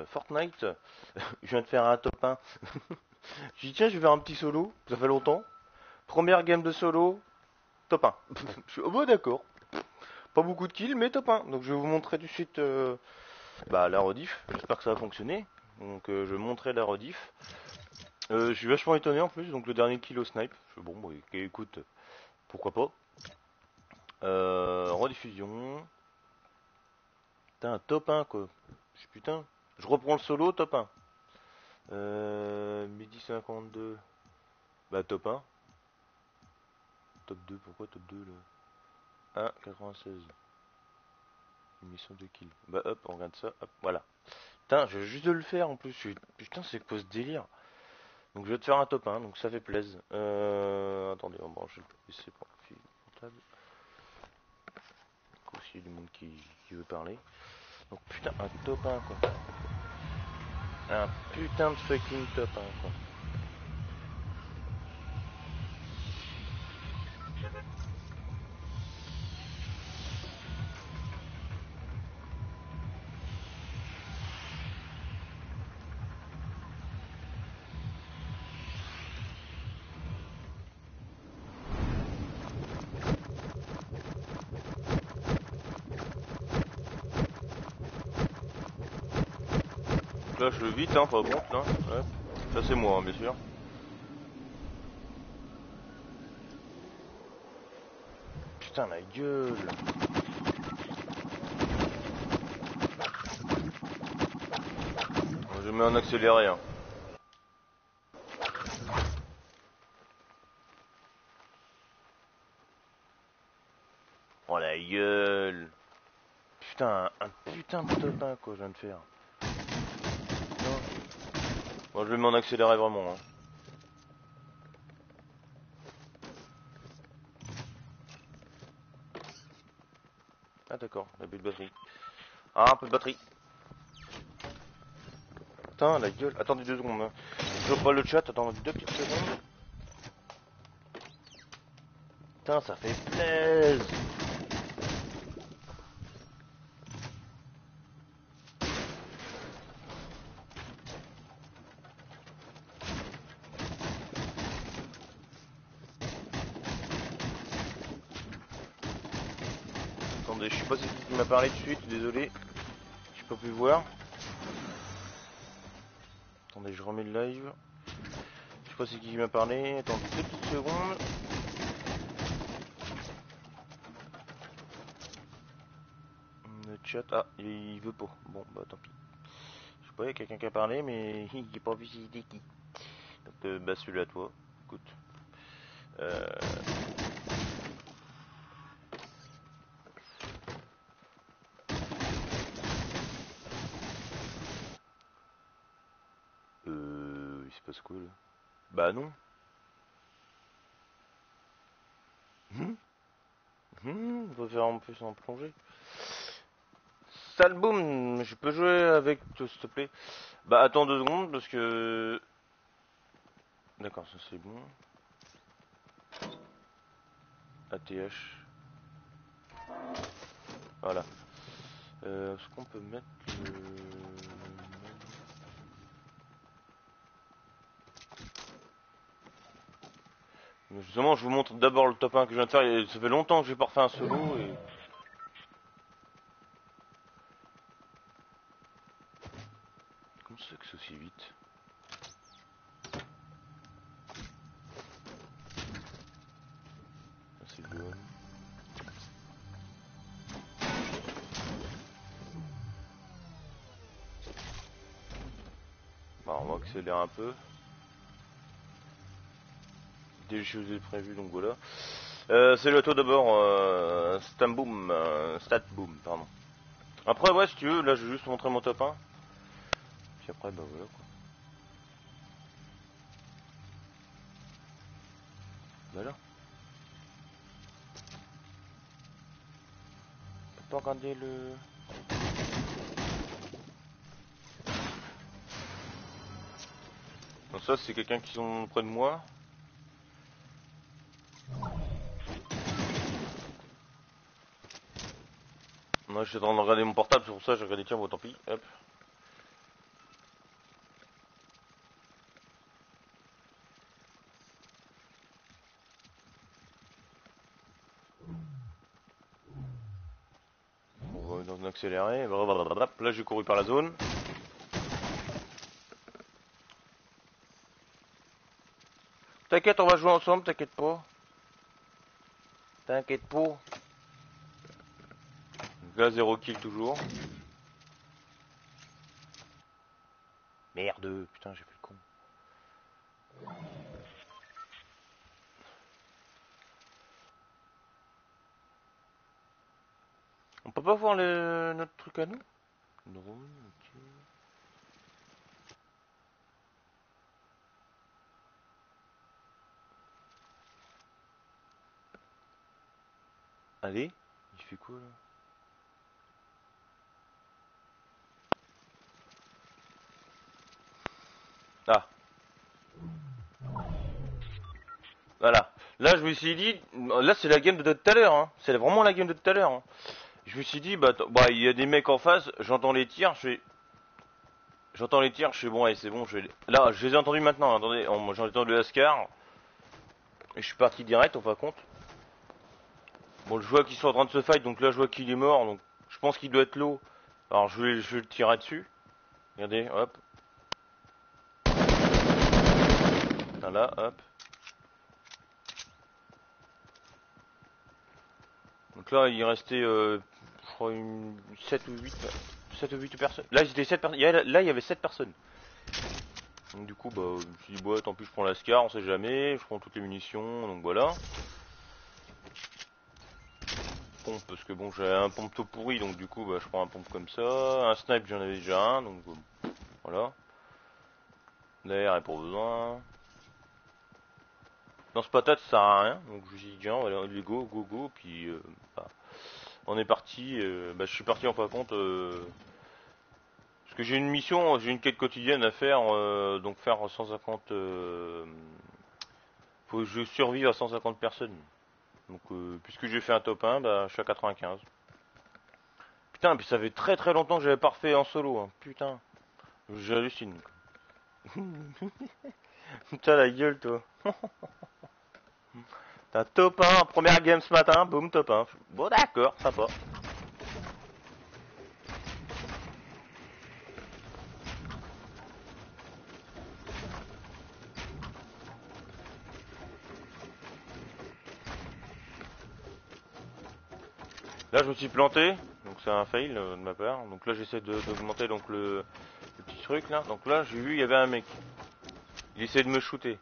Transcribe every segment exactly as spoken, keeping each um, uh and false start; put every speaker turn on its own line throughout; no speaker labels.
euh, Fortnite. Je viens de faire un top un. J'ai dit tiens, je vais faire un petit solo, ça fait longtemps. Première game de solo, top un. Je suis oh bah d'accord. Pas beaucoup de kills, mais top un. Donc je vais vous montrer tout de suite euh, bah, la rediff. J'espère que ça va fonctionner. Donc euh, je vais montrer la rediff. Euh, je suis vachement étonné en plus, donc le dernier kill au snipe. Je fais bon, bah, écoute, pourquoi pas. Euh, rediffusion. Putain, top un quoi. Je suis putain. Je reprends le solo, top un. Euh, midi cinquante-deux. Bah top un. Top deux, pourquoi top deux là un, quatre-vingt-seize. Une mission de kill. Bah hop, on regarde ça, hop, voilà. Putain, je viens juste de le faire en plus. Je suis... Putain, c'est quoi ce délire? Donc je vais te faire un top un, donc ça fait plaisir. Euh... Attendez, on branche le P C pour le fil portable. Aussi, il y a du monde qui... qui veut parler. Donc putain, un top un quoi. Un putain de fucking top un quoi. Là je vite hein, pas bon là. Ouais. Ça c'est moi hein, bien sûr. Putain la gueule. Je mets en accéléré hein. Oh la gueule. Putain, un, un putain de top un quoi je viens de faire. Non. Bon je vais m'en accélérer vraiment hein. Ah d'accord, il n'y a plus de batterie. Ah un peu de batterie. Putain la gueule. Attendez deux secondes hein. Je vois pas le chat, attendez deux petites secondes. Putain ça fait plaisir. Attendez, je sais pas si c'est qui m'a parlé de suite, désolé. J'ai pas pu voir. Attendez, je remets le live. Je sais pas c'est qui m'a parlé. Attendez deux petites secondes. Le chat. Ah, il veut pas. Bon, bah tant pis. Je sais pas, il y a quelqu'un qui a parlé, mais il n'a pas vu c'était qui. Donc, euh, bah celui-là à toi. Écoute. Euh... Euh... Il se passe quoi là? Bah non. Hum hum, on va faire en plus en plongée. Sale boom, je peux jouer avec toi s'il te plaît. Bah attends deux secondes parce que... D'accord, ça c'est bon. A T H. Voilà. Euh, Est-ce qu'on peut mettre le... Justement, je vous montre d'abord le top un que je viens de faire. Ça fait longtemps que j'ai pas refait un solo et... Comment ça que c'est aussi vite? C'est bon. Bah, on va accélérer un peu. Des choses prévues, donc voilà. Euh, c'est le toi d'abord, euh, Stamboom, euh, Statboom, pardon. Après, ouais, si tu veux, là, je vais juste montrer mon top un. Puis après, bah voilà quoi. Voilà. T'as pas regardé le... Donc ça, c'est quelqu'un qui sont près de moi. Moi, je suis en train de regarder mon portable, c'est pour ça que j'ai regardé, tiens, bon, tant pis, hop. accéléré. Blablabla. Là j'ai couru par la zone. T'inquiète, on va jouer ensemble, t'inquiète pas. T'inquiète pas. Donc là, zéro kill toujours. Merde, putain, j'ai fait le con. On peut pas voir le... notre truc à nous? Drone, ok. Allez, il fait quoi là? Ah. Voilà. Là, je me suis dit, là, c'est la game de tout à l'heure, hein. C'est vraiment la game de tout à l'heure, hein. Je me suis dit, bah, bah, il y a des mecs en face, j'entends les tirs, je fais... J'entends les tirs, je fais bon, allez, c'est bon, je vais... Là, je les ai entendus maintenant, attendez, j'ai entendu le Ascar. Et je suis parti direct, on va compte. Bon, je vois qu'ils sont en train de se fight, donc là, je vois qu'il est mort, donc je pense qu'il doit être low. Alors, je vais, je vais le tirer dessus. Regardez, hop. Là, hop. Donc là, il restait, euh, je crois, une sept ou huit, sept ou huit personnes. Là, ils étaient sept personnes. Là, il y avait sept personnes. Donc du coup, bah, je me suis dit, ouais, tant pis, je prends la Scar, on sait jamais. Je prends toutes les munitions, donc voilà. Pompe, parce que bon, j'ai un pompe tout pourri, donc du coup, bah, je prends un pompe comme ça. Un snipe, j'en avais déjà un, donc euh, voilà. L'air est pour besoin. Dans ce patate, ça sert à rien, donc je me suis dit, tiens, on va aller go, go, go, puis euh, bah, on est parti. Euh, bah, je suis parti en fin de compte. Euh, Parce que j'ai une mission, j'ai une quête quotidienne à faire, euh, donc faire cent cinquante... Euh, faut que je survive à cent cinquante personnes. Donc euh, puisque j'ai fait un top un, bah, je suis à quatre-vingt-quinze. Putain, puis ça fait très très longtemps que j'avais pas refait en solo, hein. Putain. J'hallucine. Putain la gueule toi. T'as top un, première game ce matin, boum top un. Bon d'accord, sympa. Là je me suis planté, donc c'est un fail euh, de ma part. Donc là j'essaie d'augmenter donc le, le petit truc là. Donc là j'ai vu il y avait un mec. Il essaie de me shooter.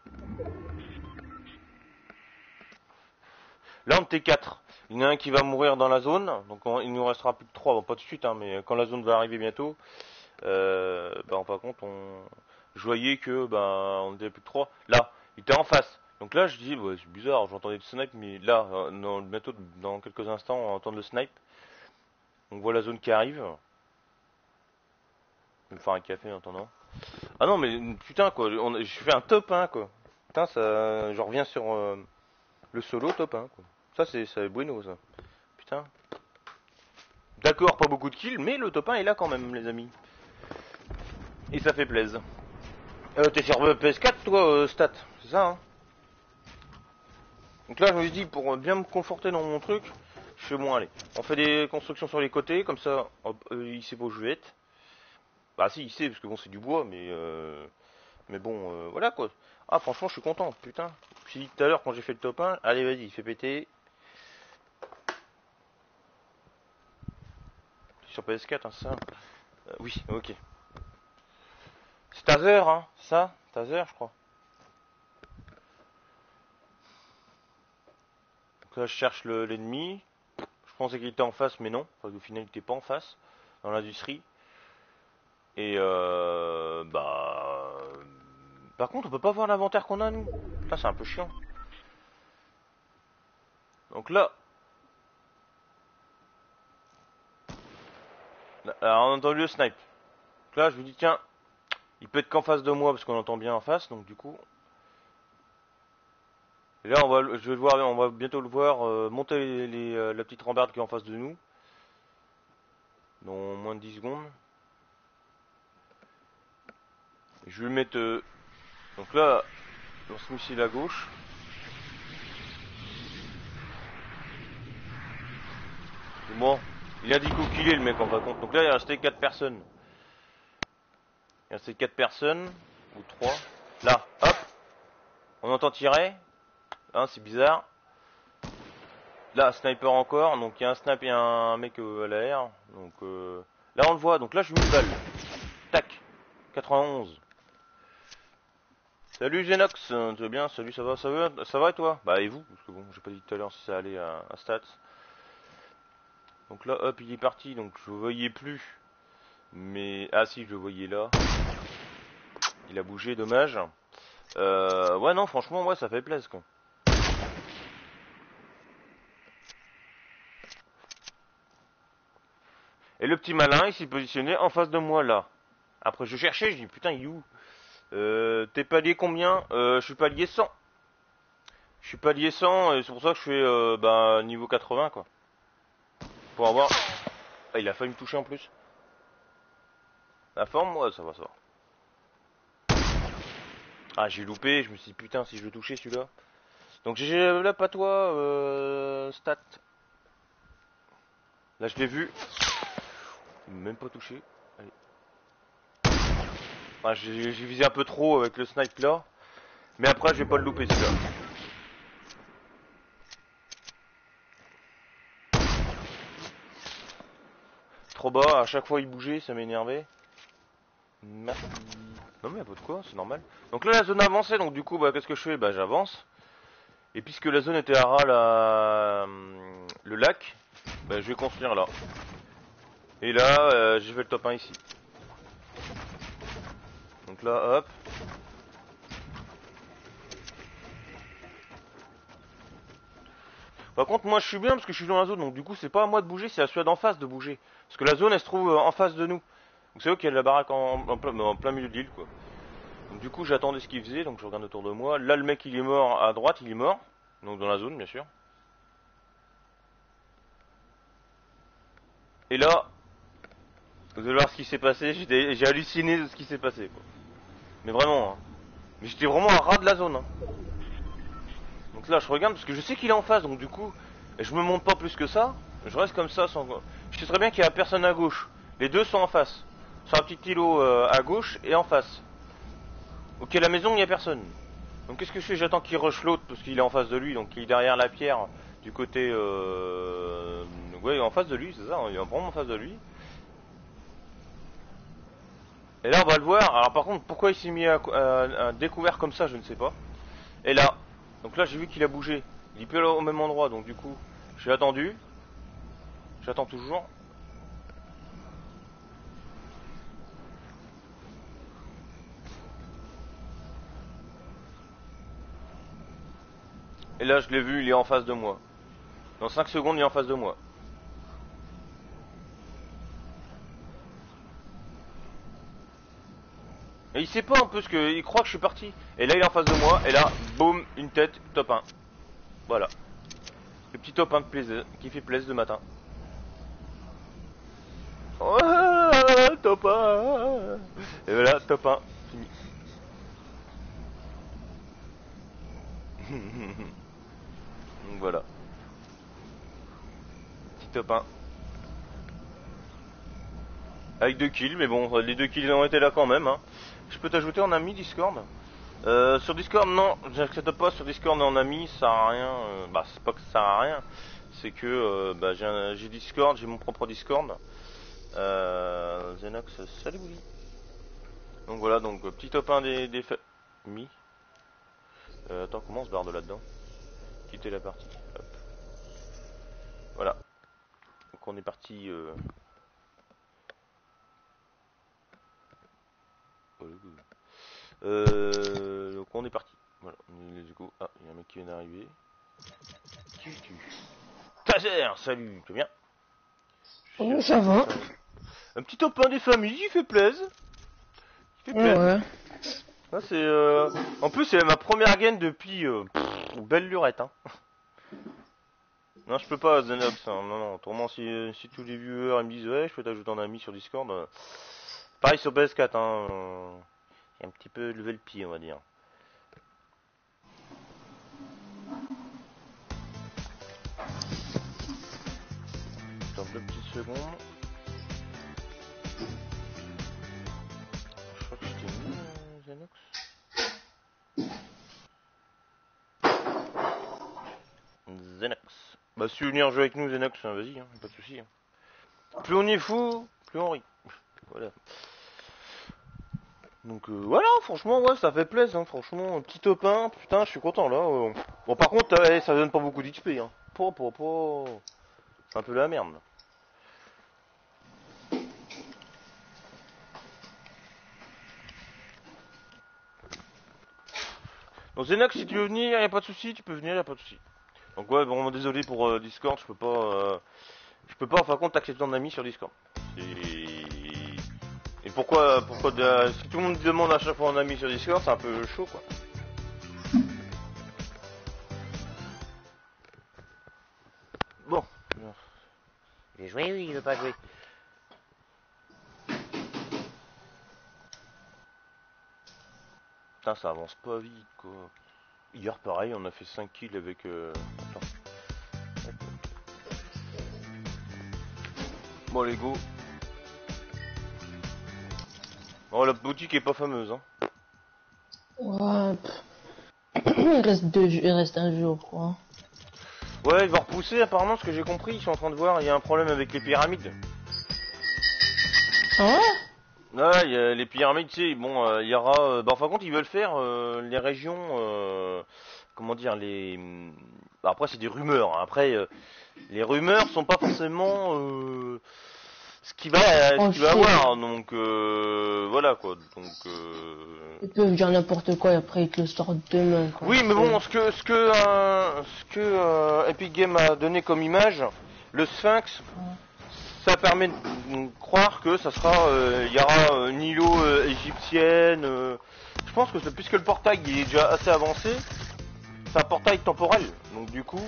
Là on était quatre. Il y en a un qui va mourir dans la zone, donc on, il nous restera plus que trois. Bon pas tout de suite, hein, mais quand la zone va arriver bientôt, euh, bah en fin de compte on... je voyais que bah on était plus que trois. Là, il était en face. Donc là je dis bah, c'est bizarre, j'entendais le snipe, mais là, dans, bientôt dans quelques instants on va entendre le snipe. On voit la zone qui arrive. Je vais me faire un café en attendant. Ah non mais putain quoi, on, je fais un top un quoi. Putain ça, je reviens sur euh, le solo top un quoi. Ça c'est c'est bueno ça. Putain. D'accord, pas beaucoup de kills, mais le top un est là quand même les amis. Et ça fait plaisir. Euh, t'es sur P S quatre toi, euh, stat, c'est ça hein. Donc là je me suis dit pour bien me conforter dans mon truc, je fais bon allez. On fait des constructions sur les côtés, comme ça hop, euh, il sait pas où je vais être. Bah si il sait parce que bon c'est du bois mais euh, mais bon euh, voilà quoi. Ah franchement je suis content, putain. Puis tout à l'heure quand j'ai fait le top un, allez vas-y, fais péter. Sur P S quatre hein, ça. Euh, oui, ok. C'est Taser hein, ça Taser je crois. Donc là je cherche l'ennemi. Le, je pensais qu'il était en face mais non. Enfin, au final il était pas en face. Dans l'industrie. Et euh, bah... Par contre on peut pas voir l'inventaire qu'on a nous. Putain c'est un peu chiant. Donc là... Alors on a entendu le snipe. Donc là je me dis tiens, il peut être qu'en face de moi parce qu'on entend bien en face. Donc du coup... Et là on va, je vais le voir, on va bientôt le voir euh, monter les, les, euh, la petite rambarde qui est en face de nous. Dans moins de dix secondes. Je vais mettre... Euh, donc là, lance-missile à gauche. C'est bon. Il a dit qu'au qu'il est le mec en fin de compte. Donc là il restait quatre personnes. Il restait quatre personnes. Ou trois. Là, hop. On entend tirer. Hein, c'est bizarre. Là, sniper encore. Donc il y a un sniper et un mec euh, à l'air. Donc euh... là on le voit. Donc là je mets une balle. Tac. quatre-vingt-onze. Salut Zenox, tu vas bien? Salut, ça va, ça va, ça va et toi? Bah et vous? Parce que bon, j'ai pas dit tout à l'heure si ça allait à, à stats. Donc là, hop, il est parti, donc je le voyais plus. Mais ah si, je le voyais là. Il a bougé, dommage. Euh, ouais non, franchement, ouais, ça fait plaisir quoi. Et le petit malin, il s'est positionné en face de moi là. Après je cherchais, je dis putain, il est où? Euh, t'es palier combien? Euh, je suis palier cent. Je suis palier cent et c'est pour ça que je fais euh, bah, niveau quatre-vingts quoi. Pour avoir... Ah, il a failli me toucher en plus. La forme, ouais, ça va, ça va. Ah, j'ai loupé, je me suis dit putain si je le touchais celui-là. Donc j'ai level up à toi, euh, stat. Là je l'ai vu. Il m'a même pas touché. Allez. Ah, j'ai visé un peu trop avec le snipe là. Mais après je vais pas le louper celui-là. Trop bas, à chaque fois il bougeait, ça m'énervait. Merci. Non mais y'a pas de quoi, c'est normal. Donc là la zone avancée, donc du coup bah qu'est-ce que je fais? Bah j'avance. Et puisque la zone était à ras la... le lac, bah je vais construire là. Et là euh, j'ai fait le top un ici. Donc là hop. Par contre moi je suis bien parce que je suis dans la zone, donc du coup c'est pas à moi de bouger, c'est à celui d'en face de bouger. Parce que la zone elle se trouve en face de nous. Donc c'est eux qui a la baraque en, en, plein, en plein milieu de l'île quoi. Donc du coup j'attendais ce qu'il faisait, donc je regarde autour de moi. Là le mec il est mort à droite, il est mort. Donc dans la zone bien sûr. Et là, vous allez voir ce qui s'est passé, j'ai halluciné de ce qui s'est passé quoi. Mais vraiment, hein. Mais j'étais vraiment à ras de la zone. Hein. Donc là je regarde parce que je sais qu'il est en face, donc du coup, et je me monte pas plus que ça. Je reste comme ça sans... Je sais très bien qu'il y a personne à gauche. Les deux sont en face. Sur un petit îlot euh, à gauche et en face. Ok, la maison il n'y a personne. Donc qu'est-ce que je fais? J'attends qu'il rush l'autre parce qu'il est en face de lui, donc il est derrière la pierre du côté... Euh... Ouais, en face de lui, c'est ça, il est vraiment en face de lui. Et là on va le voir. Alors par contre, pourquoi il s'est mis à, à, à découvert comme ça, je ne sais pas. Et là, donc là j'ai vu qu'il a bougé. Il est plus au même endroit, donc du coup, j'ai attendu. J'attends toujours. Et là je l'ai vu, il est en face de moi. Dans cinq secondes, il est en face de moi. Et il sait pas un peu ce que... Il croit que je suis parti. Et là il est en face de moi, et là, boum, une tête, top un. Voilà. Le petit top un de plaisir, qui fait plaisir de matin. Oh, top un. Et voilà, top un. Fini. Donc voilà. Petit top un. Avec deux kills, mais bon, les deux kills ont été là quand même. Hein. Je peux t'ajouter en ami Discord? euh, Sur Discord, non, j'accepte pas. Sur Discord en ami, ça sert à rien. Euh, bah, c'est pas que ça sert à rien. C'est que euh, bah, j'ai Discord, j'ai mon propre Discord. Euh, Zenox, salut oui. Donc voilà, donc petit top un des, des familles. Euh, attends, comment on se barre de là-dedans? Quitter la partie. Hop. Voilà. Donc on est parti. Euh... Euh, donc on est parti. Voilà, let's go. Ah, il y a un mec qui vient d'arriver. Qui tu Taser, salut, tu vas bien?
Oh, ça va.
Un petit top un des familles, il fait plaisir. Il fait plaisir.
Ouais.
Ah, c'est euh... En plus, c'est ma première game depuis euh... Pff, belle lurette. Hein. Non, je peux pas, Zenox. Hein. Non, non. Autrement, si, si tous les viewers ils me disent ouais, je peux t'ajouter en ami sur Discord. Euh... Pareil sur P S quatre. Hein. Euh... Il y a un petit peu levé le pied, on va dire. Attends deux petites secondes. Je crois que je t'ai mis euh, Xenox. Xenox. Bah si tu veux venir jouer avec nous Xenox, hein, vas-y, hein, pas de soucis. Hein. Plus on est fou, plus on rit. Voilà. Donc euh, voilà, franchement, ouais, ça fait plaisir, hein, franchement, un petit top un, putain, je suis content là. Euh. Bon, par contre, euh, ça donne pas beaucoup d'X P, hein. Po, po, po. C'est un peu la merde. Là. Donc Xenox, si tu veux venir, y a pas de souci, tu peux venir, y a pas de souci. Donc ouais, vraiment désolé pour euh, Discord, je peux pas, euh, je peux pas, en fin de compte, t'accepter en ami sur Discord. Et, et pourquoi, pourquoi, de... si tout le monde demande à chaque fois un ami sur Discord, c'est un peu chaud, quoi. Bon. Il veut jouer ou il veut pas jouer? Putain, ça avance pas vite, quoi. Hier, pareil, on a fait cinq kills avec... Euh... Attends. Bon, les go. Oh, la boutique est pas fameuse, hein.
Ouais. Il reste deux, il reste un jour, quoi.
Ouais, il va repousser, apparemment, ce que j'ai compris. Je suis en train de voir, il y a un problème avec les pyramides.
Ah ouais?
Ouais, y a les pyramides, tu sais, bon, il euh, y aura... Euh, bah, en fin de compte, ils veulent faire euh, les régions... Euh, comment dire, les... Bah, après, c'est des rumeurs. Hein. Après, euh, les rumeurs sont pas forcément... Euh, ce qui va,
Oh,
ce qui va avoir, donc euh, voilà quoi. Donc euh...
ils peuvent dire n'importe quoi et après ils te le sortent demain. Quoi.
Oui, mais bon, ce que ce que euh, ce que euh, Epic Games a donné comme image, le Sphinx, ouais. Ça permet de croire que ça sera, il euh, y aura une îlot euh, égyptienne. Euh, je pense que c'est, puisque le portail il est déjà assez avancé, c'est un portail temporel. Donc du coup.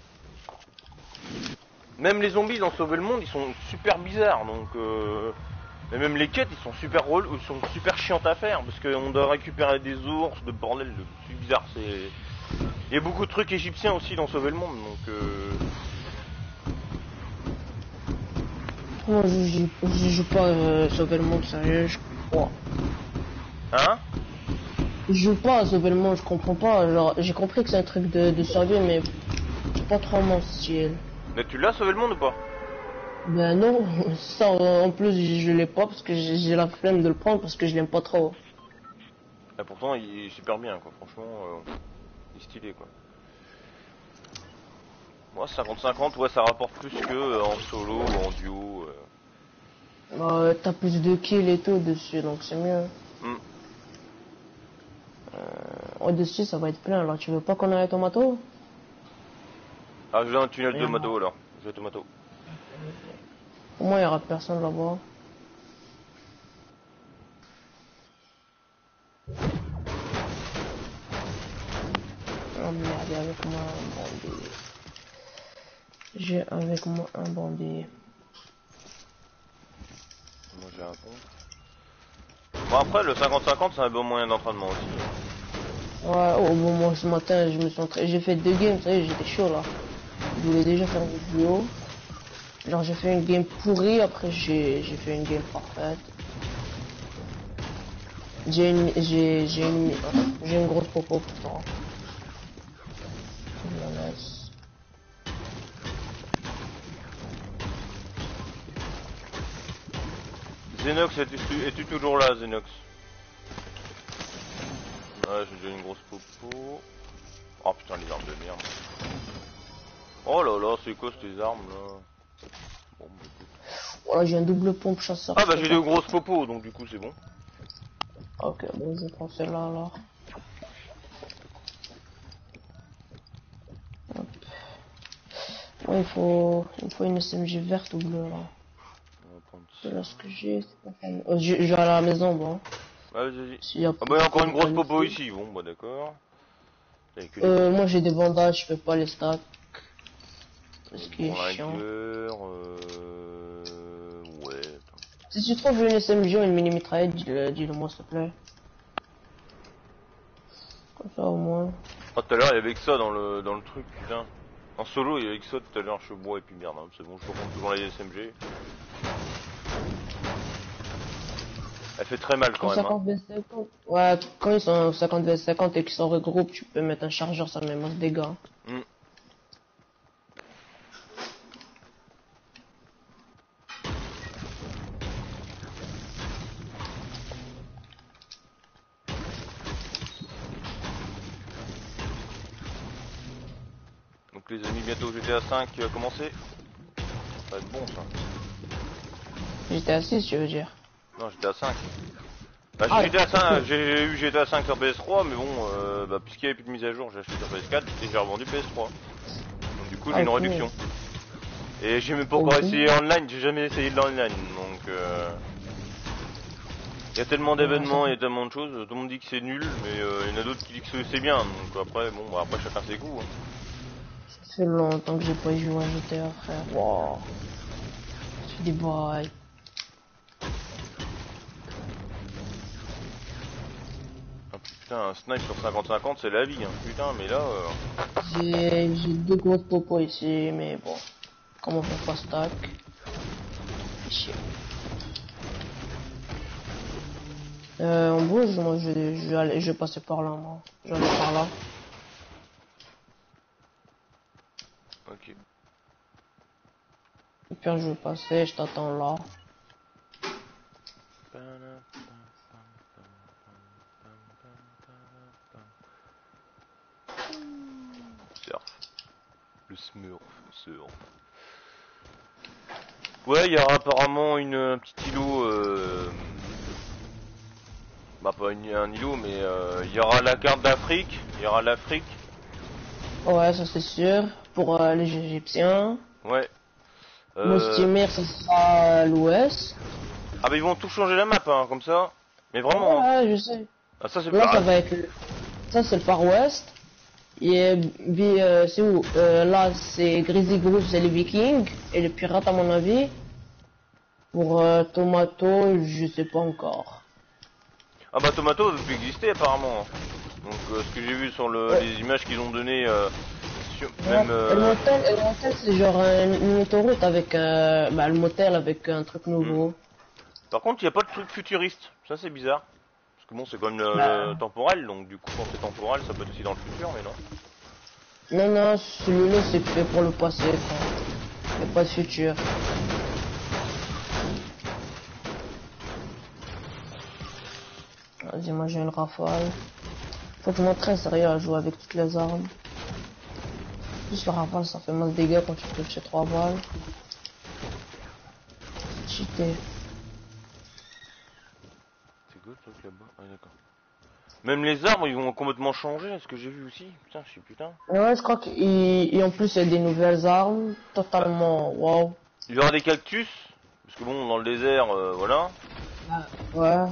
Même les zombies dans Sauver le Monde, ils sont super bizarres, donc euh, et même les quêtes, ils sont super rôles, ils sont super chiantes à faire parce qu'on doit récupérer des ours, de bordel, c'est bizarre. C'est, il y a beaucoup de trucs égyptiens aussi dans Sauver le Monde, donc. Euh...
Moi, je, je, je joue pas euh, Sauver le Monde, sérieux, je crois.
Hein?
Je joue pas à Sauver le Monde, je comprends pas. Genre, j'ai compris que c'est un truc de, de survie, mais c'est pas trop mon style.
Mais tu l'as Sauvé le Monde ou pas?
Ben non, ça en plus je l'ai pas parce que j'ai la flemme de le prendre parce que je l'aime pas trop.
Et pourtant il est super bien quoi, franchement, euh, il est stylé quoi. Moi cinquante cinquante, ouais ça rapporte plus que euh, en solo ou en duo. Euh...
Bah, t'as plus de kills et tout dessus donc c'est mieux.
Mm.
Euh, au-dessus ça va être plein alors tu veux pas qu'on arrête au matos?
Ah j'ai un tunnel de matos alors, je vais tomato.
Au moins il y aura personne là-bas. Oh merde, il y a avec moi un bandit. J'ai avec moi un bandit.
Moi j'ai un bon. Bon après le cinquante cinquante c'est un bon moyen d'entraînement aussi.
Ouais, oh bon moi ce matin je me suis entraîné, j'ai fait deux games, ça y est j'étais chaud là. Je voulais déjà faire une vidéo. Genre j'ai fait une game pourrie, après j'ai j'ai fait une game parfaite. J'ai une j'ai j'ai une j'ai une grosse popo pourtant. Je la laisse.
Xenox, es-tu, es-tu toujours là Xenox? Ouais j'ai déjà une grosse popo. Oh putain les armes de merde. Oh là là c'est quoi ces armes là? Bon bah écoute.
Voilà j'ai un double pompe chasseur.
Ah bah j'ai deux grosses popos donc du coup c'est bon.
Ok bon je prends celle-là alors. Hop. Ouais il faut il faut une S M G verte ou bleue là. C'est là ce que j'ai, c'est pas fameux. Oh, je, je vais aller à la maison bon.
Ah vas-y.
Si y a
ah bah il y a encore une grosse popo ici, bon bah d'accord.
Euh moi j'ai des bandages, je fais pas les stacks. Ce qui est chiant.
Euh... Ouais. Attends.
Si tu trouves une S M G ou une mini mitraillette, dis-le, dis-le moi s'il te plaît. Comme ça au moins.
Oh tout à l'heure il y avait que ça dans le dans le truc putain. En solo, il y a X O tout à l'heure, je bois et puis merde, hein, c'est bon, je reprends toujours la S M G. Elle fait très mal quand même.
cinquante v cinquante. Ouais, quand ils sont cinquante v cinquante et qu'ils se regroupent, tu peux mettre un chargeur, ça met moins de dégâts.
Mm. Donc les amis, bientôt G T A cinq qui va commencer. Ça va être bon ça.
G T A six, tu veux dire?
Non, G T A cinq. Bah,
Ah,
G T A cinq, j'ai eu G T A cinq sur P S trois, mais bon, euh, bah, puisqu'il n'y avait plus de mise à jour, j'ai acheté sur P S quatre et j'ai revendu P S trois. Donc du coup, j'ai
ah,
une
cool.
réduction. Et j'ai même pas encore
Ok.
essayé online, j'ai jamais essayé de l'online, donc euh... il y a tellement d'événements, il y a tellement de choses, tout le monde dit que c'est nul, mais euh, il y en a d'autres qui disent que c'est bien, donc après, bon, bah, après chacun ses goûts. Hein.
Ça fait longtemps que j'ai pas joué à G T A, frère. Wow. Je fais des bails.
Ah, putain, un snipe sur cinquante cinquante, c'est la vie, hein. Putain, mais là... Euh...
J'ai j'ai deux grosses popos ici, mais bon. Comment on fait pas stack? Chier. Euh, en bouge, moi je, je, vais aller, je vais passer par là, moi. Je vais aller par là.
Ok.
Et puis je vais passer, je t'attends là.
Surf. Le smurf, surf. Ouais, il y aura apparemment une, un petit îlot... Euh... Bah pas une, un îlot, mais euh, il y aura la carte d'Afrique, il y aura l'Afrique.
Ouais, ça c'est sûr. Pour euh, les Égyptiens.
Ouais. Euh...
Mostimir, ça sera à l'ouest.
Ah bah ils vont tout changer la map, hein, comme ça. Mais vraiment.
Ouais,
Hein.
ouais, je sais.
Ah ça c'est
Là,
pas...
ça va être... Ça c'est le Far West. Et bi- euh, c'est où euh, Là, c'est Grizzly Groove, c'est les Vikings. Et les pirates, à mon avis. Pour euh, Tomato, je sais pas encore.
Ah bah Tomato peut exister apparemment. Donc euh, ce que j'ai vu sur le,
Ouais.
les images qu'ils ont données, euh, sur,
Ouais.
même...
Et le
Euh...
motel, et le motel, c'est genre un- une autoroute avec... Euh, bah, le motel avec un truc nouveau.
Hmm. Par contre il n'y a pas de truc futuriste, ça c'est bizarre. Parce que bon c'est quand même le, le
Bah,
temporel, donc du coup quand c'est temporel ça peut être aussi dans le futur, mais non.
non, non, celui-là, c'est fait pour le passé, quoi. Y a pas de futur. Vas-y, moi j'ai le rafale. Faut que je m'entraîne sérieux à jouer avec toutes les armes. Plus le rafale, ça fait moins de dégâts quand tu touches chez trois balles. C'est cheaté.
C'est quoi le truc là-bas? Ah d'accord. Même les arbres ils vont complètement changer, ce que j'ai vu aussi. Putain je suis putain.
Ouais, je crois qu'il et en plus il y a des nouvelles armes
Bah,
totalement wow.
il y aura des cactus, parce que bon dans le désert, euh, voilà.
Ouais.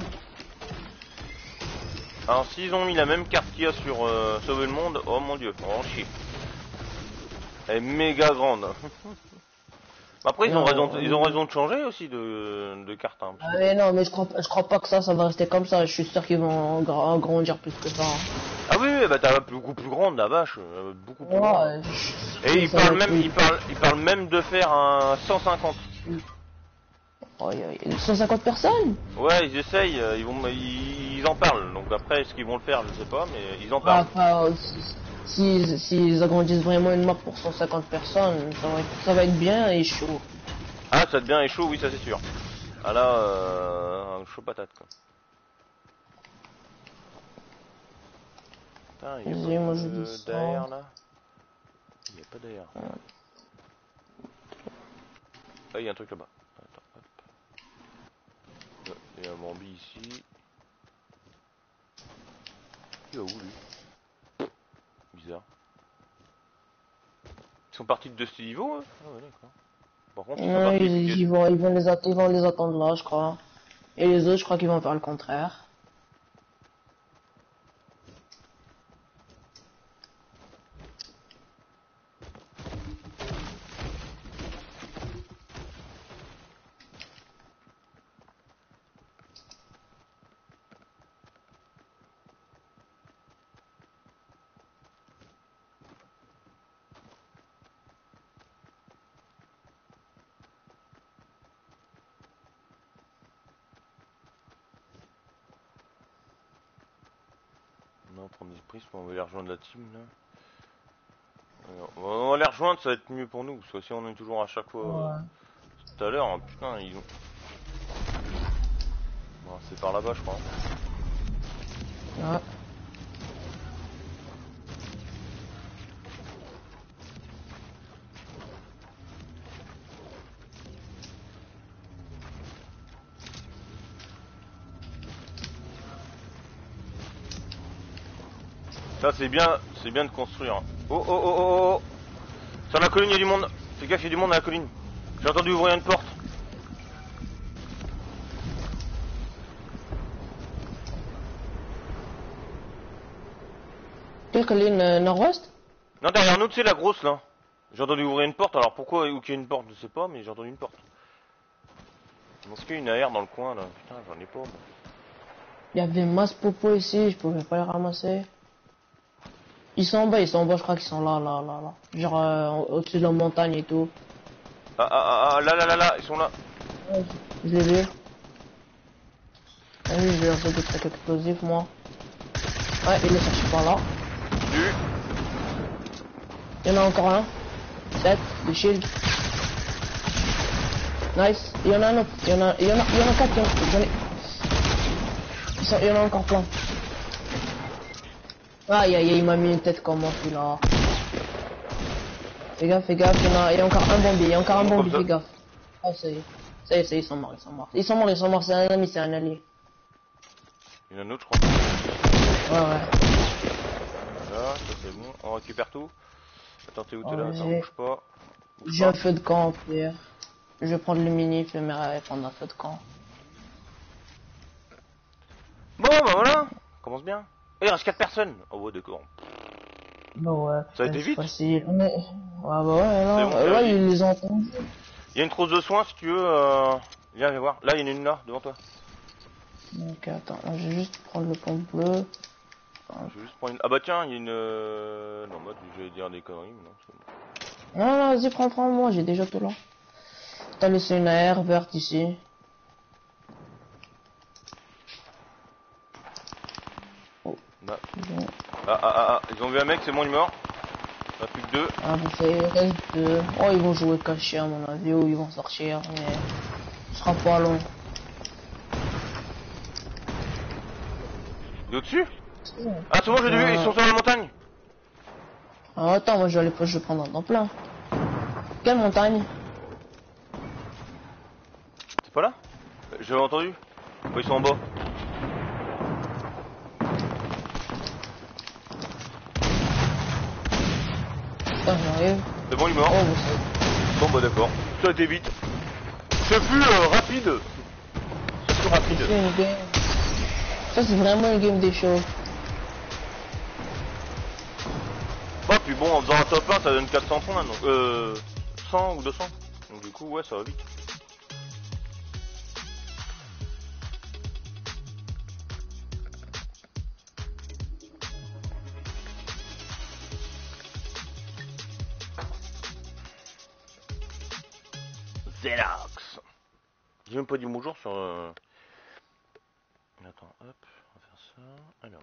Alors s'ils ont mis la même carte qu'il y a sur euh, Sauver le Monde, oh mon dieu, on va en chier. Elle est méga grande. Après ils ont
Non,
raison, ils ont
euh,
raison de changer aussi de, de carte. Hein, parce
ah,
que...
mais non, mais je crois, je crois pas que ça, ça va rester comme ça. Je suis sûr qu'ils vont gra- grandir plus que ça.
Ah oui, oui bah t'as beaucoup plus grande la vache, euh, beaucoup plus grande.
Ouais, je-
Et ils
ça va
parlent
être
même,
plus-
ils parlent, ils parlent même de faire un cent cinquante.
Oh, y a- y a cent cinquante personnes?
Ouais, ils essayent, euh, ils vont, ils, ils en parlent. Donc après, est-ce qu'ils vont le faire, je sais pas, mais ils en
Ah,
parlent.
pas, euh, si, si, s'ils agrandissent vraiment une map pour cent cinquante personnes, ça va être, ça va être bien et chaud.
Ah, ça devient chaud, oui, ça c'est sûr. Ah là, euh, chaud patate quoi. Putain, il y a
Vas-y, moi
pas
je
de
dis ça.
d'air là. Il y a pas d'air. Ah, il y a un truc là-bas. Attends, hop. Ouais, il y a un Bambi ici. Il va où lui? Bizarre. Ils sont partis de ce niveau, hein? Ah ouais, d'accord. Par contre, ils sont
Non,
partis.
ils, ils vont, ils vont les attendre, ils vont les attendre là, je crois. Et les autres, je crois qu'ils vont faire le contraire.
on va prendre des prismes, on va les rejoindre la team là. Alors, on va les rejoindre, ça va être mieux pour nous, parce que si on est toujours à chaque fois
Ouais.
euh, tout à l'heure, hein, putain, ils ont. Bon, c'est par là-bas, je crois.
Ouais.
Ça c'est bien, c'est bien de construire. Hein. Oh oh oh oh oh. Sur la colline il y a du monde. Fais gaffe, il y a du monde à la colline. J'ai entendu ouvrir une porte.
Quelle colline euh, nord-ouest?
Non, derrière nous, tu sais, la grosse là. J'ai entendu ouvrir une porte, alors pourquoi où qu'il y a une porte, je sais pas, mais j'ai entendu une porte. Est-ce qu'il y a une A R dans le coin là? Putain, j'en ai pas. Moi.
Il y avait masse popo ici, je pouvais pas les ramasser. Ils sont en bas, ils sont en bas, je crois qu'ils sont là, là, là, là. Genre euh, au-dessus de la montagne et tout.
Ah ah ah ah, là là là là, ils sont là.
Ouais, je l'ai vu. Ah oui, je vais lancer des trucs explosifs, moi. Ouais, il est sorti par là.
Du.
Il y en a encore un. sept, des shields. Nice. Il y en a un autre. Il y en a, il y en a, il y en a quatre. J'en ai. Ils sont, il y en a encore plein. Aïe aïe aïe, il m'a mis une tête comme moi celui-là. Fais gaffe, fais gaffe, il y en a, il y a encore un bombier, il y a encore un bombier, fais gaffe. Ah ça y est. Ça y est, ça y est, ils sont morts, ils sont morts. Ils sont morts, ils sont morts, c'est un ami, c'est un allié.
Il y en a un autre, je crois.
Ouais, ouais.
Voilà, ça c'est bon. On récupère tout. Attends, t'es où t'es
Oh,
là? Attends, bouge pas. Bouge
j'ai
pas.
un feu de camp, Pierre. Je vais prendre le mini, je vais me prendre un feu de camp.
Bon, bah voilà. Commence bien. Et il reste quatre personnes. Oh ouais, d'accord.
Bah ouais.
Ça a été vite.
Facile. Mais... Ouais, bah ouais, là.
Bon,
Euh, ouais, ils les ont entendus.
Il y a une trousse de soins si tu veux. Euh... Viens, viens voir. Là, il y en a une là, devant toi.
Ok, attends, je vais juste prendre le pompe bleu.
Enfin, je vais juste prendre une. Ah bah tiens, il y a une. Euh... Non, moi, j'allais dire des conneries, mais non, c'est bon.
Non, non, vas-y, prends, prends, moi, j'ai déjà tout là. T'as laissé une A R verte ici. Oh.
Bah.
Bon.
Ah, ah, ah, ah, ils ont vu un mec, c'est bon, il est mort. Il n'y a plus que deux.
Ah, bah, ça, il reste deux. Oh, ils vont jouer caché à mon avis, ou ils vont sortir, mais ce sera pas long.
Il est au-dessus? Ah, c'est bon, j'ai vu, ils sont sur la montagne.
Ah, attends, moi, je vais aller, je vais prendre un temps plein. Quelle montagne?
C'est pas là? J'avais entendu. Oh, ils sont en bas.
Putain, j'arrive.
C'est bon, il est mort.
Oh, bah,
bon, bah d'accord. Ça a été vite. C'est plus euh, rapide. C'est plus rapide.
c'est une game. Ça, c'est vraiment une game des shows.
Bah, puis bon, en faisant un top un, ça donne quatre cents points. Donc, euh, cent ou deux cents. Donc, du coup, ouais, ça va vite. Zenox. J'ai même pas dit bonjour sur... Euh... Attends, hop, on va faire ça. Alors.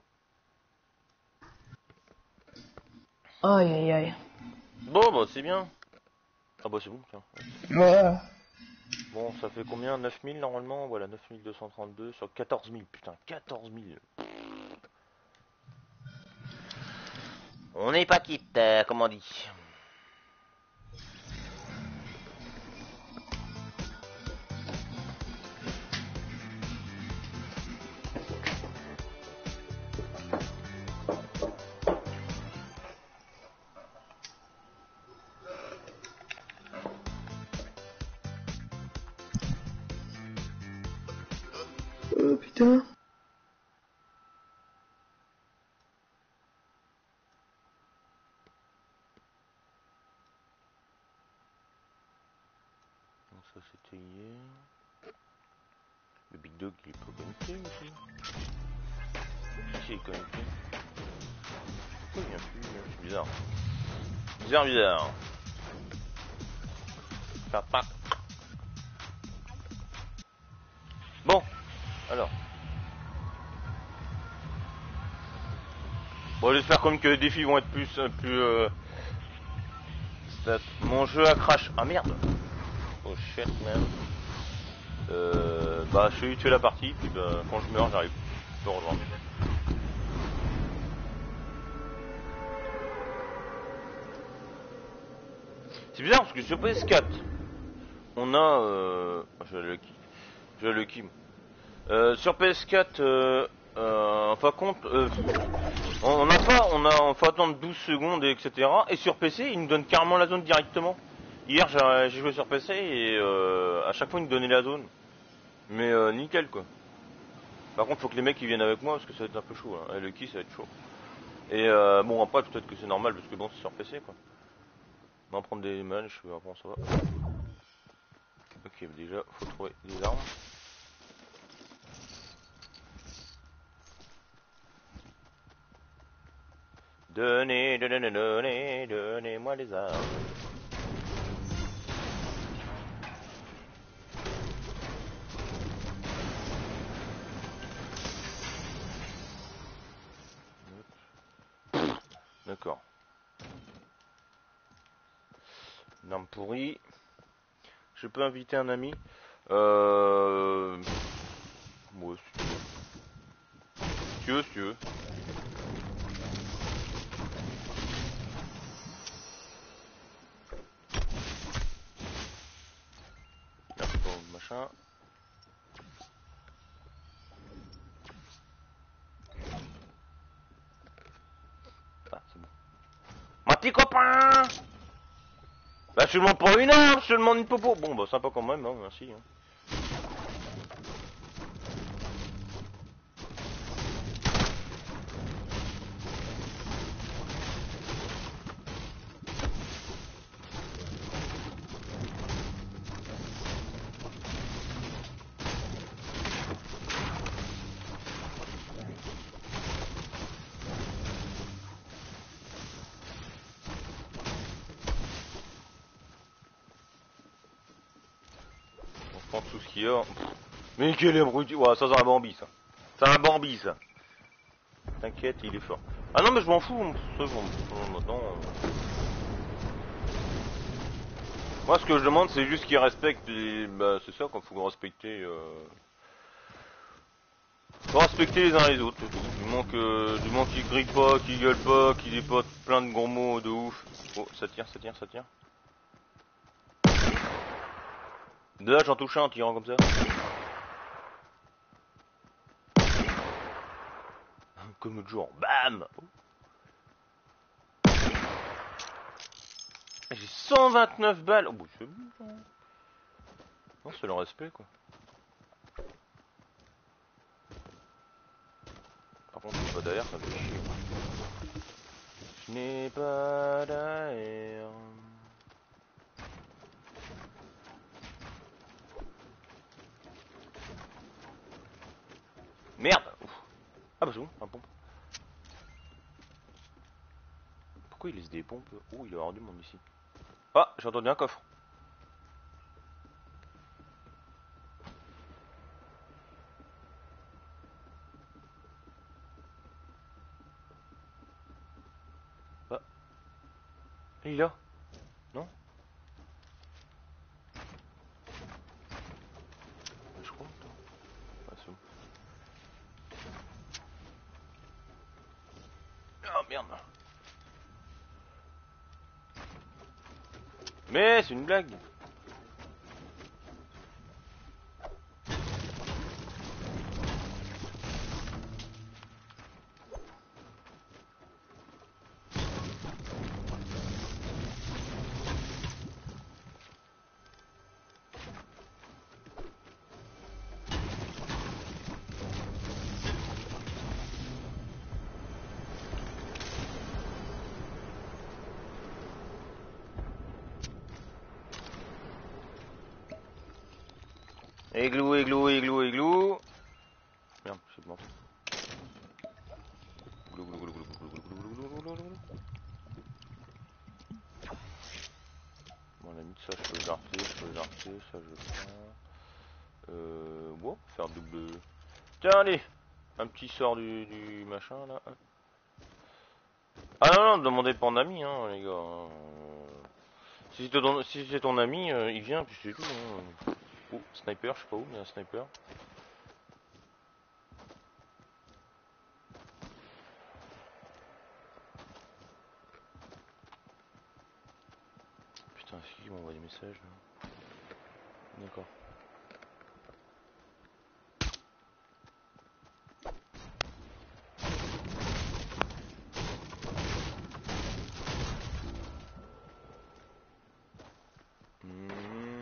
Aïe, aïe, aïe.
Bon, bah c'est bien. Ah bah c'est bon, tiens.
Ouais.
Bon, ça fait combien? neuf mille normalement? Voilà, neuf mille deux cent trente-deux sur quatorze mille. Putain, quatorze mille. On n'est pas quitte, euh, comme on dit.
Oh putain.
Donc ça c'était hier. Le Big Dog il est pas connecté aussi. Si il est connecté. Pourquoi il vient plus? C'est bizarre. Bizarre bizarre. Papa. Bon, alors. Bon, j'espère comme que les défis vont être plus... euh, plus euh... stat. Mon jeu a crash. Ah merde. Oh shit man. Euh... Bah je vais tuer la partie, puis bah, quand je meurs j'arrive. Je peux rejoindre. C'est bizarre parce que sur P S quatre, on a... Euh... Je vais le qui Je vais le qui euh, Sur P S quatre, euh... Euh... Enfin compte... Euh... On n'a pas... On a... On faut attendre douze secondes, et etc. Et sur P C, il nous donne carrément la zone directement. Hier j'ai joué sur P C et euh... à chaque fois il nous donnait la zone. Mais euh, nickel quoi. Par contre faut que les mecs ils viennent avec moi parce que ça va être un peu chaud hein. Et le qui ça va être chaud. Et euh, bon après peut-être que c'est normal parce que bon c'est sur P C quoi. On va prendre des manches, bon ça va. Ok déjà faut trouver des armes. Donnez, donnez, donnez, donnez-moi les armes. D'accord. Une arme pourrie. Je peux inviter un ami. Euh... Moi si tu veux. Si tu veux, si tu veux. Merci pour le machin. Ah c'est bon. Mon petit copain. Bah je te demande pour une arme, je te demande une popo. Bon bah sympa quand même, hein, merci. Hein. On prend tout ce qu'il y a. Mais quel abruti. Ouais ça c'est un Bambi ça. C'est un Bambi ça. T'inquiète il est fort. Ah non mais je m'en fous. Ça, bon, maintenant... Euh... Moi ce que je demande c'est juste qu'ils respectent les... Bah c'est ça qu'il faut respecter... Euh... Faut respecter les uns les autres, c'est tout. Du moment que, du moment qu'ils grillent pas, qu'ils gueulent pas, qu'ils aient pas plein de gros mots de ouf. Oh, ça tire, ça tire, ça tire. De là, j'en touche un en tirant comme ça. Comme l'autre jour, bam. J'ai cent vingt-neuf balles. Oh, bah, c'est bon. Non, c'est le respect, quoi. Par contre, je n'ai pas d'air, ça me fait chier. Je n'ai pas d'air. Merde. Ouf. Ah bah c'est bon, un pompe. Pourquoi il laisse des pompes? Oh, il va y avoir du monde ici. Ah, j'ai entendu un coffre. Ah. Il est là. Non? Je crois. Ah, c'est bon. Ah merde. Mais c'est une blague. Églou, églou, églou, églou. Merde, je sais pas. Glou, glou, glou, glou, glou, glou, glou, glou, glou, glou, glou. Bon, la limite, ça je peux jarter, je peux jarter, ça je prends. Euh. Bon, faire double. Tiens, allez! Un petit sort du, du machin là. Ah non, non, demandez pas en ami, hein, les gars. Euh, Si c'est ton, si c'est ton ami, euh, il vient, puis c'est tout. Hein. Oh, sniper, je sais pas où, mais il y a un sniper. Putain, c'est qui m'envoie des messages là? D'accord. Hmm.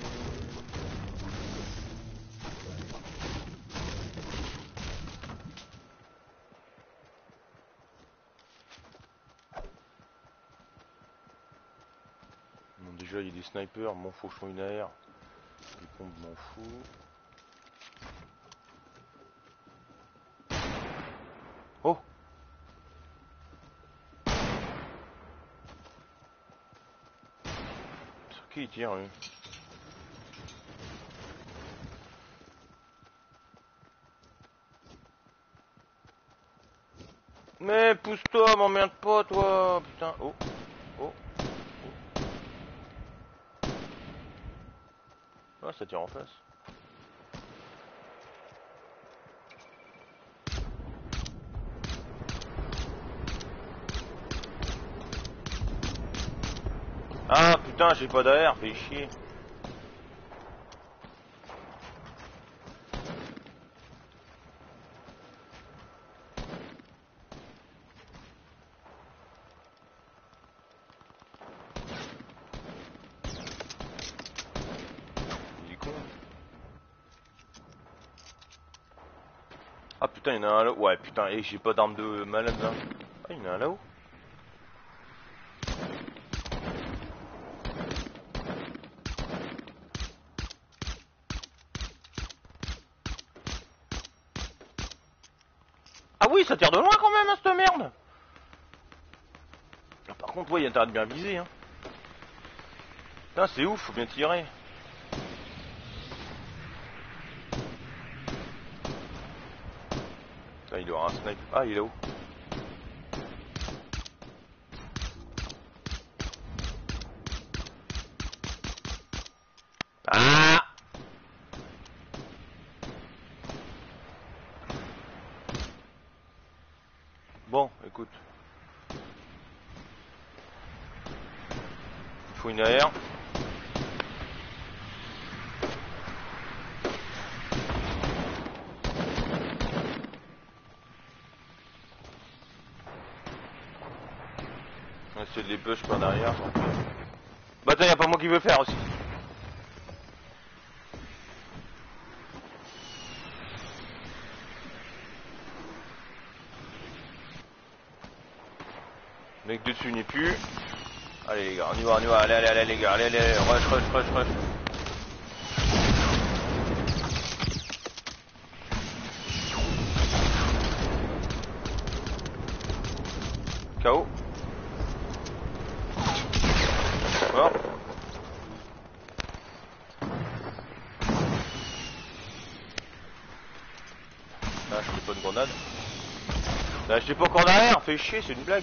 Bon, déjà, il y a des snipers, m'en faut que je sois une A R. Les pompes, m'en fous. Oh! Sur qui il tire, lui? Mais pousse-toi, m'emmerde pas, toi! Putain, oh! Oh! Ah, ça tire en face. Ah, putain, j'ai pas d'A R, fais chier. Il est con. Ah putain, il y en a un là-haut. Ouais, putain, et j'ai pas d'arme de malade là. Ah, il y en a un là-haut. Ah oui, ça tire de loin quand même, hein, cette merde. Ah, par contre, ouais, il y a intérêt de bien viser, hein. Putain, c'est ouf, faut bien tirer. Putain, il doit avoir un snipe. Ah, il est là-haut. Ah! Bon, écoute. Il faut une A R. On va essayer de les push par derrière. Bah attends, y'a pas moi qui veux faire aussi. Mec dessus n'est plus. Allez les gars, on y va, on y va, allez, allez, allez les gars, allez, allez, allez. Rush, rush, rush, rush. K O. Mort. Ah, je fais pas de grenade. Bah, j'étais pas encore derrière, fais chier, c'est une blague.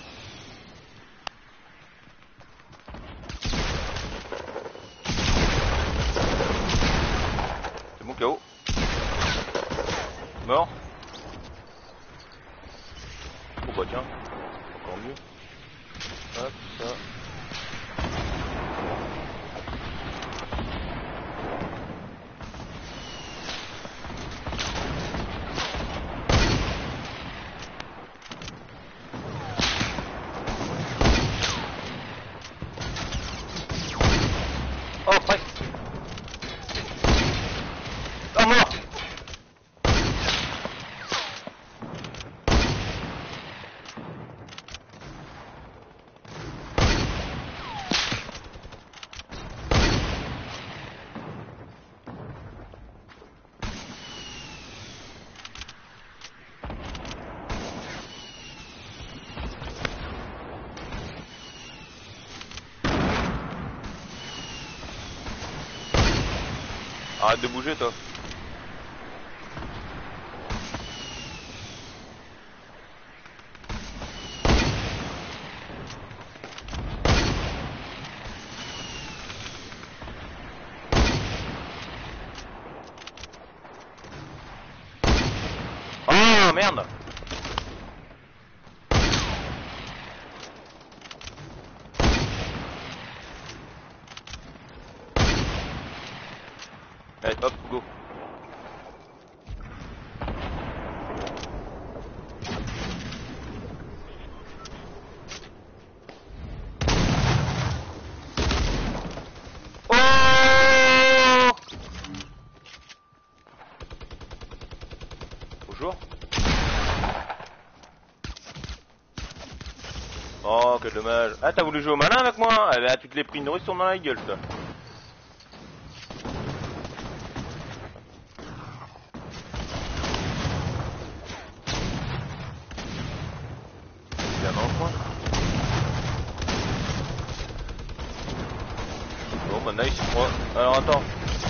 C'est bon, K O. Mort. Oh bah tiens, encore mieux. Hop, ça. Oh, presque. Oh, mort. Arrête de bouger, toi. hop, go. Oh! Bonjour. Oh, quel dommage. Ah, t'as voulu jouer au malin avec moi? Eh ben, tu te l'es pris une nourrice dans la gueule, toi. Bien dans le coin. Bon, bah nice, moi. Alors, attends.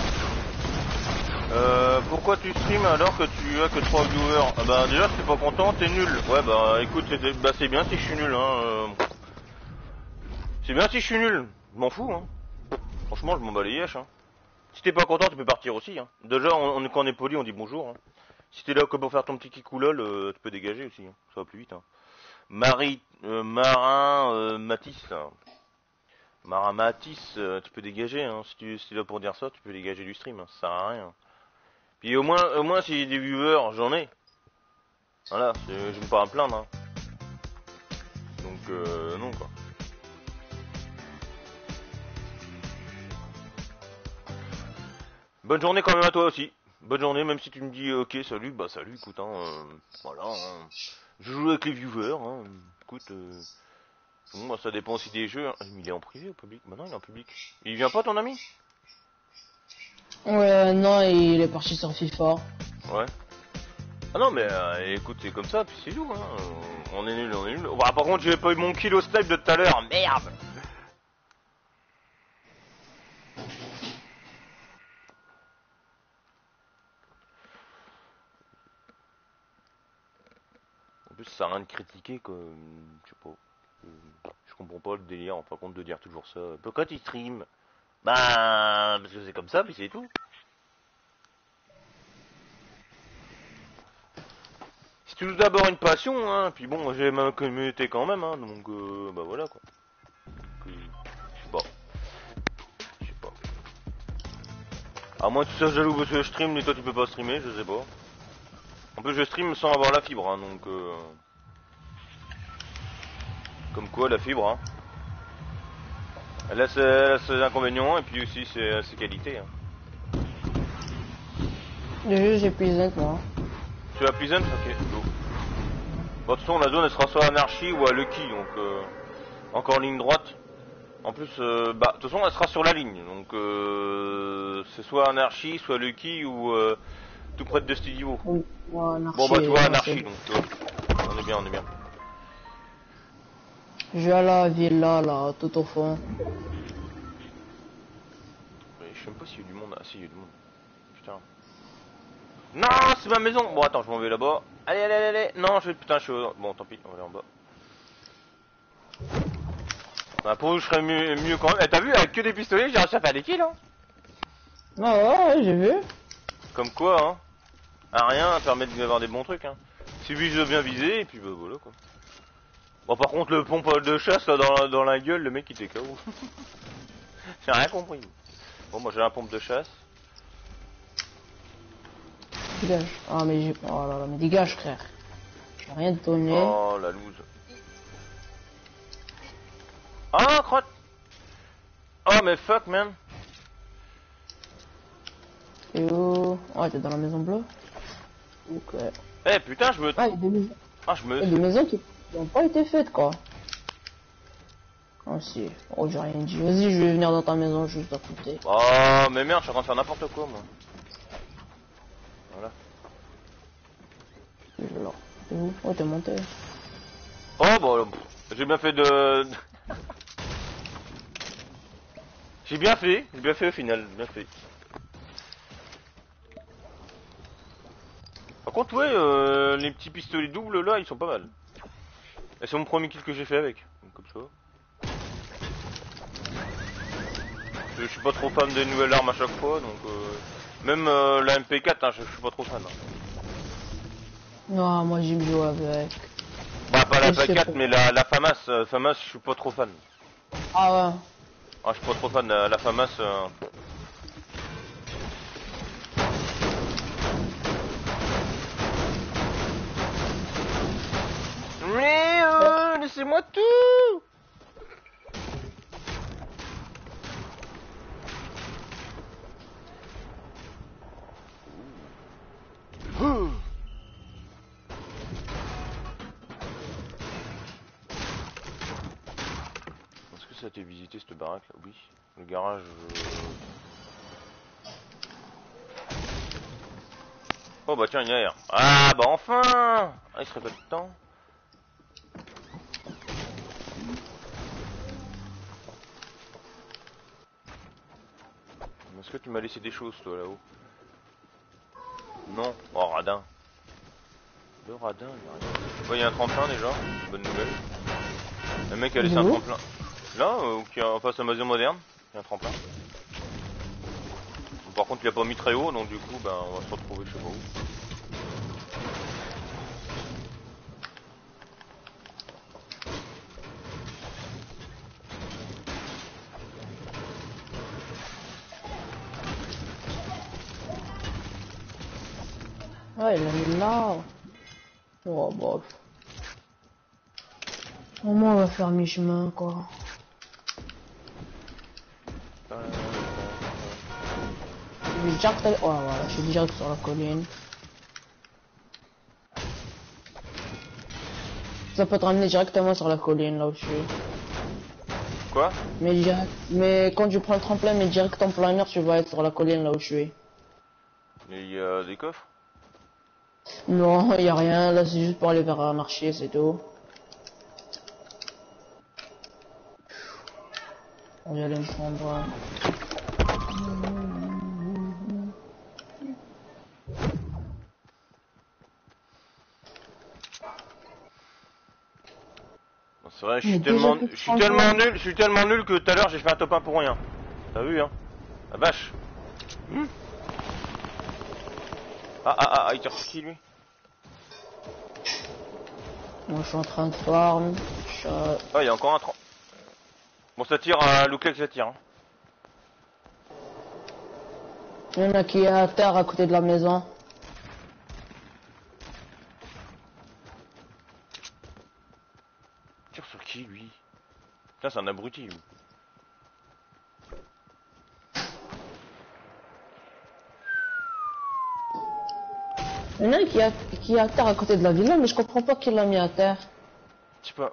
Euh, pourquoi tu stream alors que tu as que trois viewers? Ah bah déjà, si t'es pas content, t'es nul. Ouais, bah écoute, c'est bah, c'est bien si je suis nul, hein. Euh... C'est bien si je suis nul. Je m'en fous, hein. Franchement, je m'en bats les yèches, hein. Si t'es pas content, tu peux partir aussi, hein. Déjà, on, on, quand on est poli, on dit bonjour, hein. Si t'es là que pour faire ton petit kikoulol, euh, tu peux dégager aussi, hein. Ça va plus vite, hein. Marie, euh, Marin, euh, Matisse, là. Marin Matisse, euh, tu peux dégager, hein. Si tu si es là pour dire ça, tu peux dégager du stream, hein. Ça sert à rien. Puis au moins, au moins, si des viewers, j'en ai. Voilà, je vais pas à me plaindre, hein. Donc, euh, non, quoi. Bonne journée quand même à toi aussi. Bonne journée, même si tu me dis ok, salut, bah salut, écoute, hein, euh, voilà, hein. Je joue avec les viewers, hein, écoute, euh, bon, bah, ça dépend aussi des jeux, hein. Il est en privé ou public? Bah non, il est en public. Il vient pas ton ami?
Ouais, non, il est parti sur FIFA.
Ouais. Ah non, mais euh, écoute, c'est comme ça, puis c'est tout, hein, euh, on est nul, on est nul. Bah, par contre, j'ai pas eu mon kill au snipe de tout à l'heure, merde. En plus, ça sert à rien de critiquer, quoi, je sais pas. Je comprends pas le délire, en fin de compte, de dire toujours ça. Pourquoi tu stream? Bah, parce que c'est comme ça, puis c'est tout. C'est tout d'abord une passion, hein, puis bon, j'ai ma communauté quand même, hein, donc euh, bah voilà, quoi. Donc, euh, je sais pas. Je sais pas. À moins que tu sois jaloux parce que je stream, mais toi tu peux pas streamer, je sais pas. En plus, je stream sans avoir la fibre, hein, donc... Euh... Comme quoi, la fibre, hein. Elle a ses, elle a ses inconvénients, et puis aussi ses, ses qualités, hein.
Le jeu, j'ai Pleasant, moi.
Tu as Pleasant? Ok, go. Bon, de toute façon, la zone, elle sera soit à Anarchy ou à Lucky, donc... Euh... Encore ligne droite. En plus, euh, bah, de toute façon, elle sera sur la ligne, donc... Euh... C'est soit Anarchy, soit Lucky, ou... Euh... Tout près de Studio.
Oui, ouais, Anarchy,
bon, bah, tu vois,
ouais,
Anarchy, donc... Euh... On est bien, on est bien.
Je vais à la villa, là, tout au fond.
Mais je sais même pas s'il y a du monde. Ah si, il y a du monde. Putain. Non, c'est ma maison. Bon, attends, je m'en vais là-bas. Allez, allez, allez, allez. Non, je vais... Putain, je suis... Bon, tant pis, on va aller en bas. Bah, pour vous, je serais mieux, mieux quand même. Eh, t'as vu, avec que des pistolets, j'ai réussi à faire des kills, hein.
Ah ouais, ouais, j'ai vu.
Comme quoi, hein. À rien, ça permet d'avoir des bons trucs, hein. Suffit de bien viser, et puis bah voilà, quoi. Bon, par contre, le pompe de chasse, là, dans la, dans la gueule, le mec, il était K O. J'ai rien compris. Bon, moi, j'ai un pompe de chasse.
Dégage. Ah, mais j'ai... Oh là là, mais dégage, frère. J'ai rien donné.
Oh, la loose. Ah, crotte. Oh, mais fuck, man.
Et oh... Ouais, t'es dans la maison bleue. Ok.
Eh, hey, putain, je me...
Ah, il y a des maisons.
Ah, je me...
Il y a des maisons qui n'ont pas été faites, quoi. Ah si. Oh, j'ai rien dit. Vas-y, je vais venir dans ta maison juste à côté.
Oh, mais merde, je suis en train de faire n'importe quoi, moi. Voilà.
Je vais là. T'es où? Oh, t'es monté.
Oh, bon, j'ai bien fait de... J'ai bien fait, j'ai bien fait au final, bien fait. Par contre, ouais, euh, les petits pistolets doubles, là, ils sont pas mal. Et c'est mon premier kill que j'ai fait avec, donc comme ça. Je suis pas trop fan des nouvelles armes à chaque fois, donc euh, même euh, la M P quatre, hein, je, je suis pas trop fan. Hein.
Non, moi j'aime jouer avec.
Bah pas la M P quatre, mais la, la FAMAS, euh, FAMAS, je suis pas trop fan.
Ah ouais.
Ah, je suis pas trop fan, la, la FAMAS. Euh... laissez-moi tout. Ouh. Est-ce que ça a été visité cette baraque là? Oui. Le garage... Euh... Oh bah tiens, il y a air. Ah bah enfin. Ah, il serait pas de temps. Est-ce que tu m'as laissé des choses toi là-haut? Non. Oh radin. Le radin, il y a rien. Ouais, il y a un tremplin déjà. Bonne nouvelle. Le mec a laissé un tremplin. Là, euh, qui est en face à Maison Moderne. Il y a un tremplin. Par contre, il a pas mis très haut, donc du coup, ben, on va se retrouver chez vous.
Ouais, il a mis là. Oh, bof. Au moins, on va faire mi-chemin, quoi. Je suis direct... Oh, voilà, je suis direct sur la colline. Ça peut te ramener directement sur la colline, là où je suis.
Quoi?
Mais, direct... mais quand tu prends le tremplin, mais direct en plein air, tu vas être sur la colline, là où je suis.
Et il y a des coffres?
Non, il y a rien, là, c'est juste pour aller vers un marché, c'est tout. On va aller me prendre...
C'est vrai, je suis tellement, je suis tellement nul, je suis tellement nul que tout à l'heure j'ai fait un top un pour rien. T'as vu, hein? La vache. Hmm. Ah ah ah, il tire sur qui lui?
Moi je suis en train de farm. Je...
Ah, il y a encore un trou. Bon, ça tire, à euh, Leclerc, ça tire. Hein.
Il y en a qui est à terre à côté de la maison.
Tire sur qui lui? Putain, c'est un abruti lui.
Il y en a qui, a, qui est à terre à côté de la villa, mais je comprends pas qui l'a mis à terre.
Je sais pas.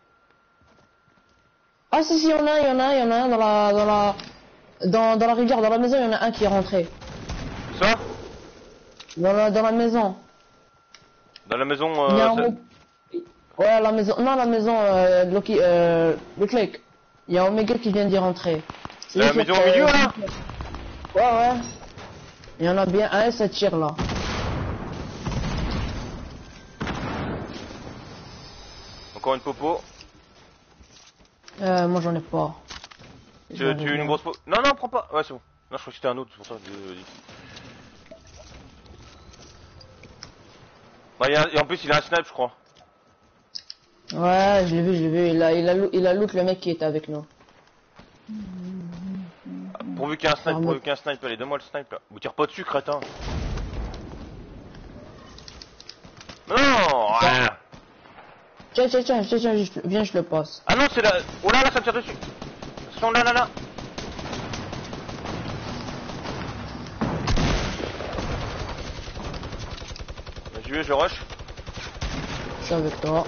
Ah si si, il y en a, il y en a, il y en a un dans la dans la dans, dans la rivière, dans la maison, il y en a un qui est rentré.
Ça?
Dans la dans la maison.
Dans la maison. Euh,
il y a un... Ouais, la maison. Non, la maison. Euh, Loki, euh, le clic. Il y a Omega qui vient d'y rentrer.
La maison au milieu là?
Ouais ouais. Il y en a bien un, ça tire là.
Encore une popo.
Euh, moi j'en ai pas.
Tu, tu veux une grosse popo? Non, non, prends pas. Ouais, c'est bon. Non, je crois que c'était un autre, c'est pour ça que je dis. Bah, y a, et en plus, il a un snipe, je crois.
Ouais, je l'ai vu, je l'ai vu. Il a, il a, il a loot le mec qui était avec nous.
Ah, pourvu qu'il y ait un snipe, ah, pourvu qu'il y ait un snipe. Allez, donne-moi le snipe là. Vous tire pas dessus, crétin. Non, rien.
Tiens, tiens, tiens, tiens, tiens, viens, je le passe.
Ah non, c'est là. Oh là là, ça me tire dessus. Attention, là, là, là. J'y vais, je rush.
Je suis avec toi.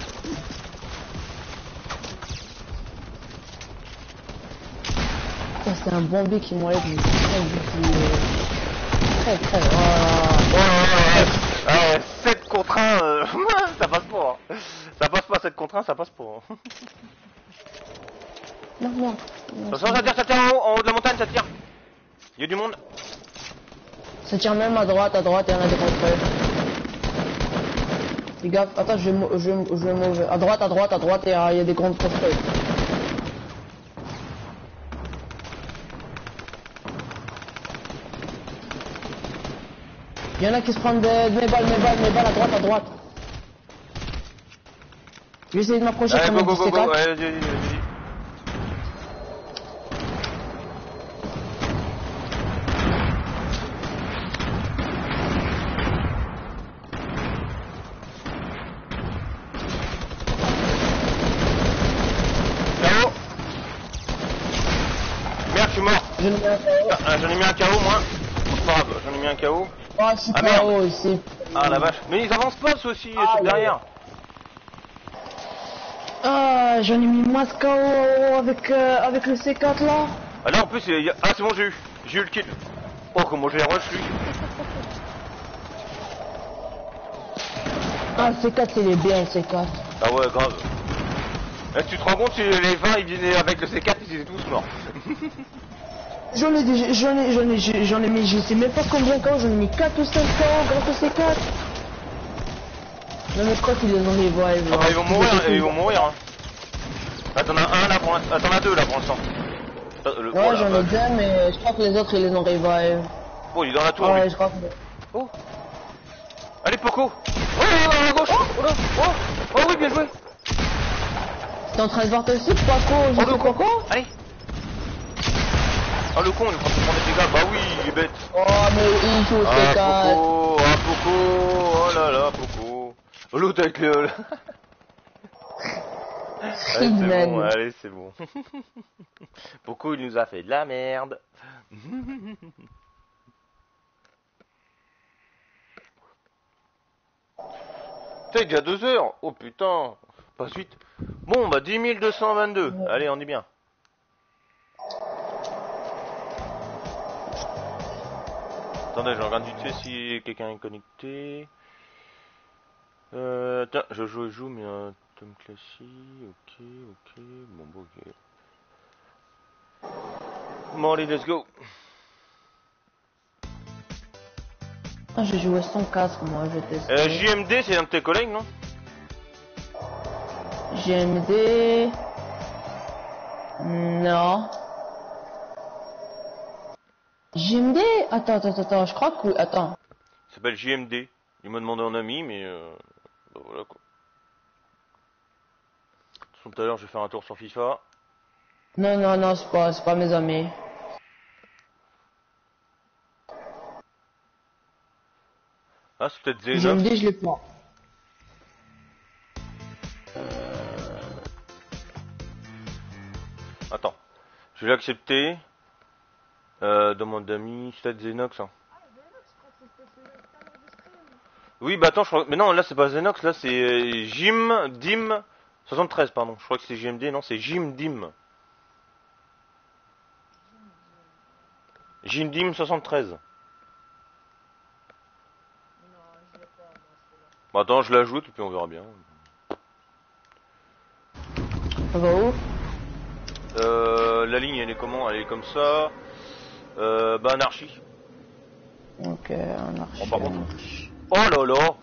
C'est un bombier qui m'enlève du très très voilà.
Ah ouais, sept contre un, euh... ça passe pas. Hein. Ça passe pas, sept contre un, ça passe pas. Hein.
Non, non.
Attention, ça tire, ça tire en haut, en haut de la montagne, ça tire. Il y a du monde.
Ça tire même à droite, à droite, il y en a des contrôles. Fais gaffe, attends, je vais, je, vais, je vais mauvais. À droite, à droite, à droite, il y a, il y a des grandes contrôles. Il y en a qui se prennent des, mes balles, mes balles, mes balles à droite, à droite. Je vais essayer de m'approcher.
Allez, go, go, go, go, ouais, vas-y, vas-y, vas-y.
J'en ai mis un K O.
Ah, j'en ai mis un K O, moi. C'est pas grave, j'en ai mis un K O.
Oh, c'est
Ah,
K
merde.
O ici.
Ah la vache. Mais ils avancent pas, ceux aussi,
Ah,
ceux
ouais.
derrière.
Ah, j'en ai mis moins de K O avec, euh, avec le C quatre là.
Ah là, en plus, il y a... ah c'est bon, j'ai eu. J'ai eu le kill. Oh, comment j'ai rush, lui.
Ah, le C quatre, il est bien, le C quatre.
Ah ouais, grave. Là, tu te rends compte, si les vingt, ils venaient avec le C quatre, ils étaient tous morts.
J'en ai, déjà- j'en ai, j'en ai, j'en ai mis, je sais même pas combien de K O, j'en ai mis quatre ou cinq K O grâce au C quatre. Non mais je crois qu'ils les ont revive.
Ah bah, ils vont mourir, ils vont mourir. Hein. Ah, t'en as un là pour l'instant. Ah, t'en as deux là pour l'instant. Ah, le...
Ouais,
oh,
j'en ai deux, mais je crois que les autres ils les ont revive.
Oh, il est dans la tour.
Ouais,
lui.
je crois que.
Oh. Allez, Poco. Oh, il est dans la gauche. Oh, là. Oh. Oh oui, bien joué.
T'es en train de voir toi aussi, Paco, je
Oh, le
sais pas
con.
quoi.
Allez. Oh, le con, il prend prendre des dégâts. Bah oui, il est bête.
Oh, mais il joue au C quatre.
Ah, Poco. Ah, Poco. Oh là là, Poco. Oh, l'autre avec le... Allez, c'est bon, allez, c'est bon. Poco, il nous a fait de la merde. T'es déjà deux heures. Oh putain. Pas suite. Bon, bah dix mille deux cent vingt-deux. Ouais. Allez, on est bien. Attendez, je regarde vite fait si quelqu'un est connecté. Euh, tiens, je joue et joue, mais un Tom Clancy. Ok, ok. Bon, bon, ok. Bon, allez, let's go.
Ah, j'ai joué sans casque, moi, je teste.
Euh, J M D, c'est un de tes collègues, non?
J M D... Non. J M D? Attends, attends, attends, je crois que... Attends.
Il s'appelle J M D. Il m'a demandé en ami, mais... Euh... Bah, voilà, quoi. Tout à l'heure, je vais faire un tour sur FIFA.
Non, non, non, c'est pas, c'est pas mes amis.
Ah, c'est peut-être Zenox.
J M D, je l'ai pas.
Euh... Attends. Je vais l'accepter. Euh, demande d'amis. C'est peut-être Zenox, hein. Oui, bah attends, je crois... Mais non, là, c'est pas Zenox, là, c'est Jim Dim soixante-treize, pardon. Je crois que c'est J M D, non, c'est Jim Dim. Jim Dim soixante-treize. Bah attends, je l'ajoute et puis on verra bien.
Ça va où?
Euh, la ligne, elle est comment? Elle est comme ça. Euh, bah anarchie.
Ok, anarchie.
Bon, par contre... Oh là là.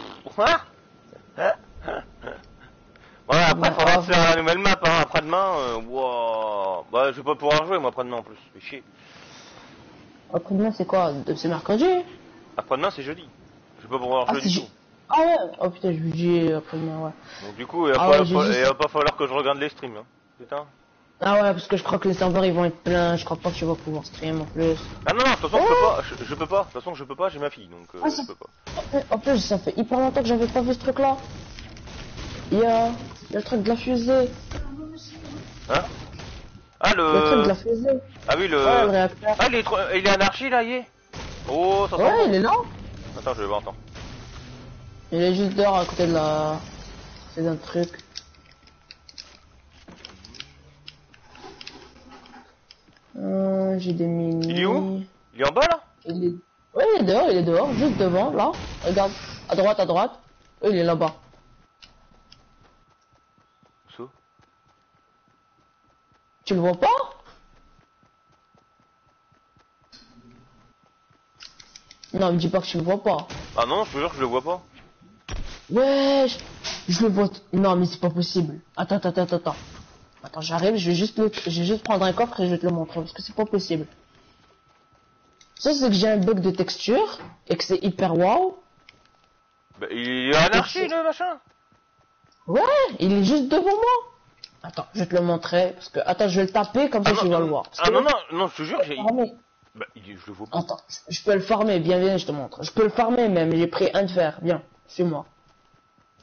Ouais, après, faudra se faire la nouvelle map, hein. Après-demain, euh, wow. Bah, je vais pas pouvoir jouer, moi, après-demain, en plus. C'est chier.
Après-demain, c'est quoi? C'est mercredi?
Après-demain, c'est jeudi. Je vais pas pouvoir
ah,
jouer du tout.
Ah ouais? Oh putain, je vous dis après-demain, ouais.
Donc, du coup, il va,
ah
pas,
ouais,
fa...
juste...
il va pas falloir que je regarde les streams, hein. Putain.
Ah ouais, parce que je crois que les serveurs, ils vont être pleins. Je crois pas que tu vas pouvoir stream, en plus.
Ah non, non, de toute façon, oh je peux pas. Je, je peux pas. De toute façon, je peux pas, j'ai ma fille, donc euh,
ah,
je peux pas.
En plus, ça fait hyper longtemps que j'avais pas vu ce truc-là. Il y a... Il y a le truc de la fusée.
Hein? Ah, le...
Le truc de la fusée.
Ah oui, le...
Ouais, le réacteur.
Ah, il est, trop... il est anarchie, là, il est. Oh, ça sent
Ouais,
bon.
il est là.
Attends, je vais voir, attends.
Il est juste dehors, à côté de la... C'est un truc. Euh, j'ai des mini...
Il est où? Il est en bas, là?
Il est... Ouais, il est dehors, il est dehors, juste devant, là. Regarde, à droite, à droite. Oui, il est là-bas.
Ça?
Tu le vois pas? Non, me dis pas que tu le vois pas.
Ah non, je te jure que je le vois pas.
Ouais, je, je le vois... Non, mais c'est pas possible. Attends, attends, attends, attends. Attends, j'arrive, je vais juste le... je vais juste prendre un coffre et je vais te le montrer, parce que c'est pas possible. Ça, c'est que j'ai un bug de texture, et que c'est hyper wow.
Bah, il est anarchie, le machin.
Ouais, il est juste devant moi. Attends, je vais te le montrer, parce que... Attends, je vais le taper, comme ça
ah
tu
non,
vas
non,
le voir.
Ah non, non, non, je te jure, j'ai...
Farmer.
Bah, il est... je le vois pas.
Attends, je, je peux le farmer, bien, bien, je te montre. Je peux le farmer même, j'ai pris un de fer, viens, suis-moi.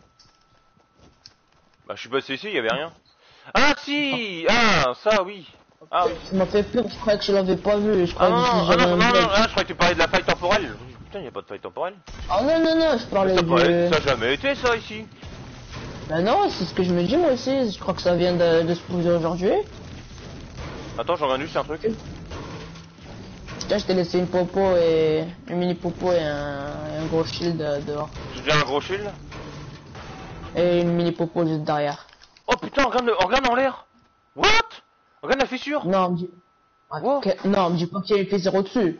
Bah, je suis passé ici, il y avait rien. Ah, si. Ah, ça, oui. Ah oui.
Ça m'a fait peur, je croyais que je l'avais pas vu. Je
Ah
croyais
non,
que
non,
j'avais
ah, non,
un
non, non,
bug.
ah, je croyais que tu parlais de la faille temporelle. Je me dis, putain, y a pas de faille temporelle.
Ah non, non, non, je
Mais
parlais
ça, paraît-
du...
ça a jamais été ça ici.
Bah non, c'est ce que je me dis moi aussi. Je crois que ça vient de, de se poser aujourd'hui.
Attends, j'en regarde juste un truc.
Tiens, je t'ai laissé une popo et... Une mini popo et un, et un gros shield euh, dehors.
J'ai déjà un gros shield.
Et une mini popo juste derrière.
Oh putain, regarde, le- regarde en l'air. What? Regarde la fissure.
Non, me dis... Ah,
Wow.
que- Non, me dis pas qu'il y a une fissure au-dessus.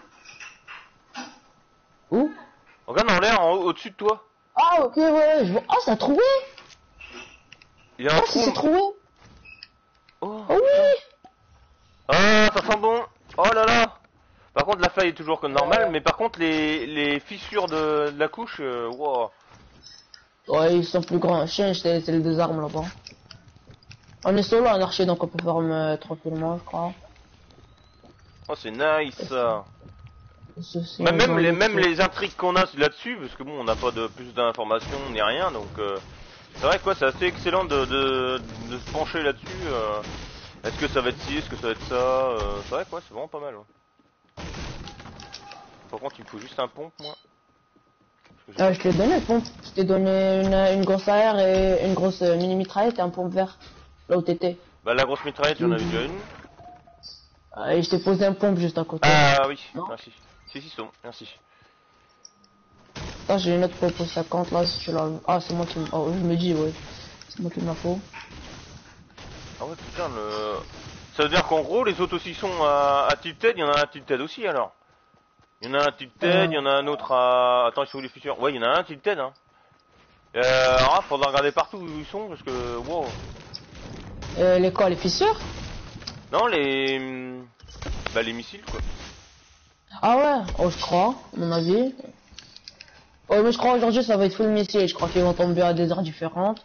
Où?
Regarde en l'air, en haut, au-dessus de toi.
Ah ok, ouais, je vois... Ah, ça a trouvé.
Il y a un
Ah,
trou.
si c'est trouvé.
Oh.
Oh oui.
Ah, ça sent bon. Oh là là. Par contre, la faille est toujours comme normal, mais par contre, les, les fissures de, de la couche, euh, wow.
Ouais, ils sont plus grands. Chien, je t'ai laissé les deux armes là-bas. On est solo en archer, donc on peut farm euh, tranquillement, je crois.
Oh, c'est nice ça.
Ceci,
Même,
on
même
va
les,
le
même
truc.
les intrigues qu'on a là-dessus, parce que bon, on n'a pas de plus d'informations ni rien, donc euh, c'est vrai quoi, c'est assez excellent de, de, de se pencher là-dessus. euh. Est-ce que ça va être ci, est-ce que ça va être ça euh, c'est vrai quoi, c'est vraiment pas mal. Ouais. Par contre, il me faut juste un pompe, moi. Parce que j'ai
Ah,
pas-
je t'ai donné le pompe. Je t'ai donné une, une grosse A R et une grosse euh, mini mitraillette et un pompe vert. Là où t'étais.
Bah, la grosse mitraillette, j'en avais déjà une.
Ah, et je t'ai posé un pompe juste à côté.
Ah oui,
Non.
merci. Si, si, son, merci.
Attends, j'ai une autre pompe au cinquante là si tu l'as. Ah, c'est moi qui. m- Oh, je me dis, ouais. C'est moi qui me la faut.
Ah ouais, putain, le... Ça veut dire qu'en gros, les autres aussi sont à, à Tilted, il y en a un à Tilted aussi, alors. Il y en a un à Tilted, il y en a un autre à... Attends, ils sont où les fissures? Ouais, il y en a un à Tilted, hein. Euh, alors là, faudra regarder partout où ils sont, parce que... Wow.
Euh, les quoi, les fissures?
Non, les... Bah, les missiles, quoi.
Ah ouais, oh, je crois, à mon avis. Oh, mais je crois aujourd'hui ça va être full missile. Je crois qu'ils vont tomber à des heures différentes.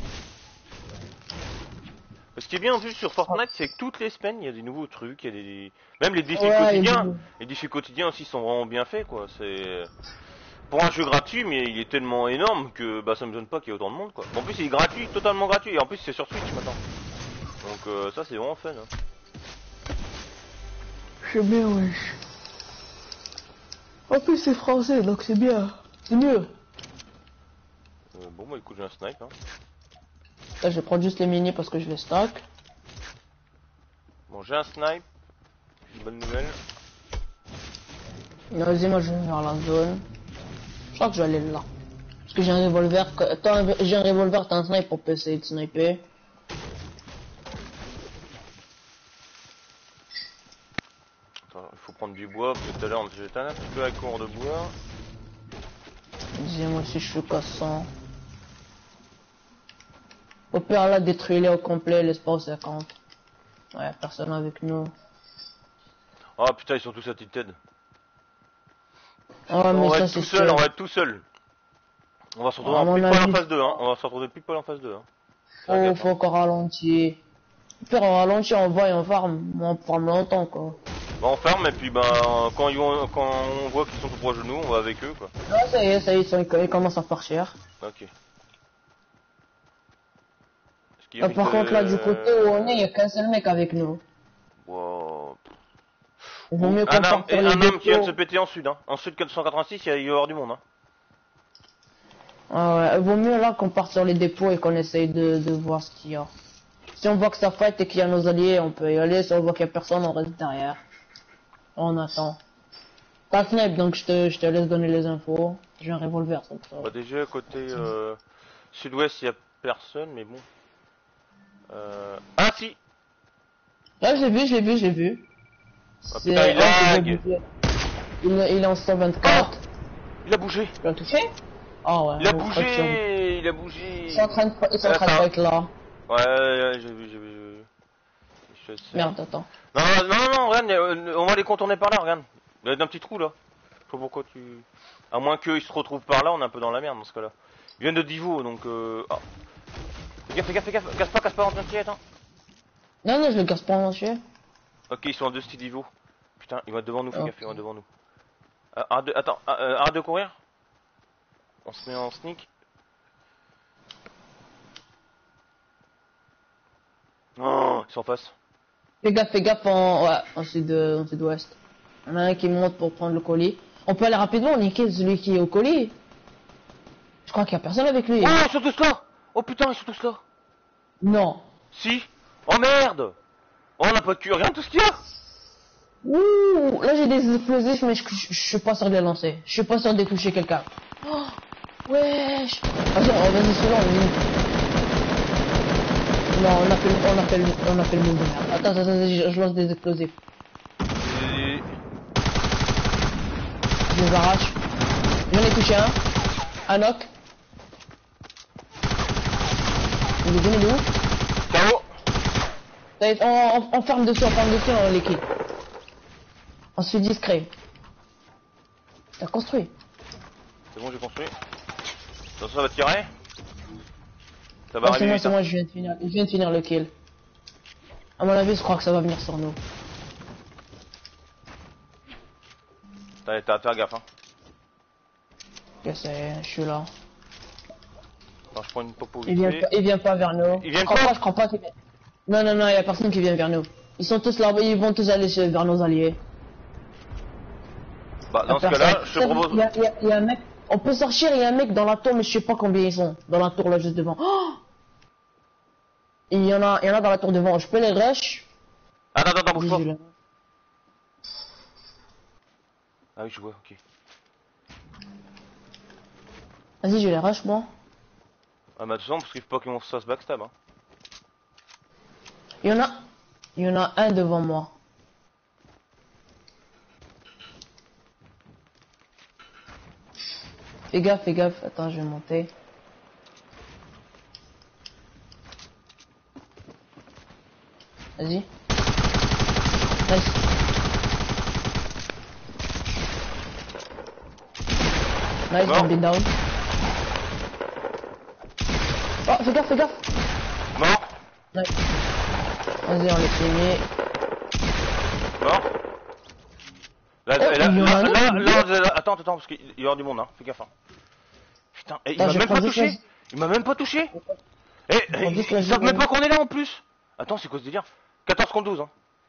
Ce qui est bien en plus sur Fortnite, c'est que toutes les semaines, il y a des nouveaux trucs, il y a des... Même les défis
Ouais,
quotidiens.
il-
Les défis quotidiens aussi sont vraiment bien faits, quoi. C'est... Pour un jeu gratuit, mais il est tellement énorme que bah ça me donne pas qu'il y ait autant de monde, quoi. Bon, en plus, il est gratuit, totalement gratuit, et en plus, c'est sur Switch maintenant. Donc euh, ça, c'est vraiment fun, hein.
C'est bien, wesh. En plus, c'est français, donc c'est bien. C'est mieux.
Euh, bon, bah écoute, j'ai un snipe, hein.
Là, je vais prendre juste les mini parce que je vais stock.
Bon, j'ai un snipe. Une bonne nouvelle.
Vas-y, moi je vais vers la zone. Je crois que je vais aller là. Parce que j'ai un revolver. que- T'as un- J'ai un revolver, t'as un snipe pour essayer de sniper.
Attends, il faut prendre du bois, parce que tout à l'heure, j'étais un petit peu à court de bois.
Dis-moi si je suis cassant. Au pire, là, détruis-les au complet, l'espace cinquante. Ouais, personne avec nous.
Oh putain, ils sont tous à Tilted.
Ah,
on
mais
va
ça,
être
c'est
tout seul,
sûr.
on va être tout seul. On va se retrouver
À
en
mon
pile poil en
avis,
phase deux, hein. On va se retrouver pile poil en phase deux, hein. Fais
Oh,
gaffe,
faut
hein.
qu'on ralentit. Au pire, on ralentit, on va et on farm. On farm longtemps, quoi.
Bah, on ferme, et puis bah, quand, ils vont, quand on voit qu'ils sont tout proches de nous, on va avec eux, quoi.
Ah, ça y est, ça y est, ils, sont- ils commencent à partir.
Ok. Ce qui
Ah,
risque
par contre, là, du
de-
côté où on est, il y a qu'un seul mec avec nous.
Wow.
Il vaut mieux qu'on
Un arme,
parte sur
et
les
un arme qui vient de se
dépôts.
péter en sud, hein. En sud quatre cent quatre-vingt-six, il y a- il va y avoir du monde, hein.
Ah ouais, il vaut mieux là qu'on parte sur les dépôts et qu'on essaye de, de voir ce qu'il y a. Si on voit que ça fight et qu'il y a nos alliés, on peut y aller. Si on voit qu'il y a personne, on reste derrière. On attend. T'as snipe, donc je te, je te laisse donner les infos. J'ai un revolver, donc ça.
Bah, déjà, côté euh, sud-ouest, il y a personne, mais bon. Euh... Ah, si!
Là, je l'ai vu, je l'ai vu, je l'ai vu.
Ah,
C'est-
putain, il
oh, c'est
lag.
bon, il, est- il est en cent vingt-quatre.
Il a bougé!
Tu l'as touché? Ah ouais.
Il a
on croit que tu-
bougé! Il a bougé!
Ils sont en train de, ils sont en
Ah,
train de
ça-
fight là.
Ouais, ouais, j'ai vu, j'ai vu, j'ai vu. Je sais.
Merde, attends.
Non, non, non, non, regarde, euh, on va les contourner par là, regarde. Il y a un petit trou là. Je sais pas pourquoi tu... À moins qu'ils se retrouvent par là, on est un peu dans la merde dans ce cas-là. Ils viennent de Divo, donc euh... Ah. Fais gaffe, fais gaffe, fais gaffe, casse pas, casse pas en train de tirer, attends.
Non, non, je le casse pas en entier.
Ok, ils sont en deux styles Divo. Putain, ils vont être devant nous, fais
Ok.
gaffe, ils vont être devant nous. Euh, arrête de... Attends, euh, arrête de courir. On se met en sneak. Oh, ils sont en face.
Fais gaffe, fais gaffe en, ouais, en sud, en sud-ouest. Il y en a un qui monte pour prendre le colis. On peut aller rapidement niquer celui qui est au colis. Je crois qu'il y a personne avec lui.
Oh, ils sont tous là. Oh putain, ils sont tous là.
Non.
Si. Oh merde. Oh, on n'a pas de cul, rien de tout ce qu'il y a.
Ouh, là j'ai des explosifs, mais je, je, je suis pas sûr de les lancer. Je suis pas sûr de toucher quelqu'un. Oh, wesh. Vas-y, on vas-y, celui-là, on est... Non, on a fait, le- on a fait, le- on a fait le move de merde. Attends, attends, attends, je, je lance des explosifs.
Et...
Je les arrache. J'en ai touché un. Un knock. Il est venu de où?
K O.
Ça y est, on, on, on ferme dessus, on ferme dessus, on les quitte. On se fait discret. T'as construit.
C'est bon, j'ai construit. Attention, ça va tirer. Ça va
Oh, c'est
arriver
moi,
vite.
c'est
Hein.
moi, je viens de finir, je viens de finir le kill. À mon avis, je crois que ça va venir sur nous.
T'as t'as à faire gaffe, hein.
Je sais, je suis là.
Attends, je prends une popo
Il
vite
vient,
fait.
pas, il vient pas vers nous.
Il
Je
vient
crois
quoi?
pas, je crois pas qu'il vient. Non, non, non, il y a personne qui vient vers nous. Ils sont tous là, ils vont tous aller chez- vers nos alliés.
Bah, dans
Y
ce
a
cas-là,
personne.
je te propose.
Il y a, il y a- il y a un mec. On peut sortir, il y a un mec dans la tour, mais je sais pas combien ils sont. Dans la tour là, juste devant. Oh, il y en a, il y en a dans la tour devant. Je peux les rush.
Attends, attends, attends, bouge pas.
Vas-y, je les-
Ah oui, je vois, ok.
Vas-y, je les rush, moi.
Ah, mais attention, parce qu'il faut pas qu'ils se fassent backstab, hein.
Il y en a, il y en a un devant moi. Fais gaffe, fais gaffe. Attends, je vais monter. Vas-y. Nice. Nice,
Mort.
one beat down. Oh, fais gaffe, fais gaffe.
Mort.
Nice. Vas-y, on l'a fini.
Mort. Là,
Oh,
là, là,
il y en a
là,
un
là,
autre.
là, là, là, attends, attends, parce qu'il y aura du monde, hein. Fais gaffe, hein. Putain, eh, il
Attends,
m'a
je
même
prends
pas
juste
touché.
la-
Il m'a même pas touché. Eh,
prends
eh,
juste la
ils savent même
zone.
pas qu'on est là en plus. Attends, c'est quoi ce délire? quatorze contre douze, hein.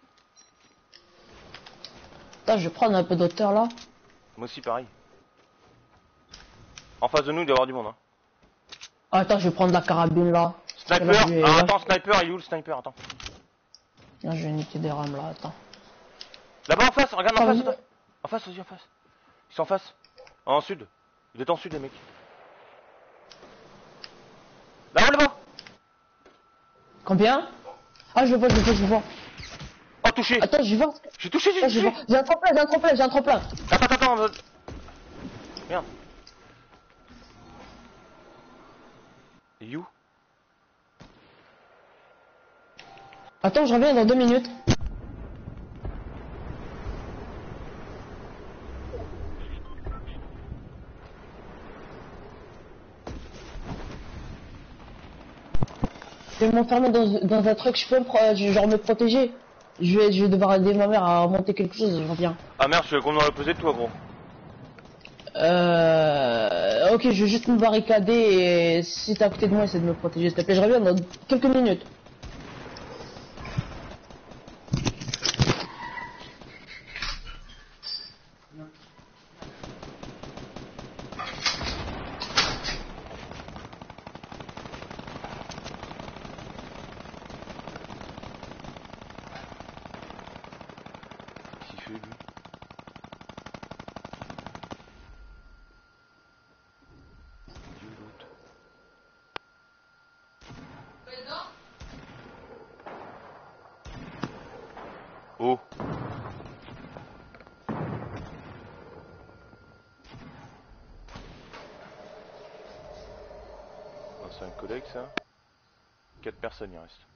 Attends, je vais prendre un peu d'auteur là.
Moi aussi, pareil. En face de nous, il doit y avoir du monde, hein.
Ah, attends, je vais prendre la carabine là.
Sniper.
Là, je vais-
Ah,
là,
attends, sniper, il est où le sniper? Attends.
là, je vais niquer des rames là, attends.
Là-bas en face, regarde en
Ah,
face,
vas-y.
attends. En face, vas-y, en face. Ils sont en face. En sud. Il est en sud, les mecs. Là-haut, là-bas.
Combien? Ah, je vois, je vois, je vois.
Oh, touché.
Attends, je vois.
J'ai touché, j'ai
Ah, je
touché.
vois. J'ai un tremplin, j'ai un tremplin, j'ai un tremplin.
Attends, attends, attends. Merde. Et you?
Attends, je reviens dans deux minutes. Je vais m'enfermer dans, dans un truc, je peux me, pro- je- genre me protéger. Je vais, je vais devoir aider ma mère à monter quelque chose, je reviens.
Ah merde, je suis qu'on aurait pesé de toi, gros.
Euh... Ok, je vais juste me barricader et si t'es à côté de moi, essaie de me protéger, s'il te plaît. Je reviens dans quelques minutes.
Qu'est-ce qu'il fait, lui? Il est où, l'autre? Oh. Ah, c'est un collègue, ça. Quatre personnes, il reste.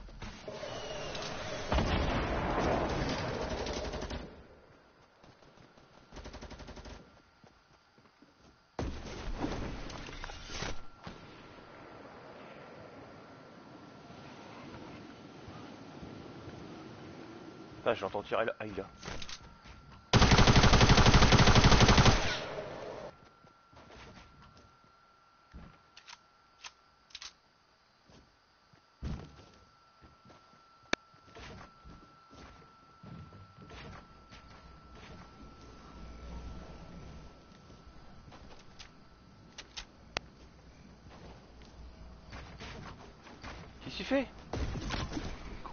Ah, j'entends tirer là. Ah, il est là. qu'il fait? Con.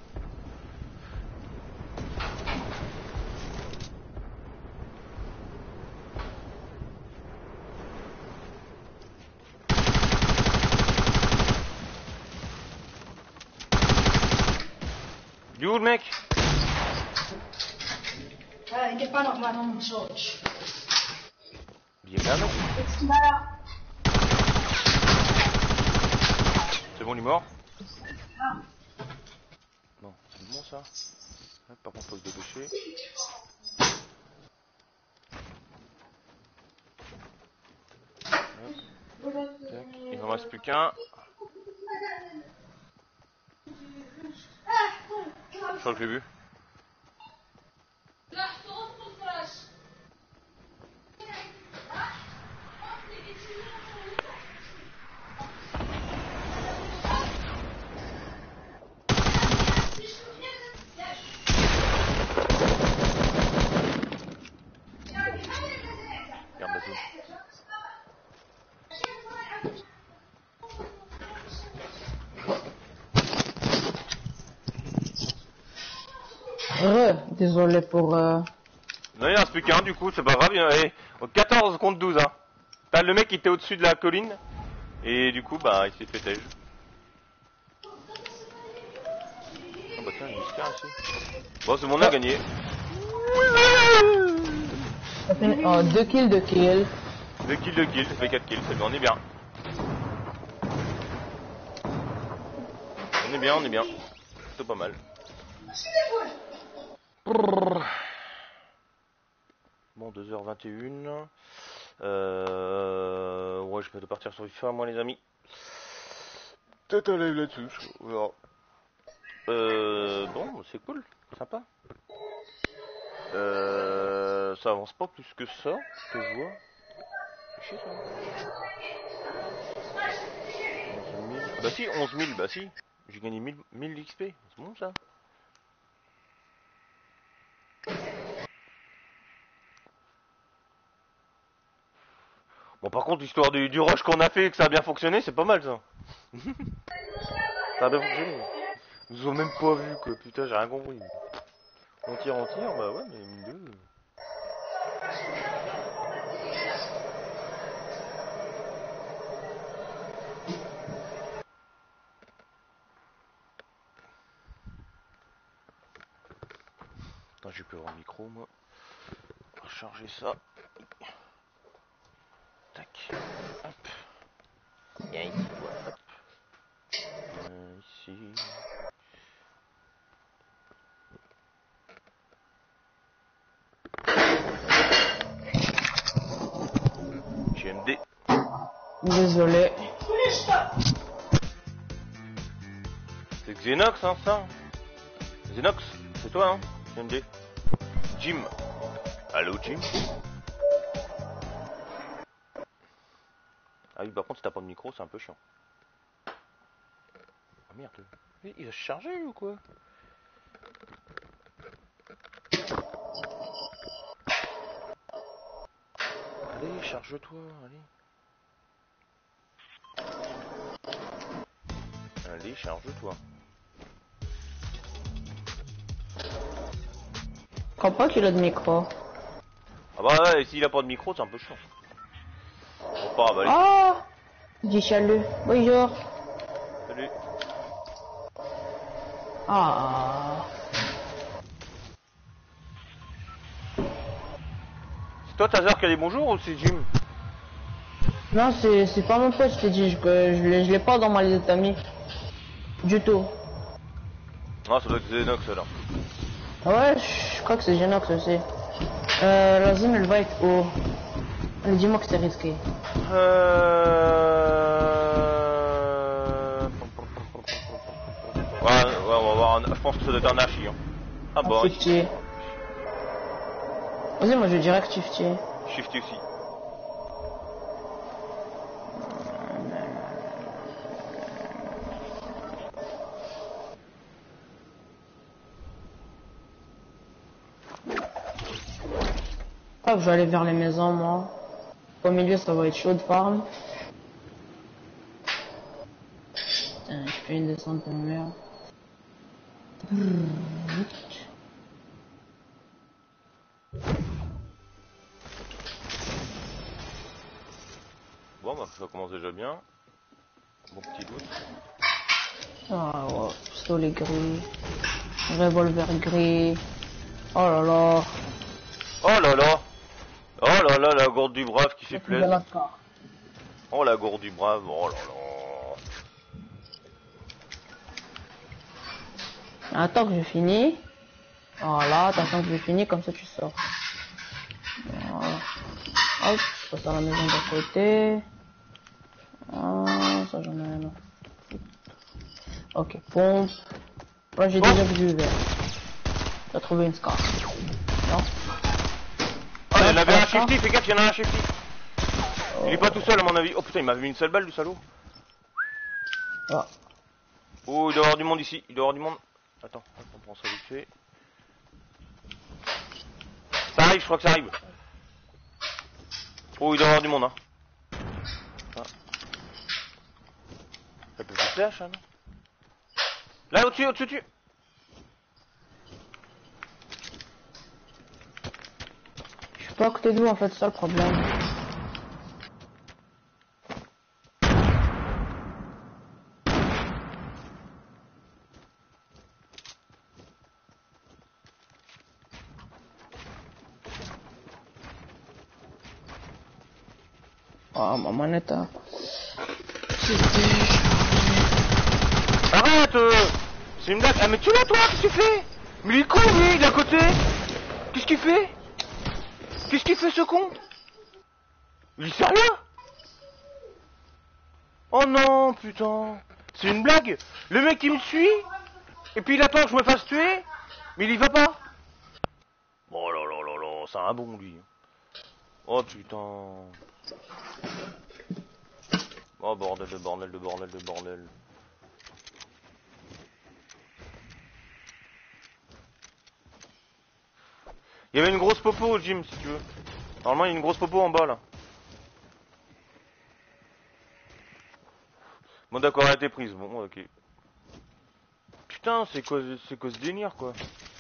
Du où le mec?
Ah, il est pas normalement mon George.
Il est là, mec.
Voilà.
C'est bon, il est mort? Non, c'est bon ça. Ouais, par contre, faut se dépêcher. Hop. Tac. Il n'en reste plus qu'un. Je crois que je l'ai vu. Regarde la zone.
Re, désolé pour... Euh...
Non, il en reste plus qu'un, du coup, c'est pas grave. Il y en a quatorze contre douze, hein. T'as le mec qui était au-dessus de la colline. Et du coup, bah, il s'est fait tège. Oh bah tiens, il y a une scar ici. Bon, c'est bon, on a gagné.
Oh, deux kills, deux kills.
deux kills, deux kills, ça fait quatre kills, c'est bon, on est bien. On est bien, on est bien. C'est pas mal. Bon, deux heures vingt et une. Euh... Ouais, je vais partir sur FIFA, moi, les amis. Peut-être un live là-dessus, on verra. Euh... Bon, c'est cool, sympa. Euh... Ça avance pas plus que ça, que je vois. C'est chier, ça. onze mille. Ah bah si, onze mille, bah si. J'ai gagné mille, mille X P, c'est bon ça. Bon, par contre, l'histoire du, du rush qu'on a fait et que ça a bien fonctionné, c'est pas mal ça. Ça a bien fonctionné. Ils nous ont même pas vu quoi, putain, j'ai rien compris. On tire, on tire, bah ouais, mais mine deux. Attends, j'ai plus avoir le micro moi. On va recharger ça. Tac. Hop. Viens ici, toi. Hop. Viens ici. G M D.
Désolé.
C'est Xenox, hein, ça. Xenox, c'est toi, hein, G M D. Jim. Allô, Jim. Ah oui, par contre, si t'as pas de micro, c'est un peu chiant. Ah merde. Il va se charger ou quoi? Allez, charge-toi, allez. Allez, charge-toi.
Je crois pas qu'il a de micro.
Ah bah ouais, s'il a pas de micro, c'est un peu chiant. Bon, pas grave, allez.
Ah, dis salut. Bonjour.
Salut.
Ah.
C'est toi, Tazar, qui a dit bonjour ou c'est Jim?
Non, c'est c'est pas mon pote, je t'ai dit, je, je, l'ai- je l'ai pas dans ma liste d'amis. Du tout.
Ah, ça doit être Xenox alors.
Ah ouais, je crois que c'est Genox aussi. Euh, la zone elle va être haut. Allez, dis-moi que c'est risqué.
Euh... Ouais, ouais, on va voir. Un... Je pense que ça doit être un archi. Hein. Ah bon, ici.
Shifty. Vas-y, moi je dirais que Shifty.
Shifty aussi.
Ah, je vais aller vers les maisons, moi. Au milieu, ça va être chaud de farm. Putain. Putain, je fais une descente de merde.
Bon bah ça commence déjà bien. Bon petit doute.
Ah ouais, pistolet gris. Revolver gris. Oh là là.
Oh là là. Oh là là, la gourde du brave qui fait plaisir. Oh la gourde du brave, oh là là.
Attends que je finis. Voilà, attends que je finis, comme ça tu sors. Voilà. Hop, je passe à la maison d'à côté. Ah, ça j'en ai un. Ok, pompe. Là j'ai déjà vu le vert. T'as trouvé une scar. Non.
Oh, il y en avait un shifty, fais gaffe, il y en a un shifty. Oh. Il est pas tout seul à mon avis. Oh putain, il m'a mis une seule balle du salaud.
Ah.
Oh, il doit y avoir du monde ici, il doit y avoir du monde. Attends, on prend ça vite fait. Ça arrive, je crois que ça arrive. Oh, il doit y avoir du monde, hein. Ah. Ça peut faire flash, hein, non? Là, au-dessus, au-dessus, au-dessus.
Je suis pas à côté de vous, en fait, c'est ça le problème. Oh, ma manette, hein.
Arrête euh c'est une blague. Ah mais tu l'as toi, qu'est-ce que tu fais? Mais il est con lui, il est à côté. Qu'est-ce qu'il fait? Qu'est-ce qu'il fait ce con? Il est sérieux? Oh non putain. C'est une blague. Le mec il me suit. Et puis il attend que je me fasse tuer. Mais il y va pas. Oh là là là là, c'est un bon lui. Oh putain. Oh bordel de bordel de bordel de bordel. Il y avait une grosse popo au gym si tu veux. Normalement il y a une grosse popo en bas là. Bon d'accord, elle a été prise, bon ok. Putain, c'est quoi, c'est quoi ce délire quoi?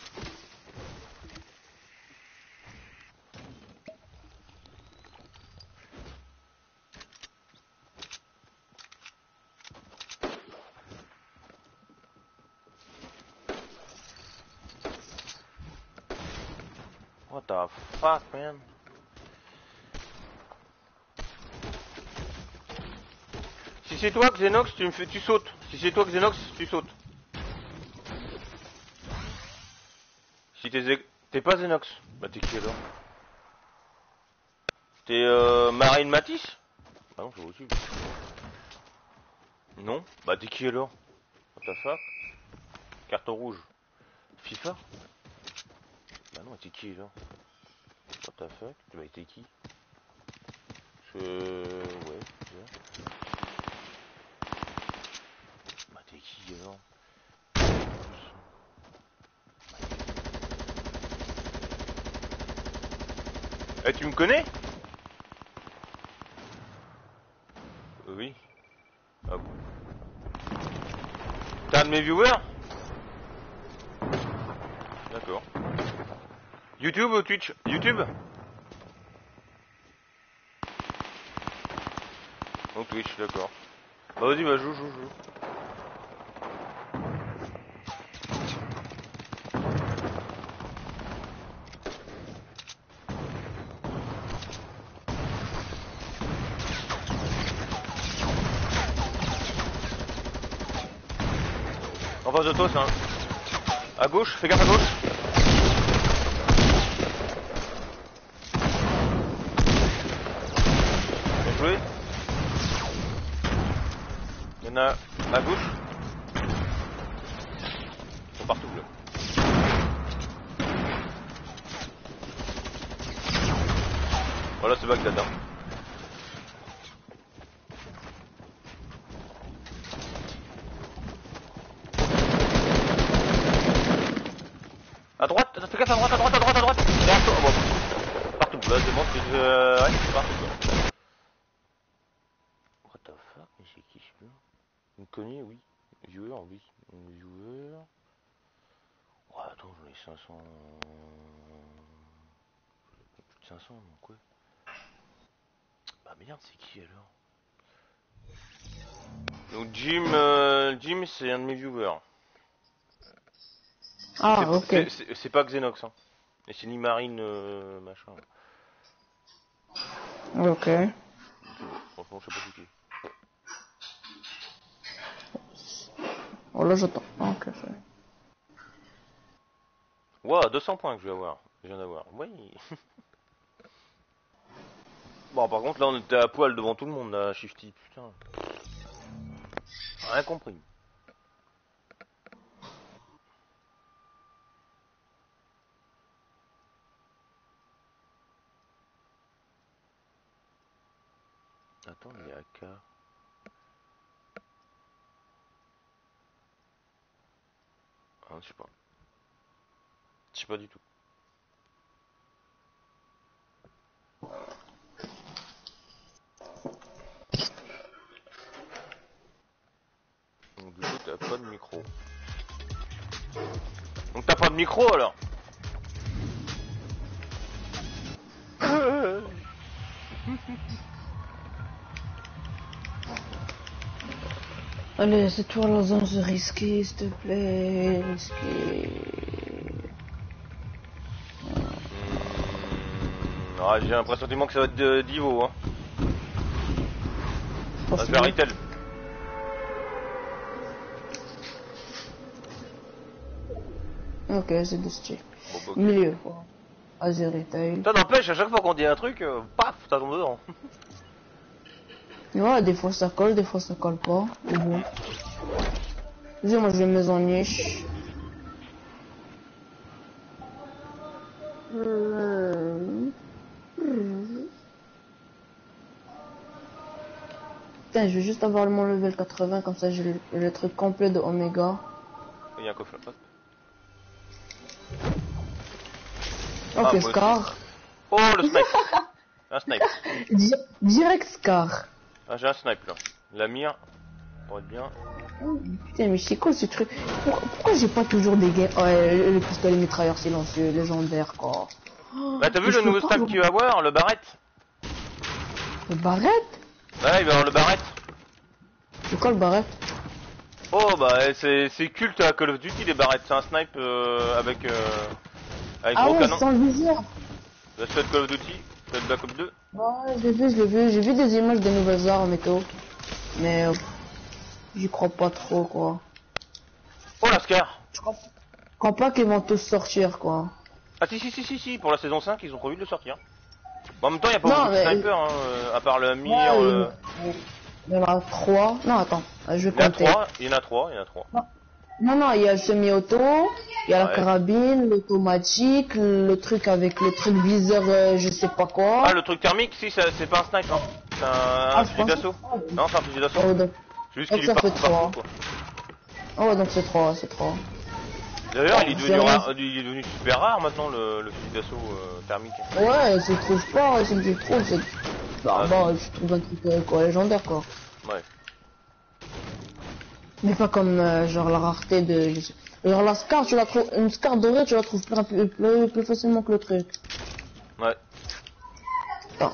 What the fuck man? Si c'est toi Xenox, tu me fais, tu sautes. Si c'est toi Xenox, tu sautes. Si t'es t'es pas Xenox, bah t'es qui alors? T'es euh, Marine Matisse? Ah non, c'est aussi. Non? Bah t'es qui alors? What the fuck? Carton rouge. FIFA? Bah non, t'es qui alors? What the fuck? Bah t'es qui? Je... Ouais, ouais. Bah t'es qui alors? Eh, tu me connais? Oui. Ah bon. T'es un de mes viewers? D'accord. YouTube ou Twitch? YouTube? Oh Twitch, d'accord. Bah vas-y, bah joue, joue, joue. En face de toi, c'est un... À gauche, fais gaffe à gauche. Bien joué. Il y en a à gauche. Ils sont partout là. Voilà, c'est Bagdad. Hein. À droite, fais gaffe à droite, à droite, à droite, à droite. Derrière toi, oh, bon. Partout, là c'est bon, c'est euh... ouais, c'est partout quoi. What the fuck, mais c'est qui je peux? Une connue, oui. Viewers, oui. Viewers. Ouais, attends, j'en ai cinq cents. Plus de cinq cents, donc ouais. Bah merde, c'est qui alors? Donc Jim, euh, Jim c'est un de mes viewers.
Ah,
C'est-
ok.
c'est- C'est c'est pas Xenox, hein. Et c'est ni Marine, euh, machin.
Ok.
Franchement, je sais pas c'est qui.
Oh là, j'attends. Ok, ça y est.
Wow, deux cents points que je vais avoir. Je viens d'avoir. Oui. Bon, par contre, là, on était à poil devant tout le monde, là, Shifty. Putain. Rien compris. Attends, il est à K. Ah, je sais pas. Je sais pas du tout. Donc, du coup, t'as pas de micro. Donc, t'as pas de micro alors?
Allez, c'est toi la zone de risqué, s'il te plaît. Risqué.
Hmm, ah, j'ai un pressentiment que ça va être de Divo, hein. Ça va se faire Retail.
Ok, c'est de style.
Bon, bah, ok.
Milieu. Vas-y, retail.
Ça n'empêche, à chaque fois qu'on dit un truc, euh, paf, ça tombe dedans.
Ouais, des fois ça colle, des fois ça colle pas. Mais bon. Vas-y, moi je vais me mettre en niche. Putain, je vais juste avoir mon level quatre-vingts, comme ça j'ai le, le truc complet de Omega.
Il y a un coffre là. Hop.
Ok,
Ah, moi
Scar.
Oh, le snipe. Un snipe.
Di- direct Scar.
Ah, j'ai un snipe là. La mire, pour être bien.
Oh, putain, mais c'est quoi ce truc? Pourquoi, pourquoi j'ai pas toujours des gains? Ouais, le, le pistolet mitrailleur silencieux, légendaire, quoi.
Bah, t'as vu
Mais je
le
peux
nouveau
pas
snipe
voir.
qu'il va avoir, le barrette?
Le barrette?
Ouais, il va avoir le barrette.
C'est quoi le barrette?
Oh, bah, c'est c'est culte à Call of Duty, les barrettes. C'est un snipe euh, avec, euh, avec
Ah
gros
ouais,
canon.
sans le viseur.
Là, c'est Call of Duty, c'est Black Ops deux.
Ouais, je l'ai vu, je l'ai vu. J'ai vu des images des nouvelles armes et tout. Mais euh, j'y crois pas trop, quoi.
Oh, la Scar.
Je crois, je crois pas qu'ils vont tous sortir, quoi.
Ah, si, si, si, si, si, pour la saison cinq, ils ont prévu de le sortir. Bon, en même temps, il n'y a pas
Non,
beaucoup de
mais-
snipers, hein, euh, à part le Mir.
Ouais,
euh...
il, il y en a trois. Non, attends, euh, je vais
Il y en a
compter.
trois, il y en a trois, il y en a trois.
Non, non, il y a le semi-auto, il y a la
Ouais.
carabine, l'automatique, le truc avec le truc viseur, euh, je sais pas quoi.
Ah, le truc thermique, si, ça- c'est pas un snipe, hein. C'est un,
Ah,
un
je
fusil
pensais-
d'assaut.
ah,
Non, c'est un fusil d'assaut.
Oh, donc,
C'est juste
donc
qu'il
ça
lui part
fait trois.
partout, quoi.
oh, donc c'est trois, c'est trois.
D'ailleurs, il est
Oh,
devenu
c'est
rare,
vrai.
il est devenu super rare maintenant, le, le fusil d'assaut euh, thermique.
Ouais, je trouve pas, si tu le trouves, c'est... Bah,
Ah,
bon, je trouve un truc euh, quoi, légendaire, quoi.
Ouais.
Mais pas comme, euh, genre, la rareté de... je sais- Genre, la Scar, tu la trouves... Une Scar dorée, tu la trouves plus, plus, plus, plus facilement que le truc.
Ouais.
Attends.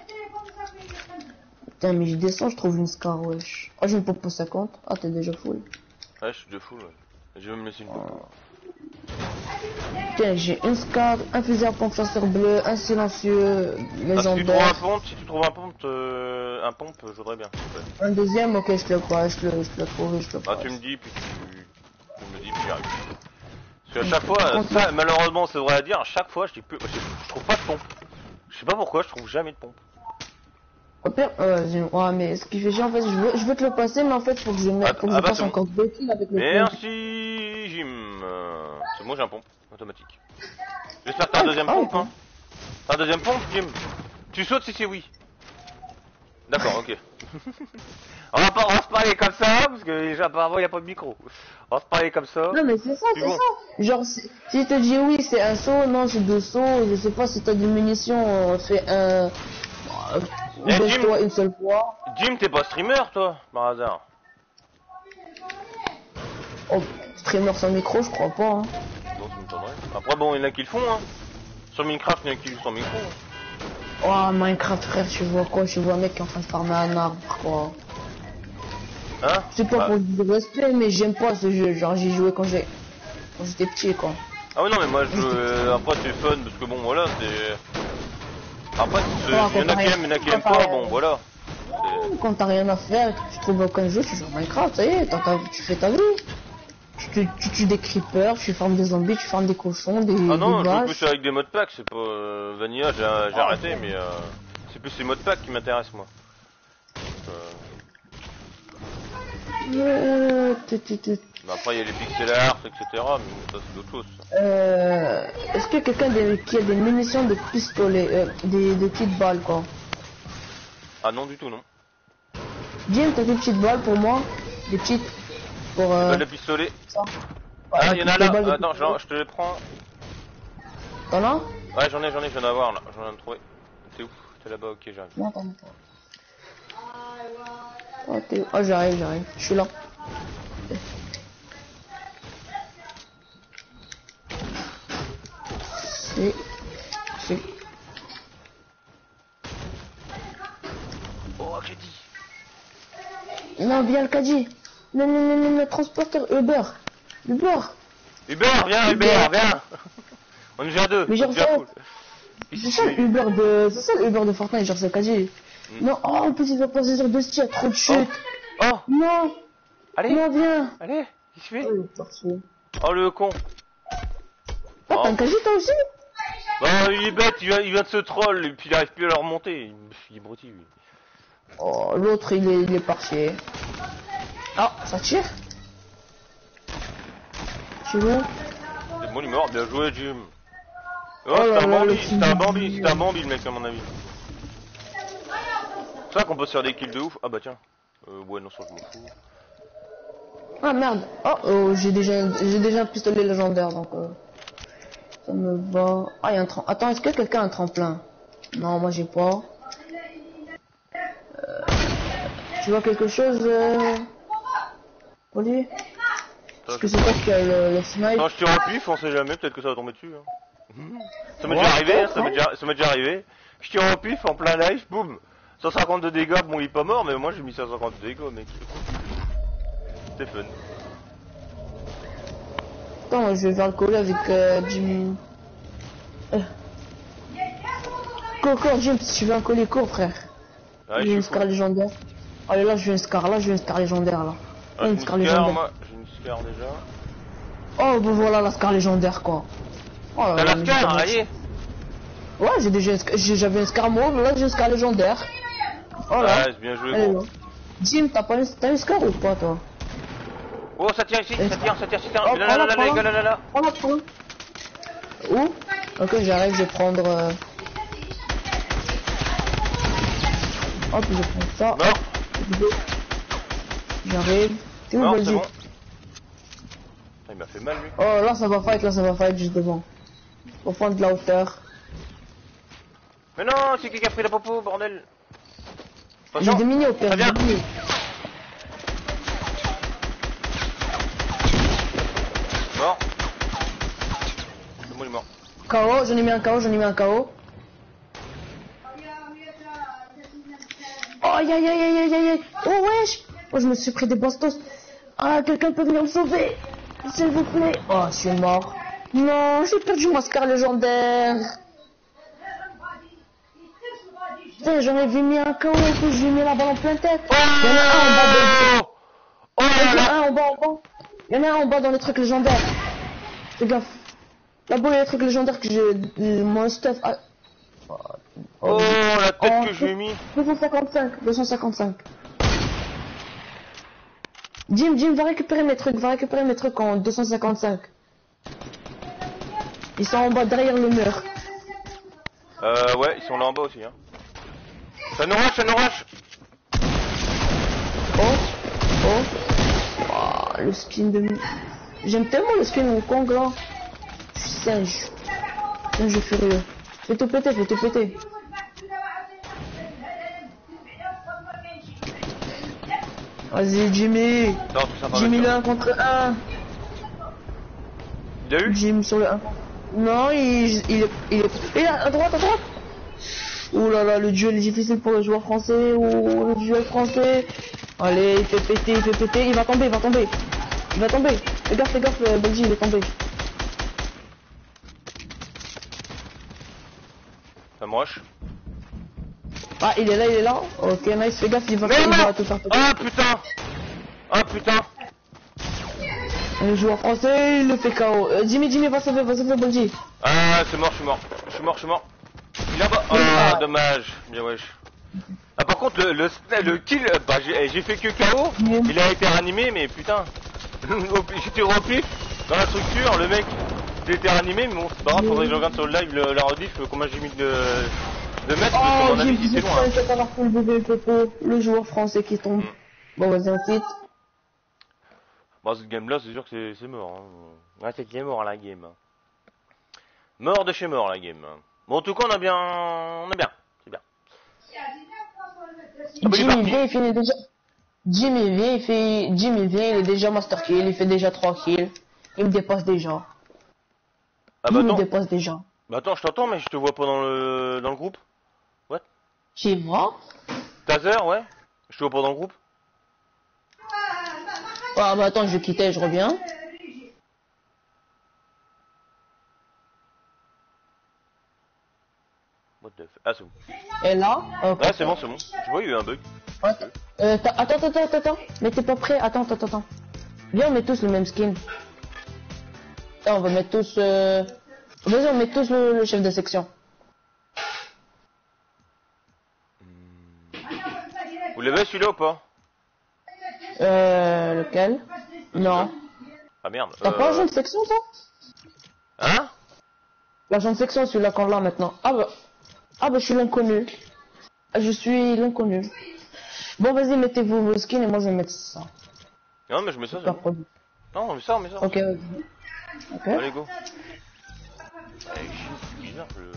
Putain, mais je descends, je trouve une Scar, wesh. Ah, j'ai une pompe pour cinquante. Ah, t'es déjà full.
Ouais, je suis de fou, ouais. Je vais me laisser une pompe.
Tiens, j'ai une Scar, un fusil à pompe chasseur bleu, un silencieux
Ah, si tu trouves un
légendaire.
pompe, si tu trouves un pompe, euh, un pompe, je voudrais bien. Ouais.
Un deuxième, ok, je te le passe, je le, je te le trouve, je te le
Ah,
passe.
tu me dis, puis tu, tu me dis, puis j'y arrive. Parce qu'à chaque fois, ça, malheureusement, c'est vrai à dire, à chaque fois, je dis plus, je, je trouve pas de pompe. Je sais pas pourquoi, je trouve jamais de pompe.
Au pire, euh, j'ai- ouais, mais ce qui fait chiant, en fait, je veux, je veux te le passer, mais en fait, faut que je, mette,
Ah,
faut que
ah
je
bah,
passe
c'est bon.
encore deux kills avec le pompe.
Merci, Jim. Euh, c'est moi, j'ai un pompe automatique. J'espère que t'as un deuxième
Ah,
pompe,
ok.
hein. T'as un deuxième pompe, Jim? Tu sautes si c'est oui. D'accord, ok. on, va pas, on va se parler comme ça, parce que apparemment il n'y a pas de micro. On va se parler comme ça.
Non, mais c'est ça,
Puis
c'est
bon.
ça. Genre, si, si je te dis oui, c'est un saut, non, c'est deux sauts, je sais pas si t'as des munitions, euh, fais un... Euh,
Eh,
baisse-toi
Jim.
une seule fois.
Jim, t'es pas streamer, toi, par hasard?
Oh, streamer sans micro, je crois pas. Hein.
Non, ça m'étonnerait. Après, bon, il y en a qui le font, hein. Sur Minecraft, il y en a qui jouent sans micro. Hein.
Oh, Minecraft, frère, tu vois quoi? Tu vois un mec qui est en train de farmer un arbre, quoi.
Hein?
C'est pas
bah.
pour du respect, mais j'aime pas ce jeu. Genre, j'y jouais quand j'ai, quand j'étais petit, quoi.
Ah ouais, non, mais moi, je euh, après, c'est fun, parce que bon, voilà, c'est... Après, il y en a qui aiment, il y en a qui aiment pas, bon, voilà.
Quand t'as rien à faire, tu trouves aucun jeu, tu joues à Minecraft, ça y est, tu fais ta vie. Tu, tu tues des creepers, tu farmes des zombies, tu farmes des cochons, des
Ah non,
des
je joue
vaches.
plus avec des modes pack, c'est pas... Euh, Vanilla, j'ai j'ai arrêté, mais euh, c'est plus ces modes pack qui m'intéressent, moi. Euh...
Euh, tu, tu, tu.
Mais après, il y a les pixel art, et cetera, mais ça, c'est d'autres choses, ça.
Euh, est-ce que quelqu'un de- qui a des munitions de pistolet, euh, des, des petites balles, quoi?
Ah non, du tout, non.
Jim, t'as des petites balles pour moi? Des petites... Pour... Euh,
Bah, le pistolet.
ça.
Ah,
Ouais,
il y en a
des
là,
balles de
attends,
pistolet.
je, je te les prends.
T'en as?
Ouais, j'en ai, j'en ai, je viens d'avoir, là, j'en ai trouvé. T'es où? T'es là-bas, ok, j'arrive.
Non, t'en as pas. Oh, t'es où? Oh, j'arrive, j'arrive. Je suis là. C'est... C'est...
Oh, crédit.
Non, bien le caddie. Non, non, non, non, le transporteur Uber. Uber.
Uber, viens, Uber, viens. On est déjà deux,
Mais
c'est
genre
déjà
ça,
cool.
c'est ça le Uber de... C'est ça le Uber de Fortnite, genre c'est le caddie.
Mm.
Non, oh, en plus il va passer sur deux stiers, trop de chute.
Oh, oh,
Non,
allez,
non, viens.
allez, qu'est-ce qu'il fait?
Oh, il est parti.
Oh, le con.
Ah, t'as un caddie toi aussi?
Oh, il est bête, il vient, il vient de se troll, et puis il arrive plus à le remonter. Il, il est brouti, lui.
Oh, l'autre il est, il est parti. Ah, ça tire. Tu vois?
C'est bon, il est mort, bien joué, Jim. Oh,
Oh
c'est
là
un
là,
Bambi,
le
c'est
film
un
de
Bambi,
Jim.
c'est un Bambi, le mec, à mon avis. C'est ça qu'on peut se faire des kills de ouf. Ah bah tiens. Euh, ouais, non, ça, je m'en fous.
Ah merde. Oh, oh j'ai déjà, j'ai déjà un pistolet légendaire donc euh, ça me va. Ah, il y a un tremplin. Attends, est-ce que quelqu'un a un tremplin? Non, moi j'ai pas. Euh, tu vois quelque chose, euh... Oli? Est-ce que c'est toi qui a le, le snipe?
Non, je tire en pif, on sait jamais, peut-être que ça va tomber dessus. Hein. Ça m'est
Ouais,
déjà arrivé, hein, ça
ouais.
m'est déjà, ça m'est déjà arrivé. Je tire en pif, en plein live, boum. cent cinquante de dégâts, bon, il est pas mort, mais moi j'ai mis cent cinquante de dégâts, mec. C'était fun.
Attends, je vais faire le coller avec euh, Jim. Euh. Cours, cours, Jim, si tu veux un collier, cours, frère.
Ouais,
J'ai une
je suis
scar
fou.
légendaire. Allez, là, j'ai une scar, là, j'ai une scar légendaire, là.
Ah,
Là,
j'ai
une
une
scar
scar,
légendaire.
moi, j'ai une scar déjà.
Oh, bah voilà la scar légendaire, quoi. Oh là
T'as
là,
la
mais
scar,
j'ai-
allez.
Ouais, j'ai déjà une scar- j'ai- j'avais une scar mauve, là, j'ai une scar légendaire. Voilà.
Ouais, c'est bien joué,
Elle est
gros.
là. Jim, t'as pas une, t'as une scar ou pas, toi?
Oh, ça tire ici, ça tire, ça tire, ça tire.
Oh,
Là, là, là, là,
prends-la,
là, là, là, là.
Prends-la, prends-la. Où? Ok, j'arrive, je vais prendre... Euh... Hop, je prends ça.
Mort.
Hop, j'arrive. T'es où,
Mort, c'est
Belgique?
bon. Ah, il m'a fait mal, lui.
Oh, là, ça va fight, là, ça va fight juste devant. Faut prendre de la hauteur.
Mais non, c'est qui qui a pris la popo, bordel.
J'ai
Attention.
des mini au père,
Très bien.
j'ai des mini.
Mort. C'est bon, il est mort.
K O, j'en ai mis un K O, j'en ai mis un K O. Oh, aïe aïe aïe aïe aïe aïe aïe. Oh wesh. Oh, je me suis pris des bastos. Ah, quelqu'un peut venir me sauver, s'il vous plaît. Oh, je suis mort. Non, j'ai perdu ma scar légendaire. Putain, j'en ai vu mis un K O, en plus je lui ai mis la balle en pleine tête. Il y en a un en bas de...
Oh
Il y
là
en a
là.
un en bas, en bas. Il y en a un en bas dans les trucs légendaires. Fais gaffe. Là-bas, il y a les trucs légendaires que j'ai... euh, Mon stuff... Ah.
Oh, la tête
Oh,
que je lui ai mis.
deux cent cinquante-cinq, deux cent cinquante-cinq. Jim, Jim, va récupérer mes trucs, va récupérer mes trucs en deux cent cinquante-cinq. Ils sont en bas derrière le mur.
Euh, ouais, ils sont là en bas aussi, hein. Ça nous rush, ça nous rush.
Oh, oh. Wow, le skin de... J'aime tellement le skin de Kong là. Je suis singe. Singe furieux. Fais tout péter, fais tout péter. Vas-y Jimmy.
Non, c'est sympa.
Jimmy
avec
le
ça.
un contre un.
Il a eu?
Jim sur le un. Non, il, il est, il est, il est à droite, à droite. Ouh là là, le duel est difficile pour le joueur français. Ouh, le duel français. Allez, il fait péter, il fait péter, il va tomber, il va tomber. Il va tomber. Fais gaffe, fais gaffe, Benji, il est tombé.
Ça me rush.
Ah, il est là, il est là. Ok, nice, fais gaffe, il va,
Mais
il
non.
va tout faire péter.
Ah putain. Ah putain.
Le joueur français, il le fait K O. Euh, Jimmy, Jimmy, va sauver, va sauver Benji.
Ah, c'est mort, je suis mort. Je suis mort, je suis mort. Il est là-bas. Ah, dommage. Bien wesh. Ah, par contre, le, le, le kill, bah j'ai j'ai fait que K O. Il a été ranimé, mais putain. J'étais repli dans la structure, le mec il a été ranimé, mais bon, c'est pas grave, faudrait que je regarde sur le live le, la rediff, combien j'ai mis de, de mètres, parce que
Oh,
mon avis il était loin.
Jimmy, avoir fait le bébé Popo, le joueur français qui tombe.
Mm.
Bon, vas-y, ensuite.
Bon, cette game là, c'est sûr que c'est mort. Hein. Ouais, c'est mort la game. Mort de chez mort la game. Bon, en tout cas, on a bien. On a bien. C'est bien. Ah bah,
Jimmy vient, il finit déjà. Jimmy vient, il fait. Jimmy vient, il est déjà master kill, il fait déjà trois kills. Il me dépasse déjà.
Ah bah
il me
attends.
dépasse déjà.
Bah attends, je t'entends, mais je te vois pas dans le dans le groupe. What?
Chez moi?
Taser, ouais. Je te vois pas dans le groupe.
Ah bah attends, je vais quitter, je reviens.
What the f... Ah, c'est bon.
Et là? Okay.
Ouais, c'est bon, c'est bon. Je vois, il y a eu un bug.
Ouais. Euh, attends, attends, attends, attends. Mais t'es pas prêt? Attends, attends, attends. Viens, on met tous le même skin. Là, on va mettre tous... Euh... Vas-y, on met tous le, le chef de section.
Vous l'avez celui-là ou pas?
Euh... Lequel? Non.
Ah merde.
T'as
euh...
pas un jeu de section, ça?
Hein?
L'agent de section, celui-là qu'on l'a maintenant. Ah bah... Ah bah, je suis l'inconnu. Je suis l'inconnu. Bon, vas-y, mettez-vous vos skins et moi, je vais mettre ça.
Non, mais je mets ça, c'est
Super
bon.
produit.
Non, on met ça, on met ça.
Ok, vas-y. Ok.
Allez, go. Eh, c'est bizarre, le...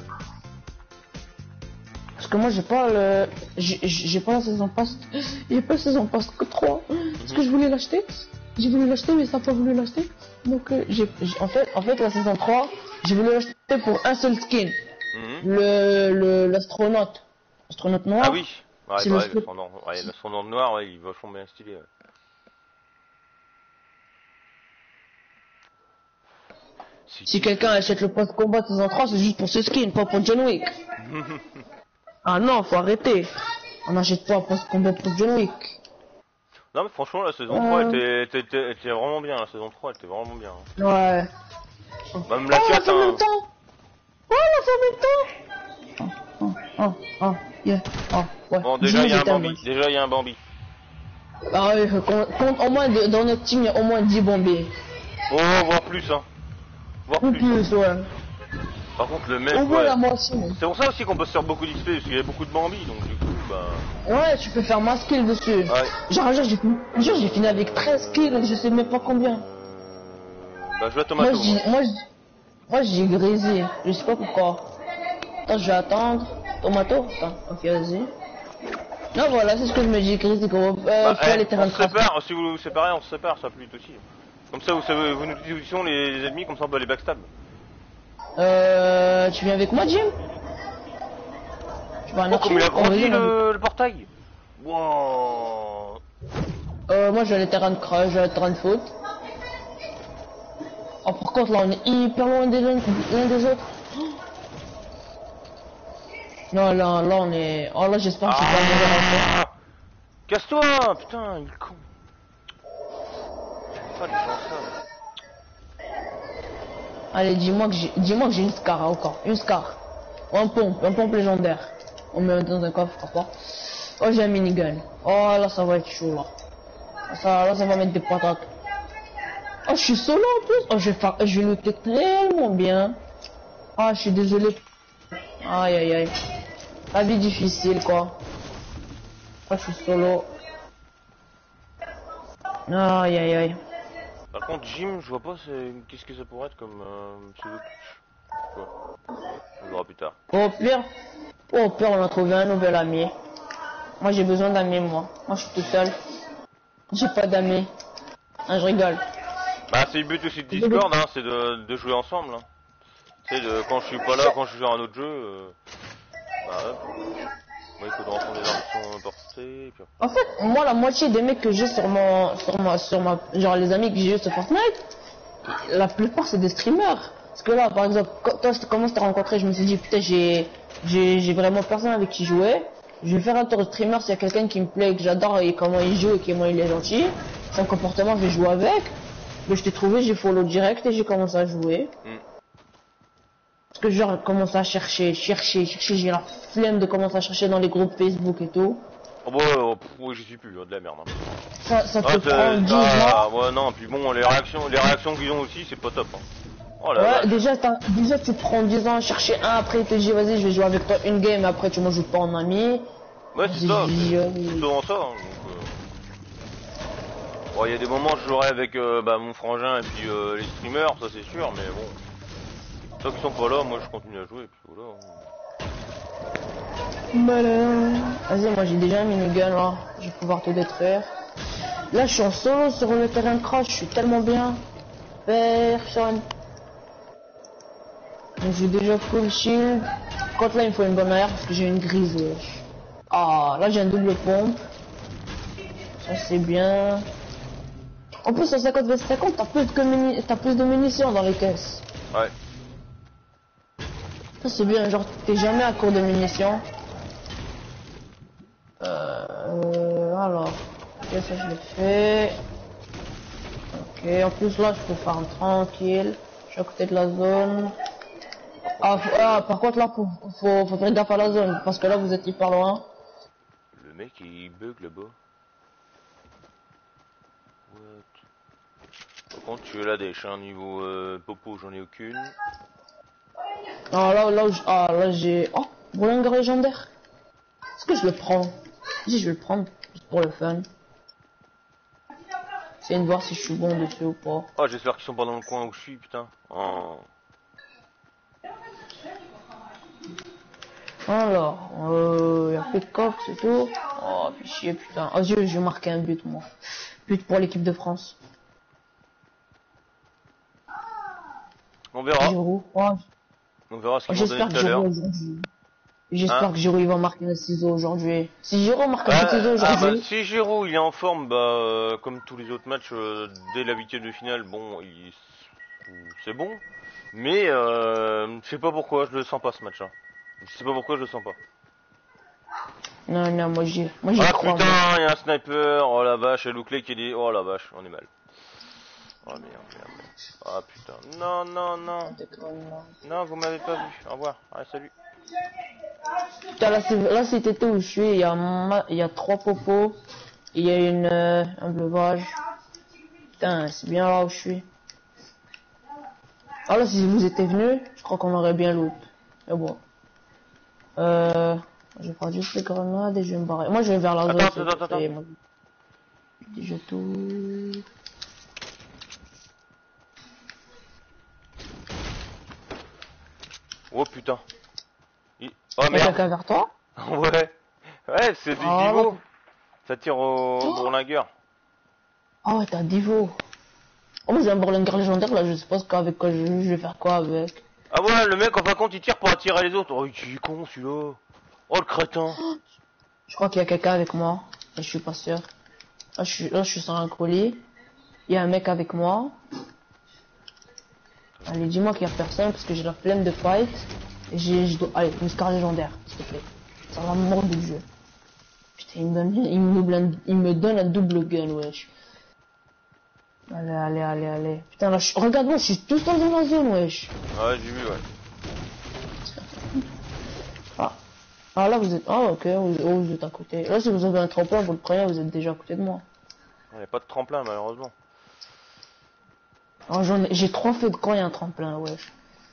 Parce que moi, j'ai pas le... J'ai j'ai pas la saison pass... J'ai pas la saison pass que trois. Parce que je voulais l'acheter. J'ai voulu l'acheter, mais ça n'a pas voulu l'acheter. Donc, euh, j'ai... En fait, en fait, la saison trois, j'ai voulu l'acheter pour un seul skin.
Mm-hmm.
Le... le l'astronaute. L'astronaute noir.
Ah oui. Ouais,
C'est
bah,
le
ouais, l'ascendant ouais, l'ascendant noir, ouais, il va vachement bien stylé. Ouais.
Si quelqu'un achète le pass combat de saison trois, c'est juste pour ce skin, pas pour John Wick. Ah non, faut arrêter. On n'achète pas un pass combat pour John Wick.
Non mais franchement la saison
euh...
trois était, était, était, était vraiment bien, la saison trois était vraiment bien. Hein.
Ouais.
Même la
oh,
quatre,
la fin
hein.
de temps. Oh, la fin de temps. Oh, oh, oh, oh, yeah. Oh, ouais.
Bon déjà il y a un Bambi, déjà il y a un Bambi.
Ah oui, compte au moins de, dans notre team il y a au moins dix Bambi.
Oh, voire plus hein. Voire
Ou
plus.
plus, ouais.
Par contre le mec,
au moins
ouais.
la moitié.
C'est pour ça aussi qu'on peut se faire beaucoup d'X P, parce qu'il y a beaucoup de Bambi, donc du coup, bah...
Ouais, tu peux faire mass kill dessus.
Ouais.
Genre, genre j'ai fini, genre, j'ai fini avec treize kills, je sais même pas combien.
Bah je vais à Tomato.
Moi, j'ai, moi, moi, j'ai grisé, je sais pas pourquoi. Attends, je vais attendre. Tomato, attends, ok, vas-y. Non, voilà, c'est ce que je me dis, grisé, gros. Euh,
Bah,
faut
eh,
aller terrain
on
de
se
craft.
sépare, si vous vous séparez, on se sépare, ça plus vite aussi. Comme ça, vous savez, vous nous dites où sont les, les ennemis, comme ça on peut les backstab.
Euh, tu viens avec moi, Jim? Tu vas en
Oh, comme il a grandi
vas-y,
le, le portail. Wow.
Euh, moi, je vais aller terrain de craft, je vais aller terrain de foot. Oh, par contre, là, on est hyper loin des l'un des autres. Non, là, là, on est... Oh, là, j'espère que je vais pas mourir en fait.
Casse-toi, putain, il est con. Pas les gens ça.
Allez, dis-moi que j'ai, dis-moi que j'ai une scar hein, encore, une scar. Ou un pompe, un pompe légendaire. On met dans un coffre, pourquoi? Oh, j'ai un minigun. Oh, là, ça va être chaud, là. Ça, là, ça va mettre des patates. Oh, je suis solo en plus. Oh, je vais faire, je vais lutter tellement bien. Ah, je suis désolé. Aïe, aïe, aïe. La vie difficile, quoi. Ah, je suis solo. Aïe, aïe, aïe.
Par contre, Jim, je vois pas qu'est-ce que ça pourrait être comme euh, pseudo. Quoi? On verra plus tard.
Au pire, au pire, on a trouvé un nouvel ami. Moi, j'ai besoin d'amis, moi. Moi, je suis tout seul. J'ai pas d'amis. Ah, je rigole.
Bah c'est le but aussi de Discord, hein, c'est de, de jouer ensemble. Hein. Tu sais, de, quand je suis pas là, quand je suis sur un autre jeu, euh, bah hop. Moi il faudra prendre des armes qui sont portées, et puis...
En fait, moi la moitié des mecs que j'ai sur mon, sur ma, sur ma, genre les amis que j'ai sur Fortnite, la plupart c'est des streamers. Parce que là, par exemple, quand toi, comment je t'ai rencontré, je me suis dit putain j'ai, j'ai, j'ai vraiment personne avec qui jouer. Je vais faire un tour de streamer s'il y a quelqu'un qui me plaît, que j'adore et comment il joue et comment il est gentil. Son comportement, je vais jouer avec. Mais je t'ai trouvé, j'ai follow direct et j'ai commencé à jouer. Mm. Parce que genre, je commence à chercher, chercher, chercher, j'ai la flemme de commencer à chercher dans les groupes Facebook et tout.
Oh bah ouais, oui, j'y suis plus, hein, de la merde. Hein.
Ça, ça te
ah,
prend dix
ah,
ans.
Ouais, non, puis bon, les réactions, les réactions qu'ils ont aussi, c'est pas top. Hein. Oh là
ouais, déjà, déjà, tu prends dix ans à chercher un, après il te dit, vas-y, je vais jouer avec toi une game, après tu m'en joues pas en ami.
Ouais, c'est ça, c'est souvent ça. Hein, donc, euh... bon, il y a des moments, je jouerai avec euh, bah, mon frangin et puis euh, les streamers, ça c'est sûr, mais bon. Ceux qui sont pas là, moi je continue à jouer, et puis voilà.
Malin. Vas-y, moi j'ai déjà un minigun là, je vais pouvoir te détruire. Là, je suis en solo sur le terrain de crash, je suis tellement bien. Personne. J'ai déjà full shield. Quand là, il me faut une bonne air parce que j'ai une grise. Wesh. Ah, là j'ai un double pompe. Ça c'est bien. En plus, en cinquante versus cinquante, t'as plus, t'as plus de munitions dans les caisses.
Ouais.
Ça c'est bien, genre t'es jamais à court de munitions. Euh, euh alors, ok, ça je l'ai fait. Ok, en plus là je peux faire un tranquille. Je suis à côté de la zone. Ah, faut, ah par contre là faut, faut, faut faire gaffe à la zone parce que là vous êtes hyper loin.
Le mec il bug là-bas. What? Par contre tu es là des chiens niveau euh, popo, j'en ai aucune.
Ah là là ah là j'ai oh boulanger légendaire. Est-ce que je le prends? Si je vais le prendre juste pour le fun. C'est de voir si je suis bon dessus ou pas.
Oh j'espère qu'ils sont pas dans le coin où je suis putain. Oh.
Alors, euh, y a plus de coffre, c'est tout. Oh, puis chier, putain. Oh, je, je vais marquer un but, moi. But pour l'équipe de France.
On verra.
Giroud. Oh.
On verra ce qu'ils
oh,
vont donner tout à l'heure.
J'espère
hein
que Giroud il va marquer un ciseau aujourd'hui. Si Giroud marque un
ah,
ciseau aujourd'hui.
Ah bah, si Giroud il est en forme, bah euh, comme tous les autres matchs euh, dès la huitième de finale, bon, il... c'est bon. Mais euh, je sais pas pourquoi je le sens pas ce match-là. Je sais pas pourquoi je le sens pas.
Non, non, moi j'y moi j'y
Ah
crois.
putain, il y a un sniper, oh la vache, et Louclé qui dit, oh la vache, on est mal. Oh merde, merde, merde. Ah putain, non, non, non. Non, vous m'avez pas vu, au revoir, allez, salut.
Putain, là, là c'est tété où je suis, il y a, ma... il y a trois popos, il y a une, euh, un bleuvage. Putain, c'est bien là où je suis. Ah là, si vous étiez venus, je crois qu'on aurait bien loot. Mais bon. Euh, je vais prendre juste les grenades et je vais me barrer. Moi, je vais vers la zone.
Attends, attends, attends.
Moi, déjà tout.
Oh putain. Il... Oh
merde.
merde.
Quelqu'un vers toi?
Ouais. Ouais, c'est du
oh,
Divo. Ça tire au oh. bourlingueur.
Ah ouais, t'as Divo. Oh, moi j'ai un bourlingueur légendaire là, je sais pas ce qu'avec quoi je, je vais faire quoi avec.
Ah ouais, le mec en fin de compte il tire pour attirer les autres. Oh, il est con celui-là. Oh le crétin.
Je crois qu'il y a quelqu'un avec moi. Je suis pas sûr. Là je suis, là, je suis sur un colis. Il y a un mec avec moi. Allez, dis-moi qu'il y a personne parce que j'ai la flemme de fight. Et j'ai, je dois... Allez, une scar légendaire, s'il te plaît. Ça va me mordre du jeu. Putain, il me donne, il me donne, il me donne un double gun, wesh. Allez, allez, allez, allez. Putain, là, je... regarde-moi, je suis tout seul dans la zone, wesh.
Ouais, j'ai vu, ouais.
Ah. Ah, là, vous êtes... Ah, ok, vous... Oh, vous êtes à côté. Là, si vous avez un tremplin, vous le prenez, vous êtes déjà à côté de moi.
Il n'y a pas de tremplin, malheureusement.
Oh, j'en ai... J'ai trois feux de camp et un tremplin, wesh.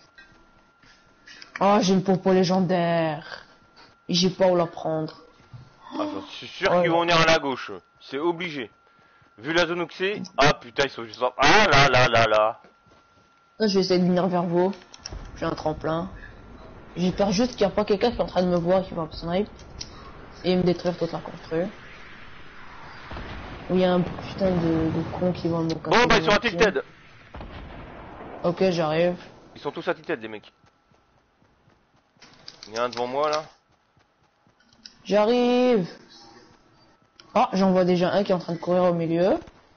Ah, oh, j'ai une popo légendaire. Et j'ai pas où la prendre.
Ah, je suis sûr oh, qu'ils vont venir à la gauche. C'est obligé. Vu la zone où c'est... Ah putain, ils sont juste... Ah là là là là.
Là, je vais essayer de venir vers vous. J'ai un tremplin. J'espère juste qu'il n'y a pas quelqu'un qui est en train de me voir qui va me snipe. Et me détruire toute la construction. Ou il y a un putain de, de con qui va me casser.
Bon bah ils sont à tilted.
Ok, j'arrive.
Ils sont tous à tête, les mecs. Il y en a un devant moi là.
J'arrive. Ah, j'en vois déjà un qui est en train de courir au milieu.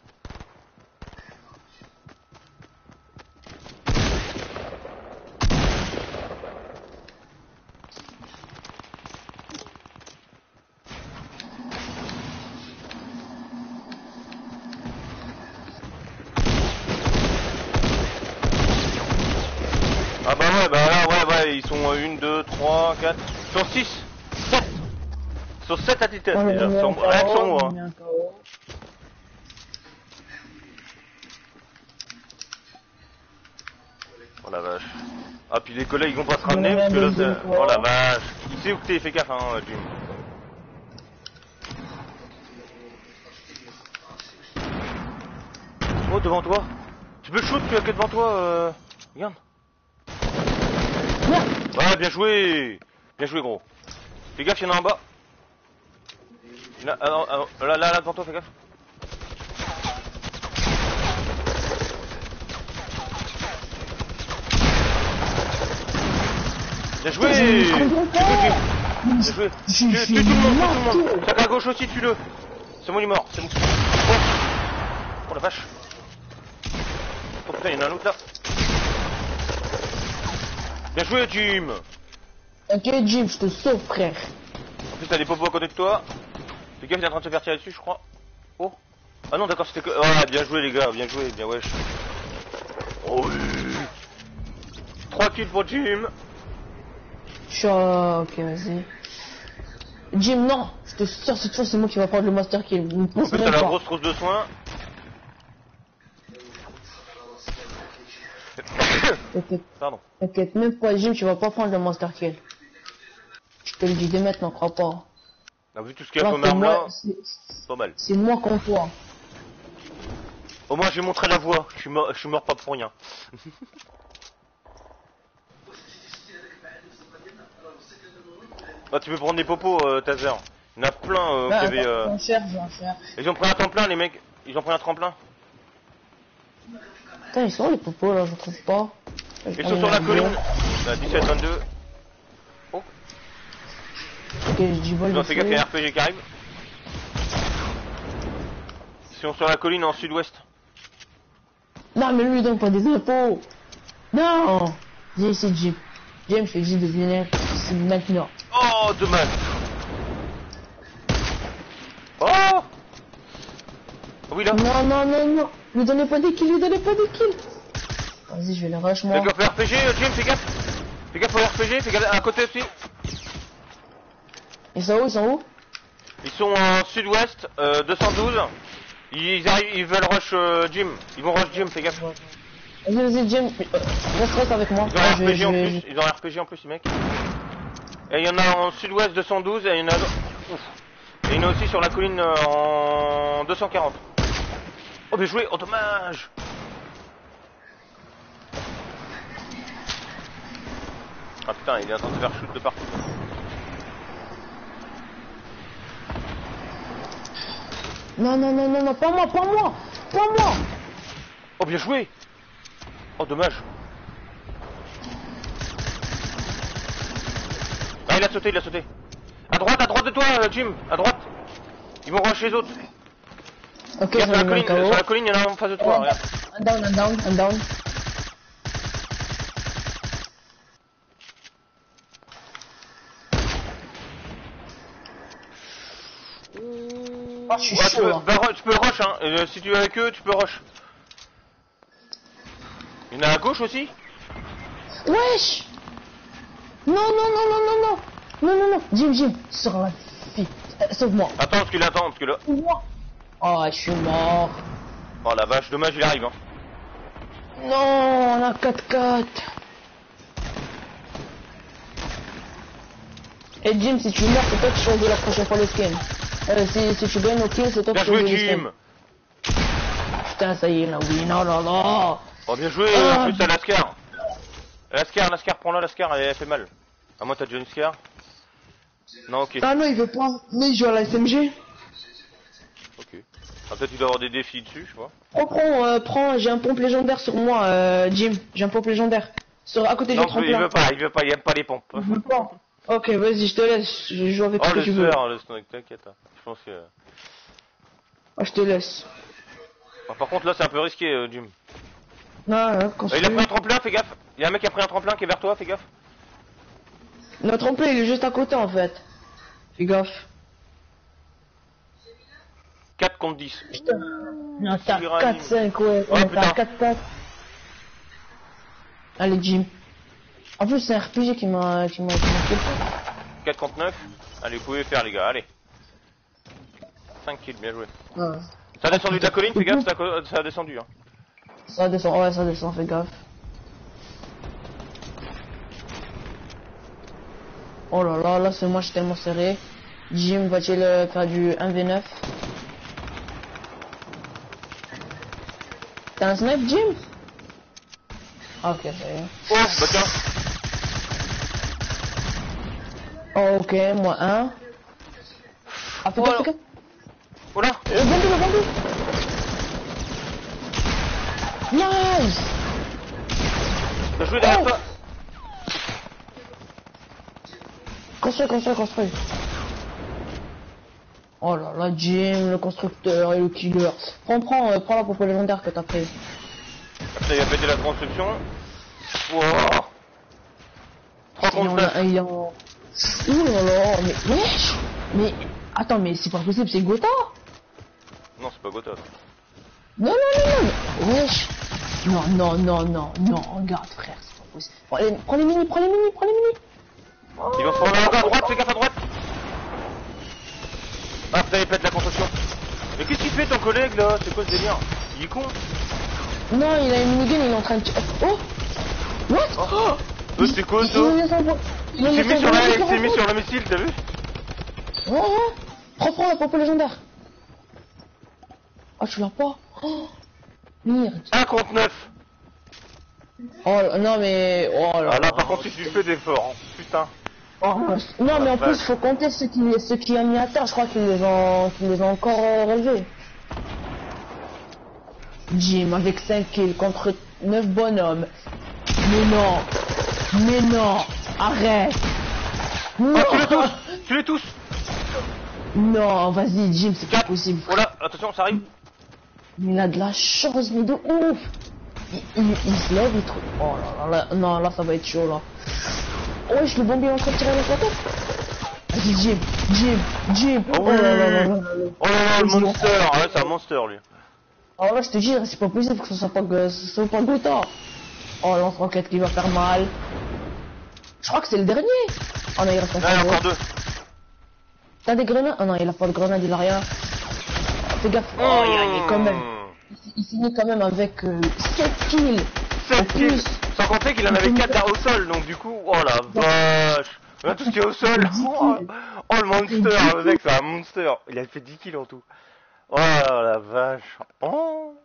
Ah bah ouais, bah là, ouais, ouais, ils sont une, deux, trois, quatre, ils sont six, sept. Ils sont sept à tête déjà, ils sont rien que sur moi. Hein. Oh la vache. Ah puis les collègues ils vont pas se ramener parce que là c'est... Oh la vache. Il sait où que t'es, fais gaffe hein, Jim. Oh devant toi. Tu peux le shoot, tu as que devant toi, euh... regarde. Ouais, bien joué. Bien joué gros. Fais gaffe, il y en a en bas. Là, ah non, ah non, là, là, là devant toi, fais gaffe. Bien joué. Bien joué. Bien joué. Tue, tue tout le monde, tue tout le monde. Sac à gauche aussi, tue-le. C'est moi, il est mort. C'est bon. Oh. Oh la vache. Oh putain, il y en a un autre là. Bien joué, Jim.
Ok, Jim, je te sauve, frère.
En plus, t'as des popos à côté de toi. Le gars, il est en train de se faire tirer dessus, je crois. Oh. Ah non, d'accord, c'était que... Ah, bien joué, les gars, bien joué, bien wesh. Oh oui. trois kills pour Jim.
Choc, ok, vas-y. Jim, non, je te sors cette fois, c'est moi qui va prendre le master kill.
En plus, t'as la grosse trousse de soins. Pardon.
T'inquiète même pas, Jim, tu vas pas prendre le master kill. Je te le dis dès maintenant, crois pas.
On a vu tout ce qu'il y a comme arme là. Pas mal.
C'est moi contre toi.
Au moins, j'ai montré la voie. Je suis mort, je suis mort pas pour rien. Ah, tu peux prendre des popos, euh, Taser. Il y en a plein euh,
bah,
qui avaient. Euh...
J'en cherche, j'en cherche.
Ils ont pris un tremplin, les mecs. Ils ont pris un tremplin.
Putain, ils sont où les popos là, je trouve pas. Je
ils sont sur la colline. Là, dix-sept vingt-deux. Oh.
Ok, je dis vol.
Non, fais gaffe, il y a un R P G qui arrive. Ils sont sur la colline en sud-ouest.
Non, mais lui, il donne pas des infos. Non. Viens ici, Jim. Jim, je te dis de venir ici maintenant.
Oh, dommage. Oh. Oui, là.
Non, non, non, non. Lui donnez pas des kills, lui donnez pas des kills. Vas-y, je vais le rush, moi.
Fais gaffe au R P G, Jim, fais gaffe. Fais gaffe au R P G, fais gaffe à côté aussi.
Ils sont où, ils sont où?
Ils sont en sud-ouest, euh, deux cent douze. Ils arrivent, ils veulent rush euh, Jim. Ils vont rush Jim, fais gaffe.
Vas-y, vas-y, Jim. Reste, reste avec moi.
Ils ont un
Ah,
R P G
je,
en
je,
plus,
je...
ils ont un R P G en plus, les mecs. Et il y en a en sud-ouest deux cent douze et il y en a... Ouf. Et il y en a aussi sur la colline euh, en deux cent quarante. Oh, bien joué, oh dommage. Ah putain, il est en train de se faire shoot de partout.
Non, non, non, non, non, pas moi, pas moi, pas moi.
Oh, bien joué. Oh, dommage. Ah, il a sauté, il a sauté. À droite, à droite de toi, Jim, à droite. Ils vont rush les autres.
Ok,
Regarde, sur, la colline,
sur
la colline, il y en a un en face de toi, regarde.
Un down, un down, un down. Oh, je suis
ouais,
chaud,
tu, peux,
hein.
bah, tu peux le rush, hein. Euh, si tu es avec eux, tu peux rush. Il y en a à gauche aussi.
Wesh. Non, non, non, non, non, non. Non, non, non. Jim, Jim, sors la fille. Euh, Sauve-moi.
Attends, parce qu'il attend, parce que là...
Oh, je suis mort.
Oh la vache, dommage, il arrive, hein.
Non, on a quatre quatre. Et Jim, si tu meurs, c'est toi qui choisis la prochaine fois le skin. Euh, si, si tu gagnes au kill, c'est toi
bien
qui choisis
joué,
le skin.
Jim.
Putain, ça y est, là, oui, non, non, non.
Oh, bien joué,
Ah.
en plus, t'as Lascar. Lascar, Lascar, prends-la, Lascar, elle, elle fait mal. À moi, t'as déjà une Scar. Non, ok.
Ah non, il veut pas. Mais il joue à la S M G.
Ok. Ah, peut-être qu'il doit avoir des défis dessus, je vois.
Prends, prends, euh, prends, j'ai un pompe légendaire sur moi, euh, Jim. J'ai un pompe légendaire. Sur, à côté du
Non,
tremplin.
il veut pas, il veut pas, il aime pas les pompes.
Il veut pas. Ok, vas-y, je te laisse. Je joue avec
Oh,
ce que
le
tu veux.
sphère, le sphère, t'inquiète. hein. Je pense que...
Ah, je te laisse.
Ah, par contre, là, c'est un peu risqué, euh, Jim.
Non, non,
Euh,
construis.
il a pris un tremplin, fais gaffe. Il y a un mec qui a pris un tremplin qui est vers toi, fais gaffe.
Le tremplin, il est juste à côté, en fait. Fais gaffe.
quatre contre dix.
Putain. Non, t'as
Tu ranimes.
quatre cinq, ouais.
Oh,
Ouais,
putain.
t'as quatre quatre. Allez, Jim. En plus, c'est un R P G qui m'a qui m'a qui m'a fait peur.
quatre contre neuf. Allez, vous pouvez faire, les gars, allez. cinq kills, bien joué.
Ouais.
Ça a descendu de la colline, fais gaffe, ça a, co- ça a descendu. Hein.
Ça descend, ouais, ça descend, fais gaffe. Oh là là, là, ce match est tellement serré. Jim va-t-il euh, faire du un v neuf? T'as un snipe, Jim? Ah, ok, ça y est.
Oh, bah tiens.
Oh, ok, moi un. Ah, fais
Oh,
gaffe,
alors.
fais gaffe.
Oh là.
Le bandit, le bandit. Nice.
T'as joué derrière
Oh.
toi.
Construis, construis, construis. Oh là là, Jim, le constructeur et le killer. Prends, prends, euh, prends la pompe légendaire que t'as prise.
Ça, il a pété la construction. Wow. trois
Il y
contre
en
neuf.
a un, il y en a... Ouh là là, mais wesh. Mais, attends, mais c'est pas possible, c'est Gotha.
Non, c'est pas Gotha.
Non, non, non, non, mais... wesh. Non, non, non, non, non, regarde, frère, c'est pas possible. Prends les, prends les mini, prends les mini, prends les mini.
Il va se prendre à droite, fais gaffe à droite. Ah putain, il pète la construction. Mais qu'est-ce qu'il fait ton collègue là? C'est quoi ce délire? Il est con.
Non, il a une minigun, il est en train de... Oh. What?
Oh. Euh, c'est quoi ça?
Il me laisse en bo- il me
Il s'est
laisse
mis
en
sur
bo-
la,
il
il s'est mis
me
sur le missile, t'as vu?
Ouais, ouais. Reprends la pompe légendaire. Oh, tu l'as pas? Oh. Merde.
un contre neuf.
Oh, non, mais... Oh là
Ah là, par contre, si tu fais d'efforts, hein. Putain.
Oh, non, mais en
vache.
plus, faut compter ceux qui, ceux qui ont mis à terre. Je crois qu'ils les ont, qu'ils les ont encore euh, relevés. Jim avec cinq kills contre neuf bonhommes. Mais non. Mais non. Arrête. Non.
Ah, tu les tous. Tu les tous.
Non, vas-y, Jim, c'est pas possible.
Oh là, attention, ça arrive.
Mais il a de la chance, mais de ouf. Il, il, il se lève, il trouve... Oh là là, là, non, là, ça va être chaud, là. Wesh, le bombier est en train de tirer les photos. Vas-y, Jim, Jim, Jim.
Oh
Oh
oui.
là là là là là.
Oh là là, le
Vas-y,
monster. Ah ouais, c'est un monster lui.
Oh là, je te dis, c'est pas possible que ce soit pas, que ce soit pas Gotha. Oh, lance-roquette qui va faire mal. Je crois que c'est le dernier. Oh non, il reste
Là, il y a
encore
encore
deux.
deux.
T'as des grenades? Oh non, il a pas de grenade, il a rien. Fais gaffe. Oh, il a quand même. Il finit quand même avec euh, sept kills.
sept
En
kills.
plus.
Sans compter qu'il en avait quatre au sol, donc du coup, oh la vache. Regarde tout ce qui est au sol. Oh, oh, le monster, le mec, c'est un monster. Il a fait dix kills en tout. Oh la vache. Oh.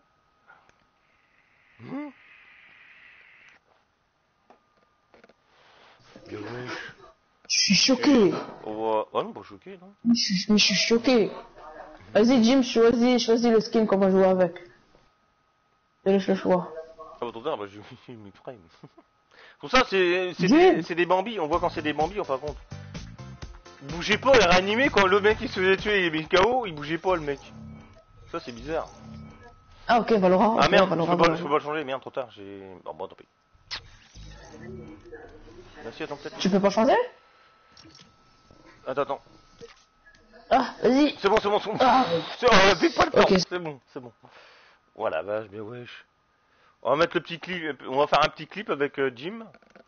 Hmm. Bien joué.
Je suis choqué.
Oh, oh non, pas choqué, non.
Je suis, mais je suis choqué. Vas-y, Jim, choisis, choisis le skin qu'on va jouer avec. Je laisse le choix.
Ah bah attends, bah j'ai mis frame. Pour ça, c'est c'est
Jim.
des, c'est des bambis. On voit quand c'est des bambis, en fin de compte. Il bougeait pas, il a réanimé quand le mec il se faisait tuer, il est mis K O, il bougeait pas le mec. Ça c'est bizarre.
Ah ok, Valorant.
Ah
ok,
merde, je
Valorant,
peux, pas, je
Valorant.
peux pas le changer, merde, trop tard, j'ai... Oh bon, tant pis. Merci, attends peut-être.
Tu peux pas changer?
Attends, attends.
Ah, vas-y.
C'est bon, c'est bon, c'est bon.
Ah.
C'est bon, on a plus pas le temps.
Ok.
C'est bon, c'est bon. Voilà, vache, bien wesh. On va mettre le petit clip, on va faire un petit clip avec euh, Jim.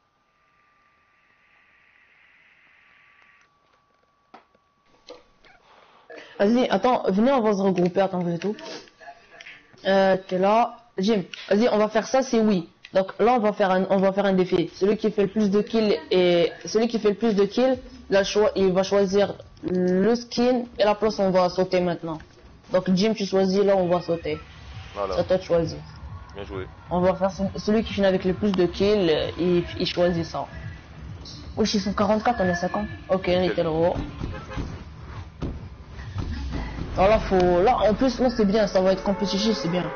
Vas-y, attends, venez, on va se regrouper, attends, vous êtes où? Euh, t'es là. Jim, vas-y, on va faire ça, c'est oui. Donc là, on va faire un, on va faire un défi. Celui qui fait le plus de kills et celui qui fait le plus de kills, là, cho- il va choisir le skin et la place on va sauter maintenant. Donc Jim, tu choisis là, on va sauter.
Voilà,
C'est à toi de choisir.
bien joué.
On va faire ce- celui qui finit avec le plus de kills, euh, il, il choisit ça. Wesh, ils sont quarante-quatre, on est cinquante. Ok, nickel, gros. Alors là, faut... Là, en plus, là, c'est bien, ça va être compétitif, c'est bien.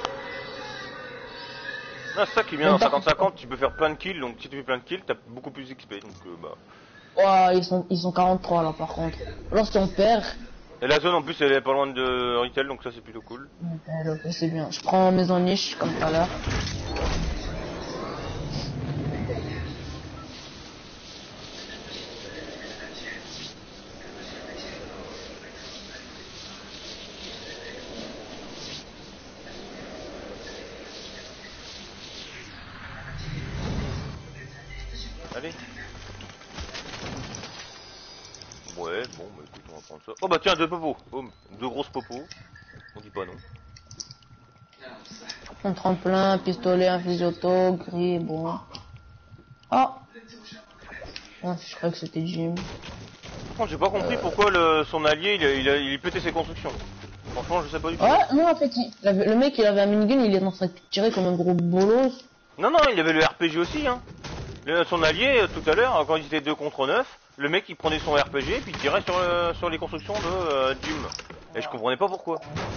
Ah, c'est ça qui est bien dans cinquante cinquante, tu peux faire plein de kills, donc si tu fais plein de kills, t'as beaucoup plus d'X P, donc euh, bah...
Ouais, ils sont, ils sont quarante-trois là, par contre. Lorsqu'on perd...
Et la zone, en plus, elle est pas loin de Retail, donc ça, c'est plutôt cool.
Ok, ok, c'est bien. Je prends maison niche, comme tout à l'heure.
Allez. Ouais, bon, bah écoute, on va prendre ça. Oh bah tiens, deux popos. Oh, deux grosses popos. On dit pas non.
Un tremplin, pistolet, un fusil auto, gris, bon. Ah, ah je croyais que c'était Jim.
Franchement, j'ai pas compris euh... pourquoi le, son allié, il, a, il, a, il pétait ses constructions. Franchement, je sais pas du tout.
Ouais, non, en fait, il, le mec, il avait un minigun, il est en train de tirer comme un gros bolos.
Non, non, il avait le R P G aussi, hein. Le, son allié, tout à l'heure, quand ils étaient deux contre neuf, le mec, il prenait son R P G, puis il tirait sur, le, sur les constructions de euh, Jim. Et je comprenais pas pourquoi.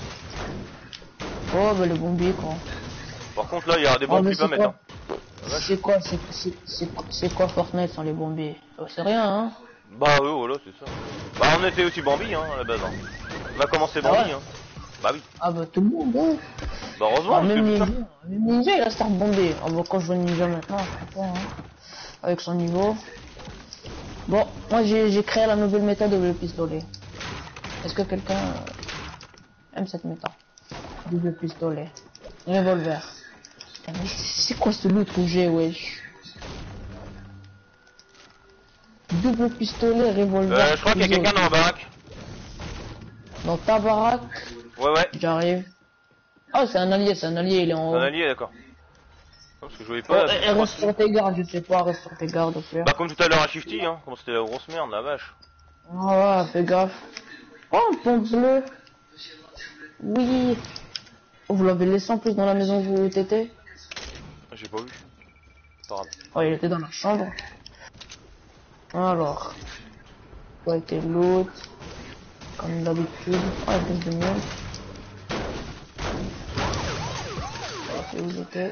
Oh, bah le bombier, quoi.
Par contre, là, il y a des bombes oh, qui peuvent mettre, hein.
C'est quoi, c'est quoi Fortnite sans les bombiers? Oh, c'est rien, hein.
Bah oui, voilà, c'est ça. Bah on était aussi Bambi, hein, à la base. Hein. On a commencé Bambi, ah ouais. hein. Bah oui.
Ah bah tout le monde, hein.
Bah heureusement,
ah, même Ninja, même Ninja, il a start bombé. Ah bah quand je vois Ninja maintenant, je comprends, hein. Avec son niveau. Bon, moi j'ai créé la nouvelle méthode de le pistolet. Est-ce que quelqu'un euh, aime cette méthode? Double pistolet. Revolver. C'est quoi ce loot que j'ai, wesh? Double pistolet, revolver.
Euh, je crois qu'il y a quelqu'un dans la baraque.
Dans ta baraque?
Ouais, ouais.
J'arrive. Oh, c'est un allié, c'est un allié, il est en haut.
C'est un allié, d'accord. Parce que je voyais pas.
Oh, reste sur tes gardes, je sais pas, reste sur tes gardes, au pire.
Bah, comme tout à l'heure à Shifty, hein. Comme c'était la grosse merde, la vache.
Ah ouais, fais gaffe. Oh, un pont bleu. Oui. Oh, vous l'avez laissé en plus dans la maison où vous étiez?
J'ai pas vu. Pas grave.
Oh, il était dans la chambre. Alors. Quoi était l'autre? Comme d'habitude. Oh, il y a plus de monde. C'est où j'étais?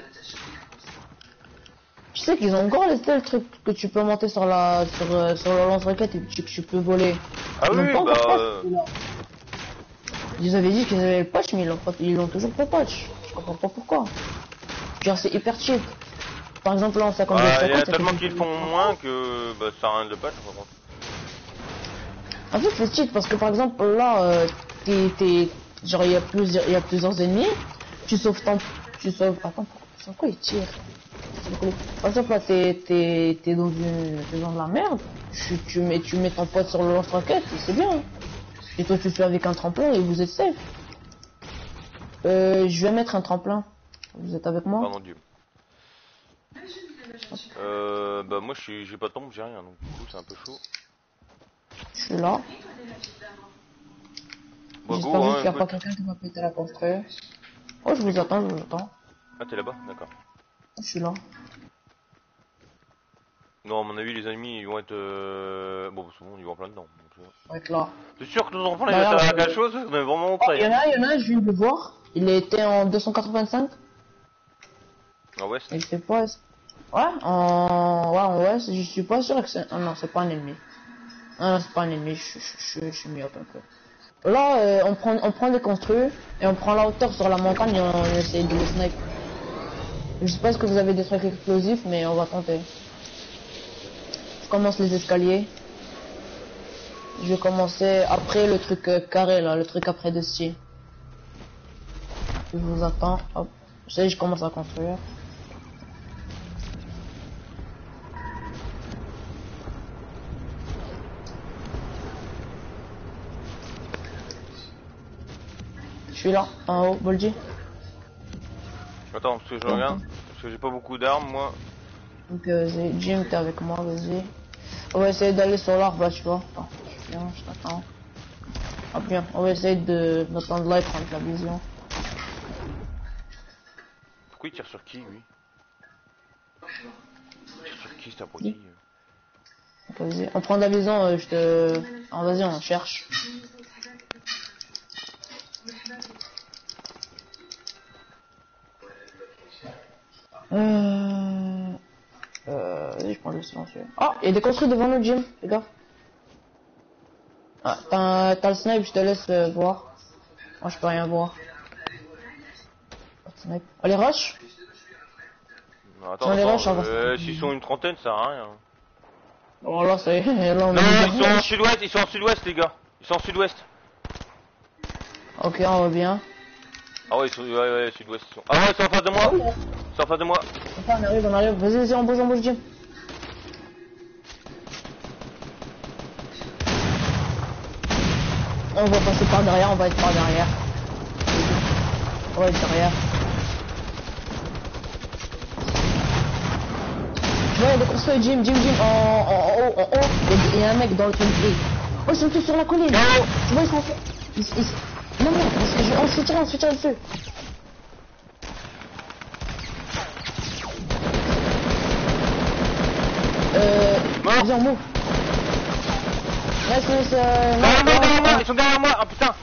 Tu sais qu'ils ont encore laissé le truc que tu peux monter sur la sur, euh, sur le lance-roquette et que tu peux voler.
Ah
ils
oui,
pas
bah... Euh...
Ils avaient dit qu'ils avaient le patch, mais ils l'ont ils l'ont toujours pas patch. Je comprends pas pourquoi. Genre c'est hyper cheap. Par exemple là en cinquante-deux
ah, il y a tellement qu'ils font moins que bah, ça a rien de patch.
En fait c'est cheap parce que par exemple là euh, t'es t'es genre il y a plusieurs il y a plusieurs ennemis, tu sauves ton tu sauves attends c'est quoi ils tirent. Par exemple là t'es t'es t'es dans une t'es dans de la merde, tu, tu mets tu mets ton pote sur le lance-roquette et c'est bien. Et toi tu fais avec un tremplin et vous êtes safe. Euh, je vais mettre un tremplin. Vous êtes avec moi?
Oh mon dieu. Euh, bah moi j'ai pas de tombe, j'ai rien, donc du coup c'est un peu chaud.
Je suis là.
Bah,
j'espère
hein,
qu'il n'y a pas quelqu'un qui va péter la construire. Oh je vous attends, je vous attends.
Ah t'es là-bas? D'accord.
Je suis là.
Non, à mon avis, les ennemis, ils vont être... Euh... Bon, c'est bon, ils vont en plein dedans. Donc,
ils vont être là.
C'est sûr que nos enfants, ils vont faire quelque chose? On est vraiment prêts.
Il y en a, il y en a, je viens de le voir. Il était en deux cent quatre-vingt-cinq.
En ouest?
Il fait pas... Ouais, en... Ouais, en ouest, je suis pas sûr que c'est... Ah non, c'est pas un ennemi. Ah non, c'est pas un ennemi, je, je, je, je suis myope un peu. Là, euh, on, prend, on prend des construits, et on prend la hauteur sur la montagne et on essaye de les snipe. Je sais pas si vous avez des trucs explosifs, mais on va tenter. Je commence les escaliers. Je vais commencer après le truc euh, carré là, le truc après de style. Je vous attends. Hop. Je sais, je commence à construire. Je suis là, en haut, Bolji.
Attends, parce que je regarde. Parce que j'ai pas beaucoup d'armes, moi.
Donc, euh, Jim, t'es avec moi, vas-y. On va essayer d'aller sur l'arbre là, tu vois. Attends, je viens, je t'attends. Ah bien, on va essayer de d'attendre là et prendre la vision.
Pourquoi il tire sur qui, lui? Il tire sur qui, c'est abruti?
Vas-y, on prend la vision, euh, je te... Ah, vas-y, on cherche. Euh... Euh... Vas-y, je prends le silencieux. Oh, il y a des construits devant nous, Jim. Fais gaffe. Ah, t'as, t'as le snipe, je te laisse euh, voir. Moi, je peux rien voir. Snipe. Oh, les rush.
Non, attends,
Dans les
attends,
rushs, on va
euh,
se-
s'ils sont une trentaine, ça sert à rien.
Oh là, ça y est, là, on
Non,
a
ils sont en sud-ouest, ils sont en sud-ouest, les gars. Ils sont en sud-ouest.
Ok, on va bien.
Ah ouais, ils sont, ouais, ouais, sud-ouest, ils sont. Ah ouais, ils sont en face de moi. Ils sont en face de moi.
Enfin, on arrive, on arrive. Vas-y, vas-y, on bouge, on bouge, Jim. On va passer par derrière, on va être par derrière. On va être derrière. Tu vois, il y a des construits, Jim, Jim, Jim, en, en, en haut, en haut. Il y, a, il y a un mec dans le truc gris. Oh, ils sont tous sur la colline. Tu vois, ils sont fait. Ils, ils... Non, non, parce que je... on se fait tirer, on se fait tirer dessus. Euh.
Mort.
Viens, move. Reste, reste, euh.
Derrière moi,
non,
derrière moi,
non.
ils sont derrière moi. Ah putain.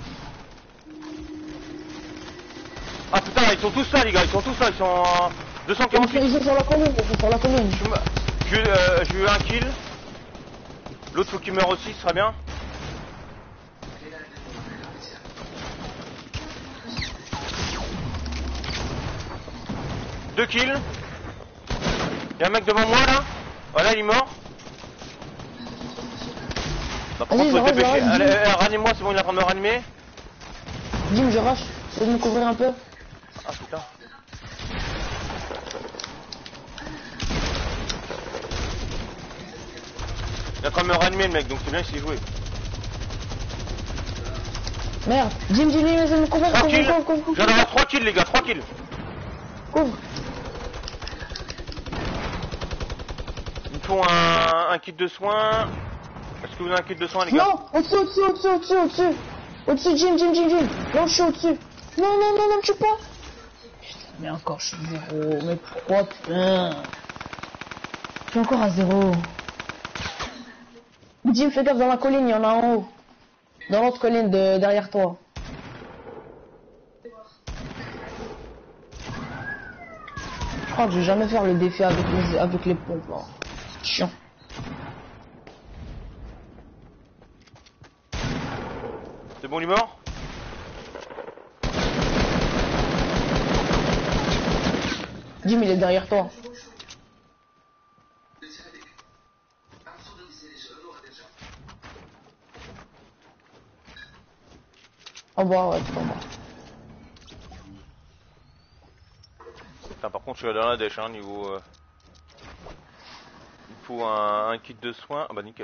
Ah putain, ils sont tous là, les gars, ils sont tous là, ils sont en deux cent quarante-huit.
Ils sont sur la colline, ils sont sur la colline.
Je me- J'ai euh, j'ai eu un kill. L'autre faut qu'il meure aussi, ce serait bien. Deux kills. Y'a un mec devant moi là. Voilà, il est mort. Bah, par
Vas-y,
contre, faut
je
te dépêcher.
reste, je reste,
Allez, euh, ranime-moi, c'est bon, il est en train de me ranimer.
Jim, je rush. Essaye de me couvrir un peu.
Ah putain. Il est en train de me ranimer le mec, donc c'est bien qu'il s'est joué.
Merde. Jim, Jim, Jim, essaye de me couvrir.
trois kills.
Couvre, couvre, couvre,
J'en
couvre.
ai trois kills les gars, trois kills.
Couvre.
Il me faut un, un kit de soins. Est-ce que vous avez un kit de soins les gars?
Non, au-dessus, au-dessus, au-dessus, au-dessus, au-dessus. Au-dessus, Jim, Jim, Jim, Jim. Non, je suis au-dessus. Non, non, non, non, me tue pas. Putain, mais encore, je suis zéro. Mais pourquoi, putain? Je suis encore à zéro. Jim, fais gaffe dans la colline, il y en a en haut. Dans l'autre colline de derrière toi. Je crois que je vais jamais faire le défi avec les, avec les pompes là. C'est chiant.
C'est bon, il est mort?
Jim, il est derrière toi. En bas, ouais, tout en bas.
Putain, par contre, je suis dans la dèche, hein, niveau. Euh... Il faut un, un kit de soins. Ah bah nickel.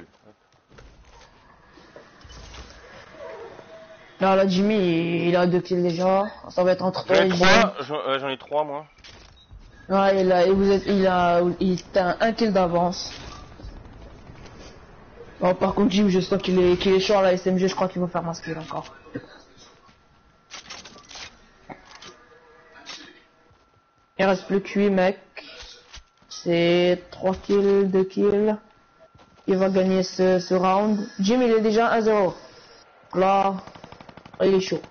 Là, là, Jimmy, il, il a deux kills déjà. Ça va être entre toi
J'en
et
ai
Jim.
trois, j'en euh, j'en ai trois moi.
Ouais, il a, et vous êtes, il a, il a un kill d'avance. Bon, par contre, Jim, je sens qu'il est, qu'il est chaud à la S M G, je crois qu'il va faire masquer encore. Il reste plus que huit mecs. C'est trois kills, deux kills. Il va gagner ce, ce round. Jim, il est déjà un zéro. Là, il est chaud.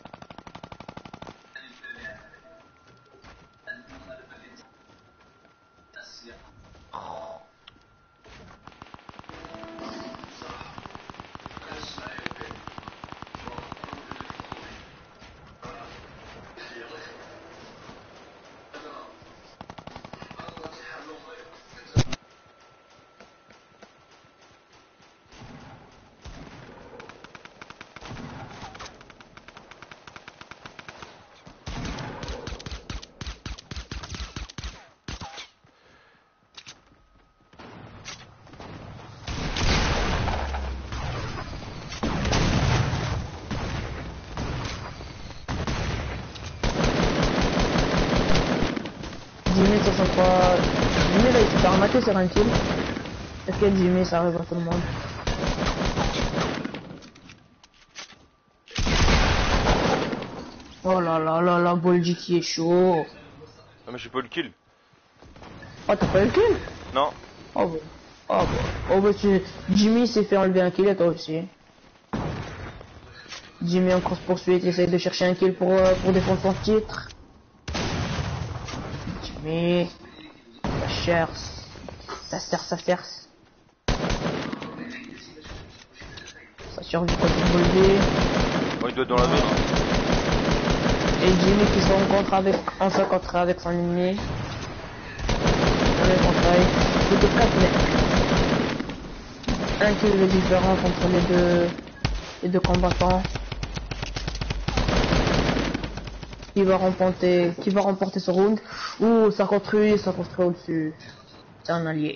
Jimmy, ça sent pas... Jimmy, là, il s'est fait remater sur un kill. T'inquiète, Jimmy, ça arrive à tout le monde. Oh là là là là, Boldy qui est chaud.
Non mais j'ai pas eu le kill.
Oh, t'as pas eu le kill?
Non.
Oh bon. Oh bon. Oh bah tu... Jimmy s'est fait enlever un kill et toi aussi. Jimmy en course poursuite, essaye de chercher un kill pour, euh, pour défendre son titre. Mais ça cherche, ça cherche, ça cherche. Ça survit contre Boldy.
Oh, il doit être dans la zone. Hein.
Et Jimmy qui se rencontre avec, enfin contre avec son ennemi. On les contraille. Plus de quatre mecs. Un kill de différence entre les deux, les deux combattants. Qui va remporter, qui va remporter ce round. Ouh, ça construit, ça construit au-dessus. C'est un allié.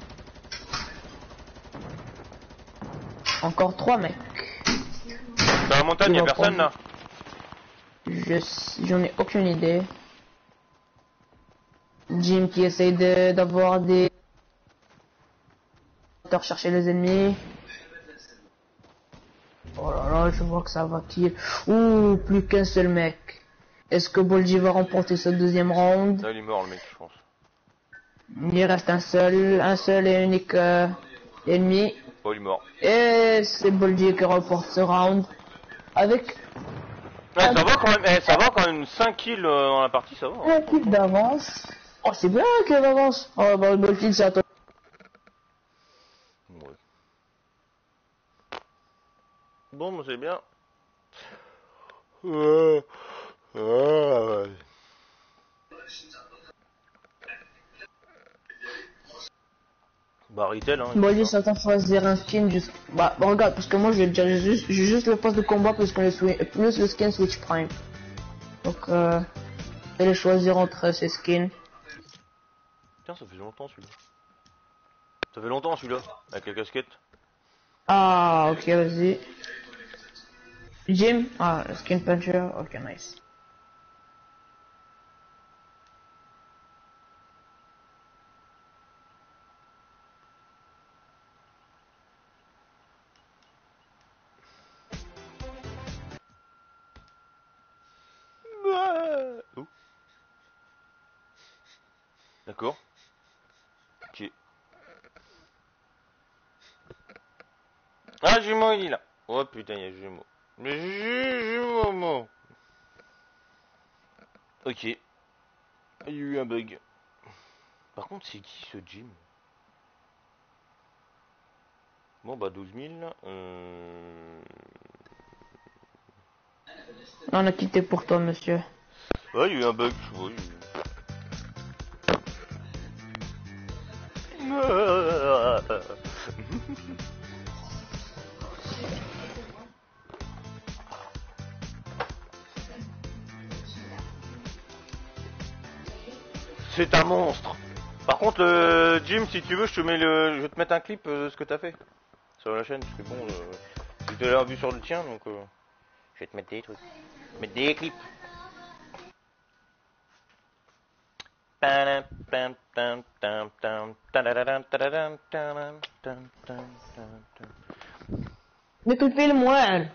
Encore trois mecs.
Dans la montagne,
Qui
y'a
va
personne
prendre-
là.
Je, j'en ai aucune idée. Jim qui essaye de, d'avoir des... de rechercher les ennemis. Oh là là, je vois que ça va kill. Ouh, plus qu'un seul mec. Est-ce que Boldy va remporter ce deuxième round?
Là, il est mort le mec, je pense.
Il reste un seul, un seul et unique euh, ennemi.
Oh, il est mort.
Et c'est Boldy qui remporte ce round. Avec
Ouais, ça va quand même, eh, ça va quand même, cinq kills euh, dans la partie, ça va. Hein.
un kill d'avance. Oh, c'est bien qu'il avance. Oh, bah, Boldy, c'est à toi.
Ouais. Bon, moi c'est bien. Ouais. Ouais. Bah, Retail, hein.
Boldy s'attend à choisir un skin juste... Bah, bah, regarde, parce que moi, je vais dire, j'ai juste, j'ai juste le poste de combat plus, que le, swi- plus le skin Switch Prime. Donc, euh... je vais choisir entre ces skins.
Tiens, ça fait longtemps celui-là. Ça fait longtemps celui-là, avec la casquette.
Ah, ok, vas-y. Jim? Ah, skin puncher. Ok, nice.
Oh. D'accord. Ok. Ah, jumeau, il est là. Oh putain, il y a jumeau. Mais jumeau, moi. Ok. Il y a eu un bug. Par contre, c'est qui ce Jim? Bon, bah douze mille. Euh...
On a quitté pour toi, monsieur.
Ouais, il y a eu un bug. Ouais, il y a eu- C'est un monstre. Par contre, le Jim, si tu veux, je te mets le, je vais te mettre un clip euh, de ce que t'as fait sur la chaîne, parce que bon, euh, j'ai tout à l'heure vu sur le tien, donc euh, je vais te mettre des trucs, mettre des clips.
N'écoute pas le moelle.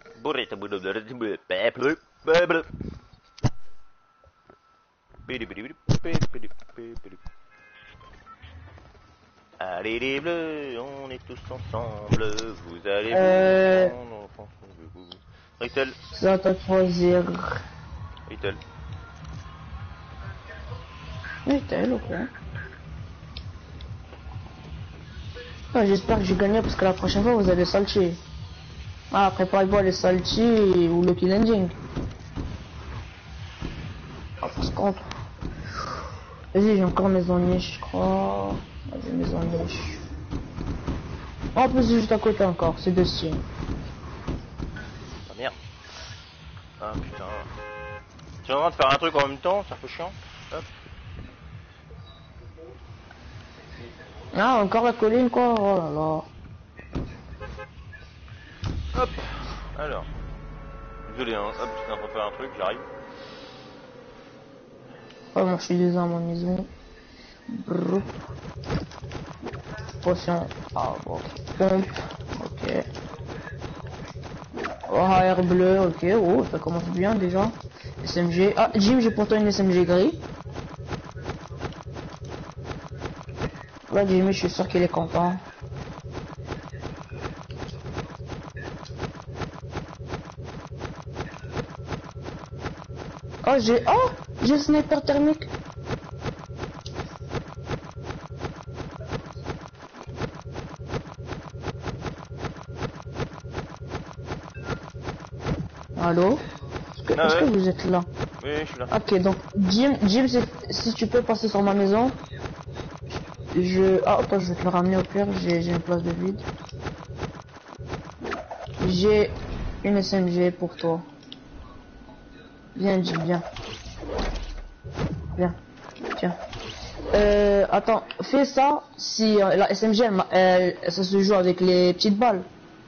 Allez les bleus, on est tous ensemble, vous allez
Euh...
vous prendre de vous. Retail,
Ça t'a choisir.
Retail.
Oui, t'es ok. Ah, j'espère que j'ai gagné parce que la prochaine fois vous allez salty. Ah, préparez-vous à les salty ou le kill ending. Ah, par contre. Vas-y, j'ai encore mes niche, je crois. Vas-y, mes niche. En plus, c'est juste à côté encore, c'est deux signes.
Ah merde. Ah putain. Tu es en train de faire un truc en même temps, c'est un peu chiant. Hop.
Ah, encore la colline, quoi. Oh là là.
Hop. Alors. Désolé, hein. Hop, j'étais en train de faire un truc, j'arrive.
Ouais, moi je suis déjà à mon maison. Brrr. Potion. Ah, bon, ok. Pompe. Ok. Oh, A R bleu, ok. Oh, ça commence bien déjà. S M G. Ah, Jim, j'ai pour toi une S M G gris. Là, Jimmy, je suis sûr qu'il est content. Oh, j'ai... Oh, j'ai sniper thermique. Allô? Est-ce que,
Ah
est-ce
ouais.
que vous êtes là?
Oui, je suis là.
Ok, donc Jim, Jim, si, si tu peux passer sur ma maison, je... Ah, attends, je vais te le ramener au pire, j'ai j'ai une place de vide. J'ai une S M G pour toi. Viens, Jim, viens. Viens, tiens. Euh, attends, fais ça si euh, la S M G, elle, m'a- elle- ça se joue avec les petites balles.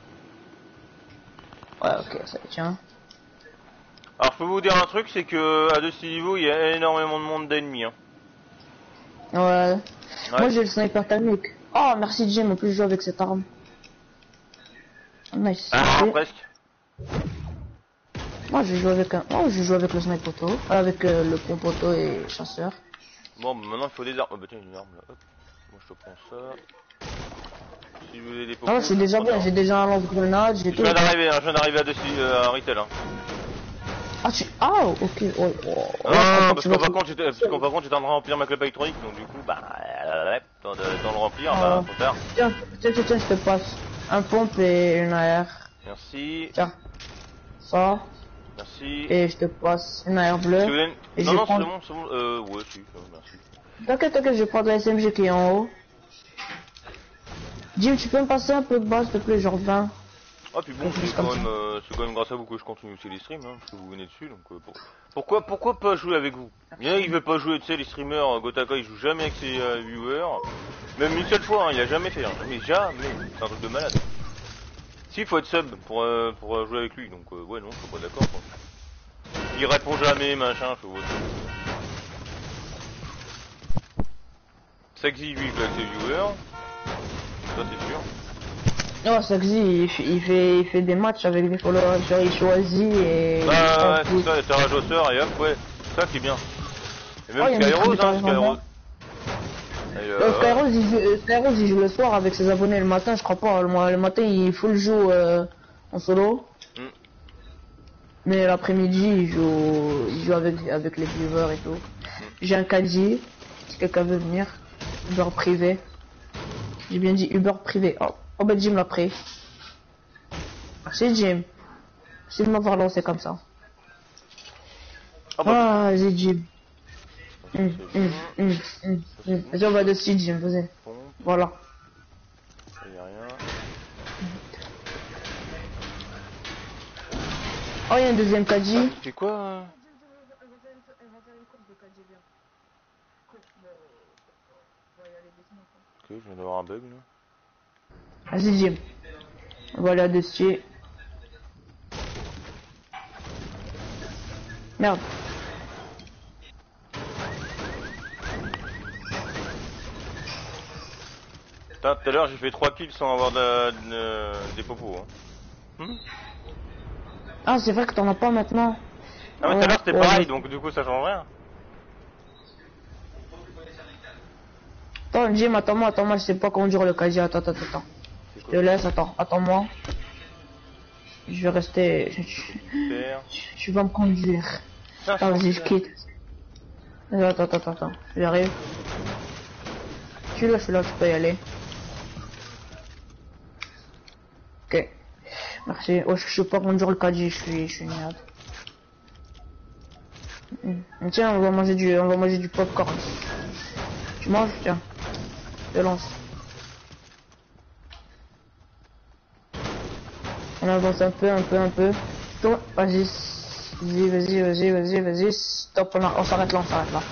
Ouais, ok, ça tient.
Alors, faut vous dire un truc, c'est que à de ces niveaux, il y a énormément de monde d'ennemis. Hein.
Ouais.
Ouais.
Moi j'ai le sniper thermique. Oh, merci Jim, en plus je joue avec cette arme. Nice.
Ah,
Ok.
presque.
Moi je joue avec un. Oh, je joue avec le sniper auto, avec euh, le pompe auto et chasseur.
Bon, bah, maintenant il faut des armes. Oh, bah tiens, une arme là. Hop. Moi je te prends ça. Si vous voulez des popos.
Ah, je suis déjà bien, j'ai déjà un lance-grenade, j'ai
Je
tout.
viens d'arriver, hein, je viens d'arriver à, de euh, à Retail. Hein.
Ah, tu. Ah, ok. Ouais, ouais.
Non,
Ouais,
non,
attends,
parce
tu
qu'en
vas-
par contre, j'étais, parce qu'en par contre, j'étais en train de remplir ma clope électronique, donc du coup, bah, euh, dans, dans le remplir,
Ah.
bah, trop tard.
Tiens, tiens, tiens, tiens, je te passe un pompe et une A R.
Merci,
Tiens. Ça.
merci.
Et je te passe une A R
Si
bleue.
vous voulez...
Et
Non,
je
non,
prends-
c'est bon, c'est bon, euh, ouais, si, euh, merci.
T'inquiète, t'inquiète, je vais prendre la S M G qui est en haut. Jim, tu peux me passer un peu de base, s'il te plaît, genre vingt.
Ah, puis bon, c'est quand même, euh, c'est quand même grâce à vous que je continue aussi les streams, hein, parce que vous venez dessus, donc euh, pour... pourquoi, pourquoi pas jouer avec vous? Il y en a qui veulent pas jouer, tu sais, les streamers, euh, Gotaka, il joue jamais avec ses euh, viewers, même une seule fois, hein, il a jamais fait, hein, mais jamais, c'est un truc de malade. Si, il faut être sub pour, euh, pour euh, jouer avec lui, donc euh, ouais, non, je suis pas d'accord, quoi. Il répond jamais, machin, je vois. Sexy, lui, il joue avec ses viewers, ça c'est sûr.
Non, Saxy, il, fait- il fait, il fait des matchs avec des followers, genre il choisit et...
Bah ouais,
il-
c'est ça, tirage au sort et hop, ouais, ça qui est bien. Et même
Oh, il y a une
Skyrose,
petite
hein,
différence,
Skyrose.
hein.
Et,
Euh,
euh,
Skyrose, il joue, euh, Skyrose, il joue le soir avec ses abonnés le matin, je crois pas. Le, le matin, il full joue euh, en solo.
Mm.
Mais l'après-midi, il joue, il joue avec, avec les viewers et tout. J'ai un caddie, si quelqu'un veut venir. Uber privé. J'ai bien dit Uber privé. Oh, oh bah Jim l'a pris. Merci Jim. Merci de m'avoir lancé comme ça.
Ah bah,
Ah, vas-y Jim.
ça,
Hum,
c'est
hum,
bien.
hum, hum, hum. Vas-y, on va dessus Jim, vas-y.
Bon,
Voilà.
ça y a rien.
Oh, il y a un deuxième caddie.
C'est quoi hein? Ok, je viens d'avoir un bug là.
Vas-y Jim. On va aller dessus. Merde.
Putain, tout à l'heure j'ai fait trois kills sans avoir de, de- des popos. Hein. Hmm
Ah, c'est vrai que t'en as pas maintenant.
ah, mais tout à
Ouais,
l'heure c'était
ouais.
pareil, donc du coup ça change rien.
Attends, Jim, attends-moi, attends-moi, je sais pas conduire le caddie. Attends, attends, attends.
C'est
Je
quoi
te laisse, attends, attends-moi. Je vais rester. Je, je-
Super.
je vais me conduire.
Putain,
Attends, vas-y, je quitte. Attends, attends, attends, attends. J'arrive. Je suis là, je suis là, tu peux y aller. Ok. Merci. Oh, je sais pas conduire le caddie, je suis, je suis une merde. Hum. Tiens, on va manger du, on va manger du popcorn. Tu manges? Tiens. Je lance. On avance un peu, un peu, un peu. Tourne. Vas-y. Vas-y, vas-y, vas-y, vas-y, vas-y. Stop, on, a- on s'arrête là, on s'arrête là.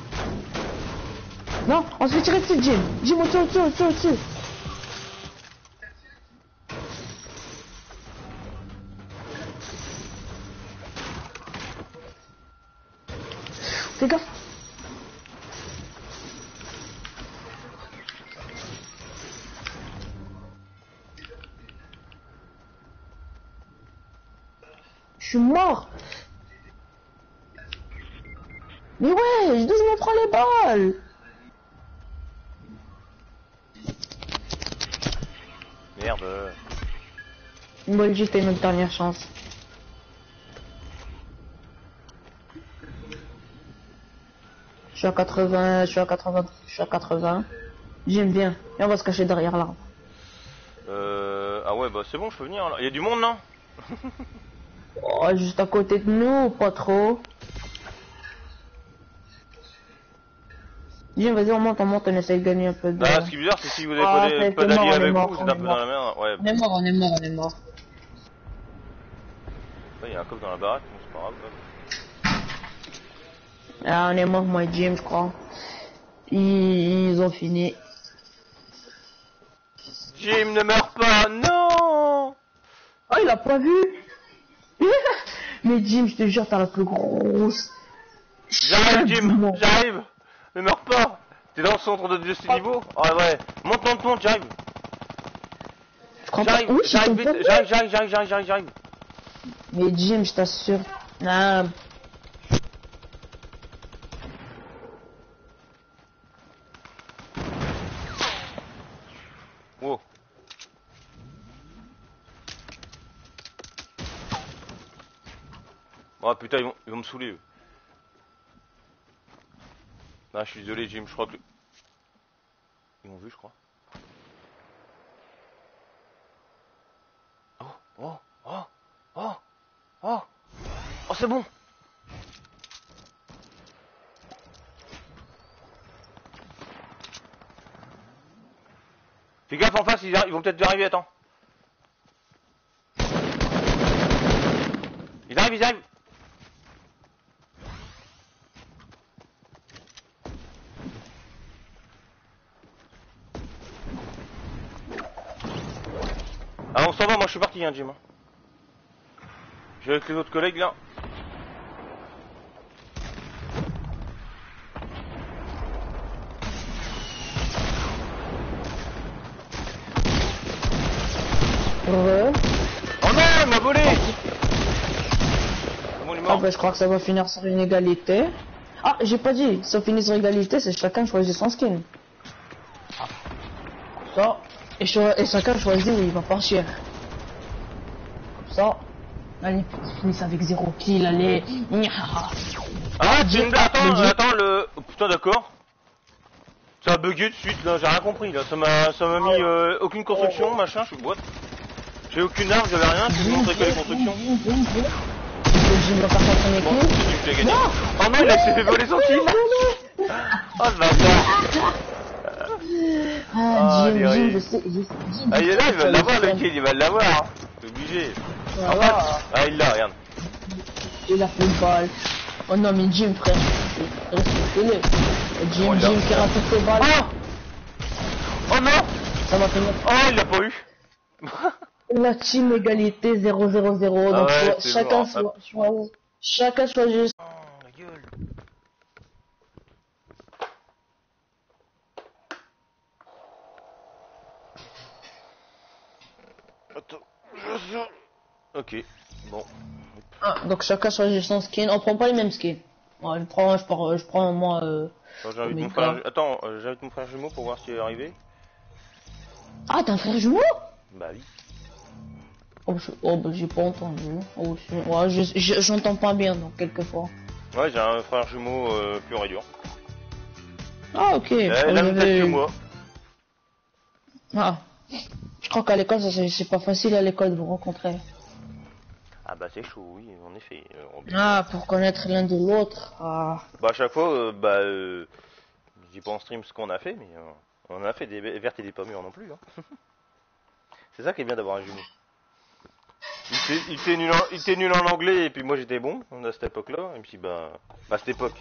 Non, on se fait tirer dessus, Jim. Jim, au-dessus, au-dessus, au-dessus, au-dessus. Fais gaffe. Je suis mort. Mais ouais, d'où je me prends les balles?
Merde.
Bon, j'ai fait notre dernière chance. Je suis à quatre-vingts, je suis à quatre-vingts, je suis à quatre-vingts. J'aime bien. Et on va se cacher derrière l'arbre.
Euh... Ah ouais, bah c'est bon, je peux venir là. Il y a du monde, non?
Oh, juste à côté de nous, pas trop. Jim, vas-y, on monte, on monte, on essaie de gagner un peu de...
Ah, ce qui est bizarre, c'est si vous avez
Ah,
pas
c'est-
des- pas
c'est mort,
d'alliés
on est
avec
mort,
vous, vous
on
êtes un
est
peu
mort.
dans la merde. Ouais,
On est mort, on est mort, on est mort.
il y a un coffre dans la baraque, bon, c'est pas grave. Ouais.
Ah, on est mort, moi et Jim, je crois. Ils, ils ont fini.
Jim, ne meurs pas, non!
Oh, il a pas vu. Mais Jim, je te jure, t'as la plus grosse...
J'arrive,
chatte du
Jim,
monde.
j'arrive! Ne meurs pas! T'es dans le centre de, de ce niveau? Ah ouais, monte, monte, monte, j'arrive!
Je crois pas...
J'arrive,
Oui, je suis
j'arrive
ton
vite,
pote.
j'arrive, j'arrive, j'arrive, j'arrive, j'arrive, j'arrive!
Mais Jim, je t'assure... Ah,
Wow. Oh putain, ils vont, ils vont me saouler, eux. Ah, je suis désolé, Jim, je crois que... Ils m'ont vu, je crois. Oh, oh, oh, oh, oh, oh, c'est bon! Fais gaffe en face, ils, arri- ils vont peut-être arriver, attends. Ils arrivent, ils arrivent! Ah, on s'en va, moi je suis parti, hein, Jim. Je vais avec les autres collègues là.
ouais.
Oh non, il m'a volé! Comment il est
Ah
mort?
bah, je crois que ça va finir sur une égalité. Ah, j'ai pas dit, ça finit sur égalité, c'est chacun choisit son skin. Comme ça. Et, cho- et chacun choisit où il va partir. Comme ça. Allez, finissent avec zéro kill, allez. Nyahaha.
Ah,
Jim,
Jim, attends,
Jim.
attends, le... Oh, putain, d'accord. Ça a bugué de suite, là, j'ai rien compris, là. Ça m'a ça m'a mis euh, aucune construction, machin, je suis boîte. J'ai aucune arme, j'avais rien, je me montrais que les constructions.
Jim va partir son
Bon,
équipe.
c'est Jim qui a gagné. Oh non, il a s'est fait voler son kill. Oh, le bâtard.
Ah,
Ah,
Jim,
les
Jim,
rires.
je sais, je sais. Jim,
Ah, il est là, il va l'avoir, le
Jim.
kill, il va l'avoir, hein. C'est obligé. En
Voilà.
fait, ah, il l'a, regarde.
Il a fait une balle. Oh non, mais Jim, frère. Respectez-le. Jim,
Oh, il a-
Jim qui rate toutes ses balles.
Oh Oh non
Ça va finir.
Oh, il l'a pas eu.
La team égalité zéro zéro zéro.
Ah
Donc,
ouais,
soit-
c'est
chacun
mort.
soit, soit- chacun choisit.
Oh, la gueule. Attends, je sors. Ok, bon.
Ah, donc chacun choisit son skin. On prend pas les mêmes skins. Ouais, je prends, je prends, je prends moi. Euh...
Attends, j'invite mon
Omega.
frère. Attends, euh, j'invite mon frère jumeau pour voir s'il est arrivé.
Ah, t'as un frère jumeau?
Bah oui.
Oh, je- oh, bah, j'ai pas entendu. Oh, je- ouais, je- je- j'entends pas bien, donc quelquefois.
Ouais, j'ai un frère jumeau euh, pur et dur.
Ah, ok.
Il a
Oh,
la même tête
j'avais-
que moi.
Ah. Je crois qu'à l'école, ça, c'est c'est pas facile à l'école de vous rencontrer.
Ah bah c'est chaud, oui, en effet. Euh, on-
Ah, pour connaître l'un de l'autre. Ah.
Bah à chaque fois, euh, bah, euh, je dis pas en stream ce qu'on a fait, mais euh, on a fait des vertes et des pas mûres non plus. Hein. C'est ça qui est bien d'avoir un jumeau. Il était, il était nul en, il était nul en anglais et puis moi j'étais bon à cette époque-là. Et puis bah, bah à cette époque,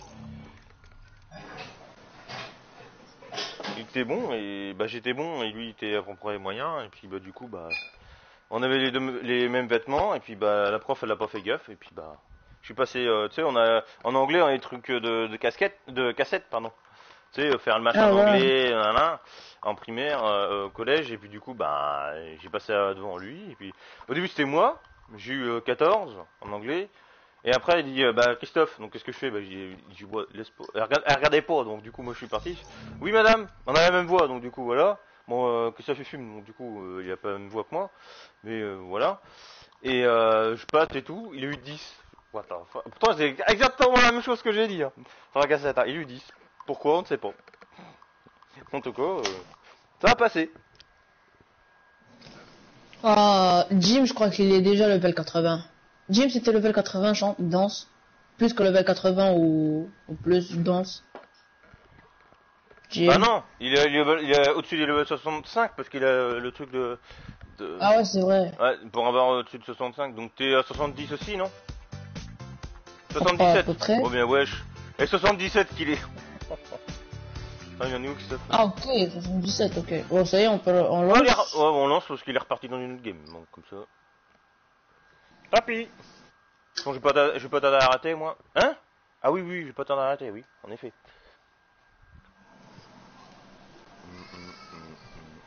il était bon et bah j'étais bon et lui il était à peu près moyen. Et puis bah du coup bah, on avait les deux, les mêmes vêtements et puis bah la prof elle a pas fait gaffe et puis bah, je suis passé, euh, tu sais on a en anglais on a des trucs de, de casquette, de cassette pardon. Tu sais, faire le machin
Ah
en
ouais.
anglais, nanana, en primaire, euh, au collège, et puis du coup, bah, j'ai passé euh, devant lui, et puis, au début c'était moi, j'ai eu euh, quatorze en anglais, et après il dit, euh, bah, Christophe, donc qu'est-ce que je fais? Bah, j'ai dit, bois, laisse pas, elle, regarde, elle regardait pas, donc du coup, moi je suis parti, oui madame, on a la même voix, donc du coup, voilà, bon, euh, Christophe il fume, donc du coup, euh, il a pas la même voix que moi, mais euh, voilà, et euh, je passe et tout, il a eu dix, what the fuck. Pourtant c'est exactement la même chose que j'ai dit, hein, sur la cassette, hein. Il a eu dix. Pourquoi, on ne sait pas. En tout cas, euh, ça va passer.
Ah, Jim, je crois qu'il est déjà level quatre-vingts. Jim, c'était level quatre-vingts, chante, danse. Plus que level quatre-vingts ou, ou plus, danse. Jim.
Ah non, il est, il est, il est au-dessus du level soixante-cinq parce qu'il a le truc de... de...
Ah ouais, c'est vrai.
Ouais, pour avoir au-dessus de soixante-cinq, donc t'es à soixante-dix aussi, non?
À
soixante-dix-sept.
peu près.
Oh bien, wesh. Et soixante-dix-sept qu'il est. Ah, il y en a où qui se...
Ah ok, soixante-dix-sept, ok. Bon, ça y est, on peut on
Ouais,
lance.
il est ra- ouais, on lance parce qu'il est reparti dans une autre game, donc comme ça. Tant pis. Bon, je vais pas t'a- je vais pas tarder à rater, moi. Hein? Ah oui, oui, je vais pas tarder à rater, oui, en effet. Hum, hum, hum, hum.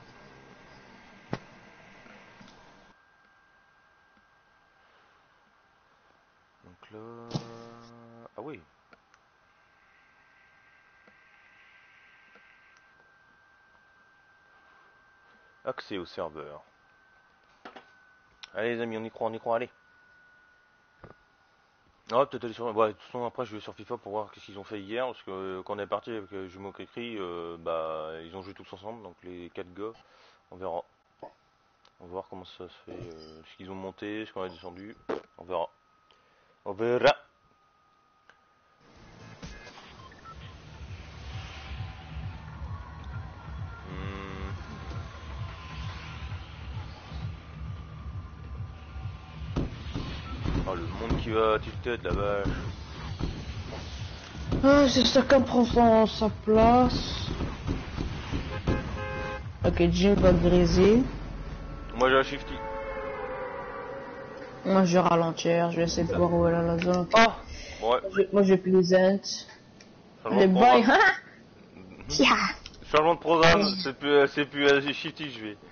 Donc là... Ah oui. Accès au serveur. Allez les amis, on y croit, on y croit, allez. Ah, peut-être aller sur... Ouais, de toute façon, après, je vais sur FIFA pour voir qu'est-ce qu'ils ont fait hier, parce que euh, quand on est parti avec euh, Jumeau Cricri, euh, bah, ils ont joué tous ensemble, donc les quatre gars, on verra. On va voir comment ça se fait, euh, ce qu'ils ont monté, ce qu'on a descendu, on verra. On verra. Hmm. Oh, le monde qui va à tête la vache.
Ah, c'est chacun prend son, sa place. Ok, Jim va griser.
Moi j'ai un shifty.
Moi, je ralentir, je vais essayer de voir où elle a la zone.
Ah ouais.
Je- moi, je plaisante.
Changement
Les
de
boys,
programme.
hein? Tia.
Changement de programme, c'est plus, c'est plus assez shifty, je vais.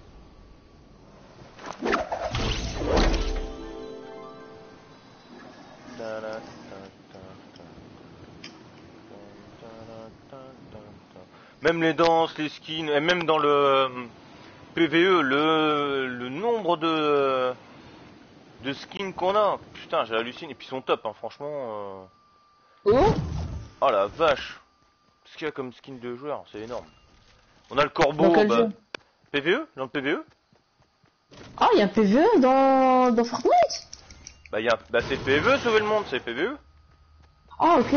Même les danses, les skins, et même dans le euh, P V E, le, le nombre de, de skins qu'on a, putain, j'ai halluciné. Et puis ils sont top, hein, franchement. Euh...
Oh?
Oh la vache, ce qu'il y a comme skin de joueur, c'est énorme. On a le corbeau,
Dans quel
bah,
jeu?
P V E, dans le P V E.
Ah, il y a un P V E dans, dans Fortnite?
Bah, y a, bah c'est le P V E, sauver le monde, c'est le P V E.
Ah, ok.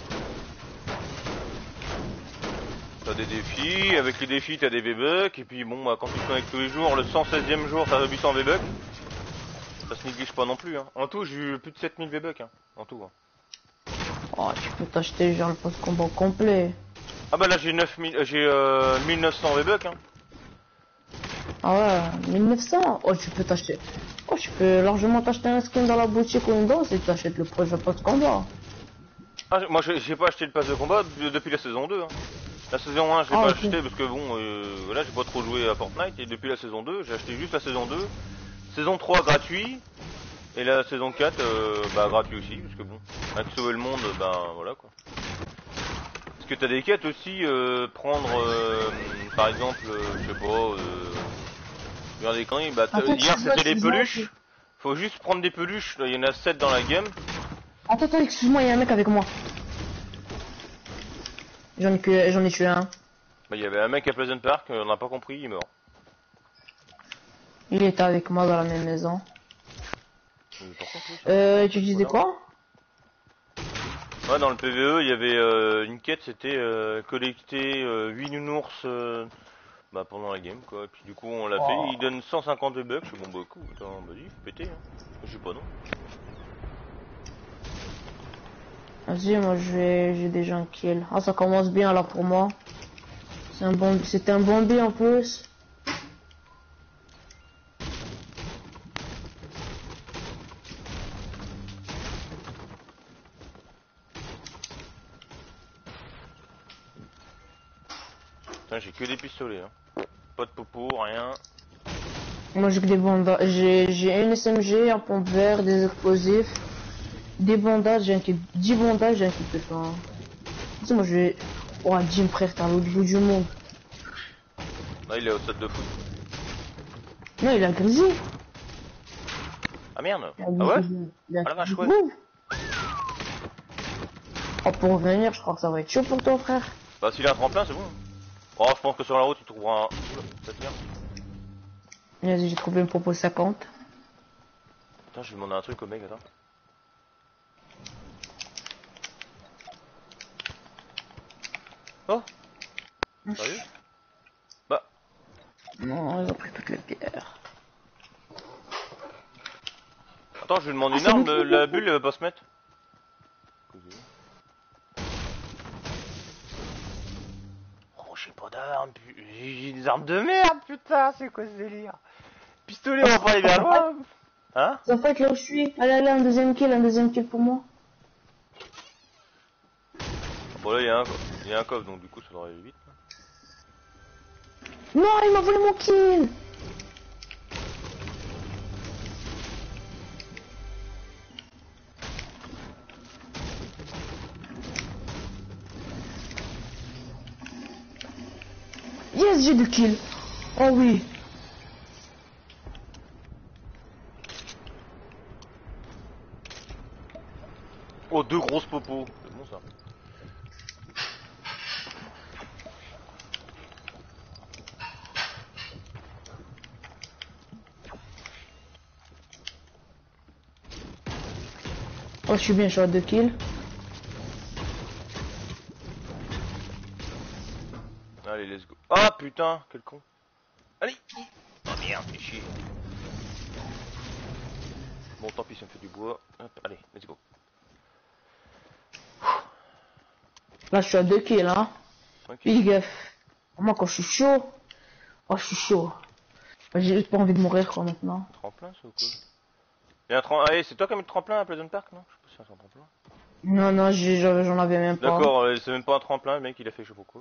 T'as des défis, avec les défis t'as des V-Bucks, et puis bon, bah, quand tu te connectes tous les jours, le cent seizième jour t'as huit cents V-Bucks. Ça se néglige pas non plus, hein. En tout, j'ai eu plus de sept mille V-Bucks, hein, en tout. Hein.
Oh, tu peux t'acheter genre le post combat complet.
Ah bah là j'ai neuf mille, euh, j'ai euh, mille neuf cents V-Bucks, hein.
Ah ouais, mille neuf cents. Oh, tu peux t'acheter. Oh, tu peux largement t'acheter un skin dans la boutique ou une danse et t'achètes le projet post combat.
Ah, moi j'ai j'ai pas acheté le pass de combat de- depuis la saison deux, hein. La saison un je l'ai
Ah,
pas
ok.
acheté parce que bon, euh, voilà, j'ai pas trop joué à Fortnite, et depuis la saison deux, j'ai acheté juste la saison deux. Saison trois gratuit, et la saison quatre, euh, bah gratuit aussi, parce que bon, avec sauver le monde, bah voilà quoi. Parce que t'as des quêtes aussi, euh, prendre, euh, par exemple, euh, je sais pas, euh, faire des conneries, bah t'as-
Attends,
hier
excuse-moi,
c'était les
excuse-moi,
peluches,
excuse-
faut juste prendre des peluches, il y en a sept dans la game.
Attends, attends, excuse-moi, il y a un mec avec moi. J'en ai que, j'en ai tué un.
Bah il y avait un mec à Pleasant Park, on n'a pas compris, il est mort.
Il était avec moi dans la même maison.
Mais par contre, oui, ça-
Euh, tu disais quoi?
Ouais, dans le P V E, il y avait euh, une quête, c'était euh, collecter euh, huit nounours euh, bah, pendant la game, quoi. Et puis du coup, on l'a
Oh.
fait, il donne cent cinquante V-Bucks, je suis bon, bah, cool, attends, vas-y, faut péter, hein. Je sais pas, non.
Vas-y, moi je vais, j'ai déjà un kill. Ah, ça commence bien là pour moi. C'est un bon, c'était un bon B en plus.
Putain, j'ai que des pistolets, hein. Pas de popo, rien.
Moi j'ai que des bandages. J'ai, j'ai une S M G, un pompe vert, des explosifs, des bandages, j'ai un kit, dix bandages, j'ai un kit de fin. Tu sais, moi je vais. Oh, Jim frère, t'es à l'autre bout du monde.
Là, il est au stade de foot.
Non, il a grisé.
Ah merde.
Il a
Ah ouais?
grisé. Il a
Ah la vache, ouais.
grisé. Oh, pour revenir, je crois que ça va être chaud pour toi, frère.
Bah, s'il a un tremplin, c'est bon. Oh, je pense que sur la route, il trouvera un. Oula, ça tient.
Vas-y, j'ai trouvé une propos cinquante.
Attends, je vais demander un truc au mec, attends. Oh. Sérieux? Bah.
Non, ils ont pris toutes les pierres.
Attends, je lui demande
Ah,
une
c'est
arme,
bon.
la bulle elle va pas se mettre. Oh, j'ai pas d'armes, j'ai des armes de merde, putain, c'est quoi ce délire? Pistolet, on va pas aller bien loin. Hein?
En fait, là où je suis, allez, allez, un deuxième kill, un deuxième kill pour moi.
Bon, là, il y a un, il y a un coffre, donc du coup, ça devrait aller vite.
Non, il m'a volé mon kill. Yes, j'ai deux kills. Oh oui.
Oh, deux grosses popos. C'est bon ça.
Oh, je suis bien, je suis à deux kills.
Allez, let's go. Ah putain, quel con. Allez. Oh merde, fais chier. Bon, tant pis, ça me fait du bois. Hop, allez, let's go.
Là, je suis à deux kills, hein.
Okay.
Big F. Moi, quand je suis chaud, oh, je suis chaud. J'ai juste pas envie de mourir, quoi, maintenant.
Tremplin, ça ou quoi? Il y a un tremplin. Allez, c'est toi qui as mis le tremplin à Pleasant Park, non? Je sais pas si c'est un tremplin.
Non, non, j'ai- j'en avais même pas.
D'accord, euh, c'est même pas un tremplin, le mec, il a fait je sais pas quoi.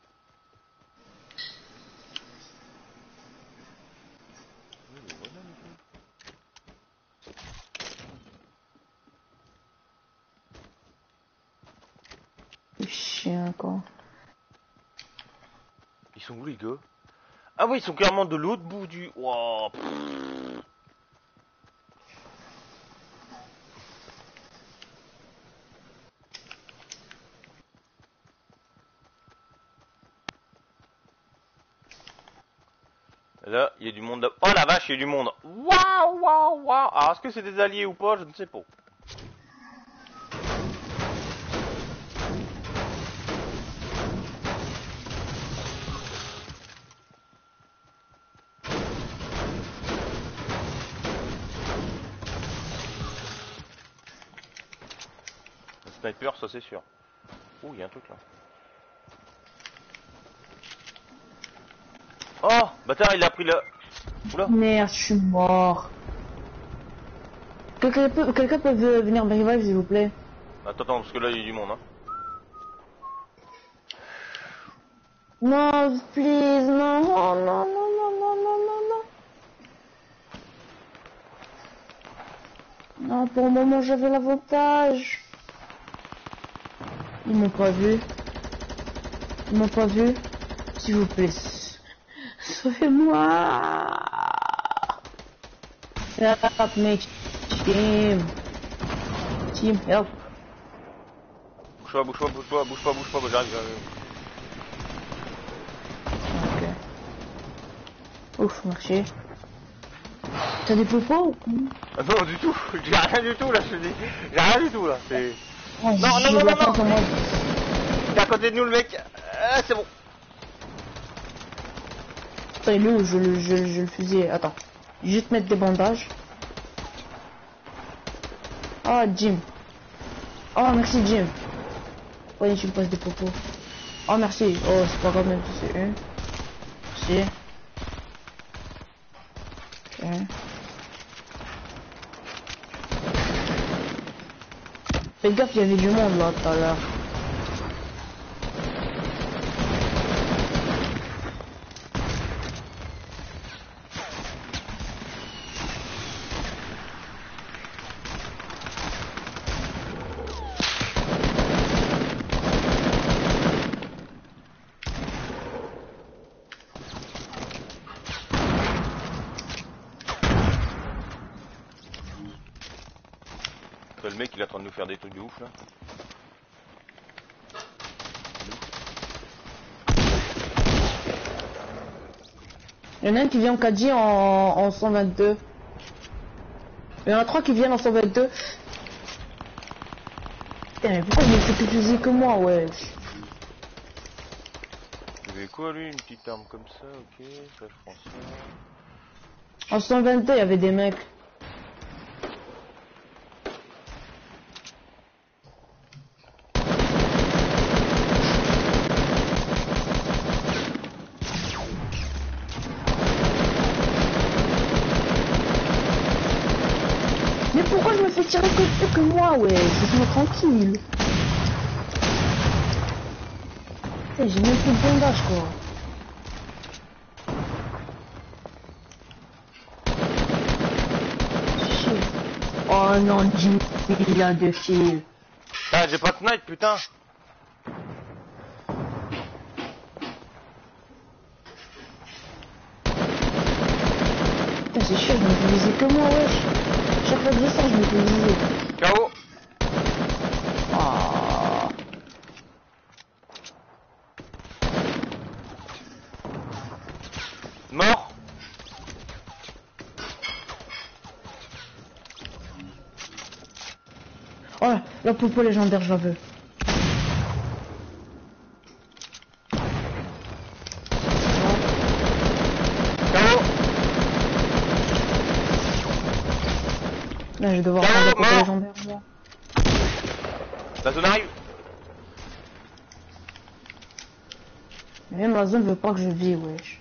Chien, quoi.
Ils sont où les gars? Ah oui, ils sont clairement de l'autre bout du... Wow. Là, il y a du monde là. Oh la vache, il y a du monde. Waouh, waouh, waouh. Alors, est-ce que c'est des alliés ou pas? Je ne sais pas. Le sniper, ça c'est sûr. Oh, il y a un truc là. Oh, bâtard, il a pris la... Oula.
Merde, je suis mort. Quelqu'un peut, quelqu'un peut venir me revive, s'il vous plaît.
Attends, attends, parce que là, il y a du monde, hein.
Non, please, non, oh, non, non, non, non, non, non, non. Non, pour le moment, j'avais l'avantage. Ils m'ont pas vu. Ils m'ont pas vu. S'il vous plaît. Sauvez-moi. Help me, team. Team, help.
Bouge pas, bouge pas, bouge pas, bouge pas, bouge pas, j'arrive, j'arrive.
Ok. Ouf, merci. T'as des popos ou quoi?
Ah non, du tout, j'ai rien du tout là, je te dis. J'ai rien du tout là, c'est...
Oh,
Non, non,
je
non,
vois
non,
pas
non.
comment-
T'es à côté de nous le mec. Ah, c'est bon.
Attends, il est où? Je, le- je, je le fusil. Attends. Juste mettre des bandages. Ah, Jim. Oh, merci, Jim. Ouais, tu me passes des popos. Oh, merci. Oh, c'est pas grave, même si c'est une. Merci. Ok. Fais gaffe, il y avait du monde là tout à l'heure.
Le mec il est en train de nous faire des trucs de ouf là.
Il y en a un qui vient en K J en, en cent vingt-deux. Il y en a trois qui viennent en cent vingt-deux. Putain, mais pourquoi il me fait plus fusil que moi, wesh?
Il avait quoi lui? Une petite arme comme ça, ok, ça je prends ça.
En cent vingt-deux, il y avait des mecs. Mais pourquoi je me fais tirer que, que moi, ouais? Laisse-moi tranquille. Hey, j'ai même plus de bandage, quoi. Chier. Oh non, Jim, il a deux fils.
Ah, j'ai pas de snipe, putain.
Putain, c'est chiant, je me fais viser que moi, wesh. Chaque fois que je sors, je me fais viser.
K O.
Ah.
Mort.
Oh, la, la popo légendaire, je la veux.
K O.
Là, je vais devoir
Ciao,
prendre la popo
mort.
légendaire, moi.
La zone arrive.
Mais même la zone veut pas que je vis, wesh.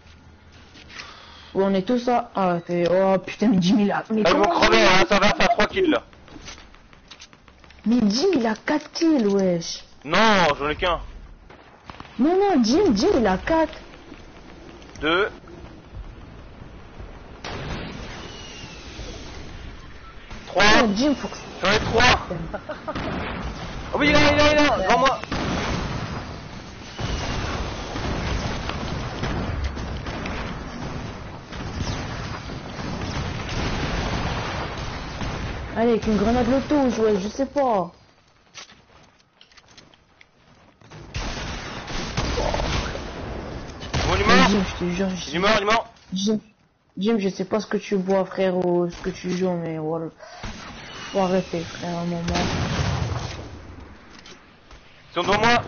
Où on est tous là. Ah, fait... Oh putain, mais Jim il a. Mais
Là, ils vont
comment
crever,
il a-
hein, ça va faire trois kills là.
Mais Jim il a quatre kills, wesh.
Non, j'en ai qu'un.
Non, non, Jim, Jim il a quatre.
Deux. Trois.
Non, Jim, faut que.
J'en ai trois. Oh oui, il est là, il est là, il est là, devant moi.
Allez, avec une grenade loto, ouais, je sais pas.
Bon, il est
Mais
mort.
Jim, je te jure, je
Il
sais
est mort, il est mort.
Jim, Jim, je sais pas ce que tu bois, frère, ou ce que tu joues, mais voilà. Faut arrêter, frère, à un moment.
Ils sont devant moi.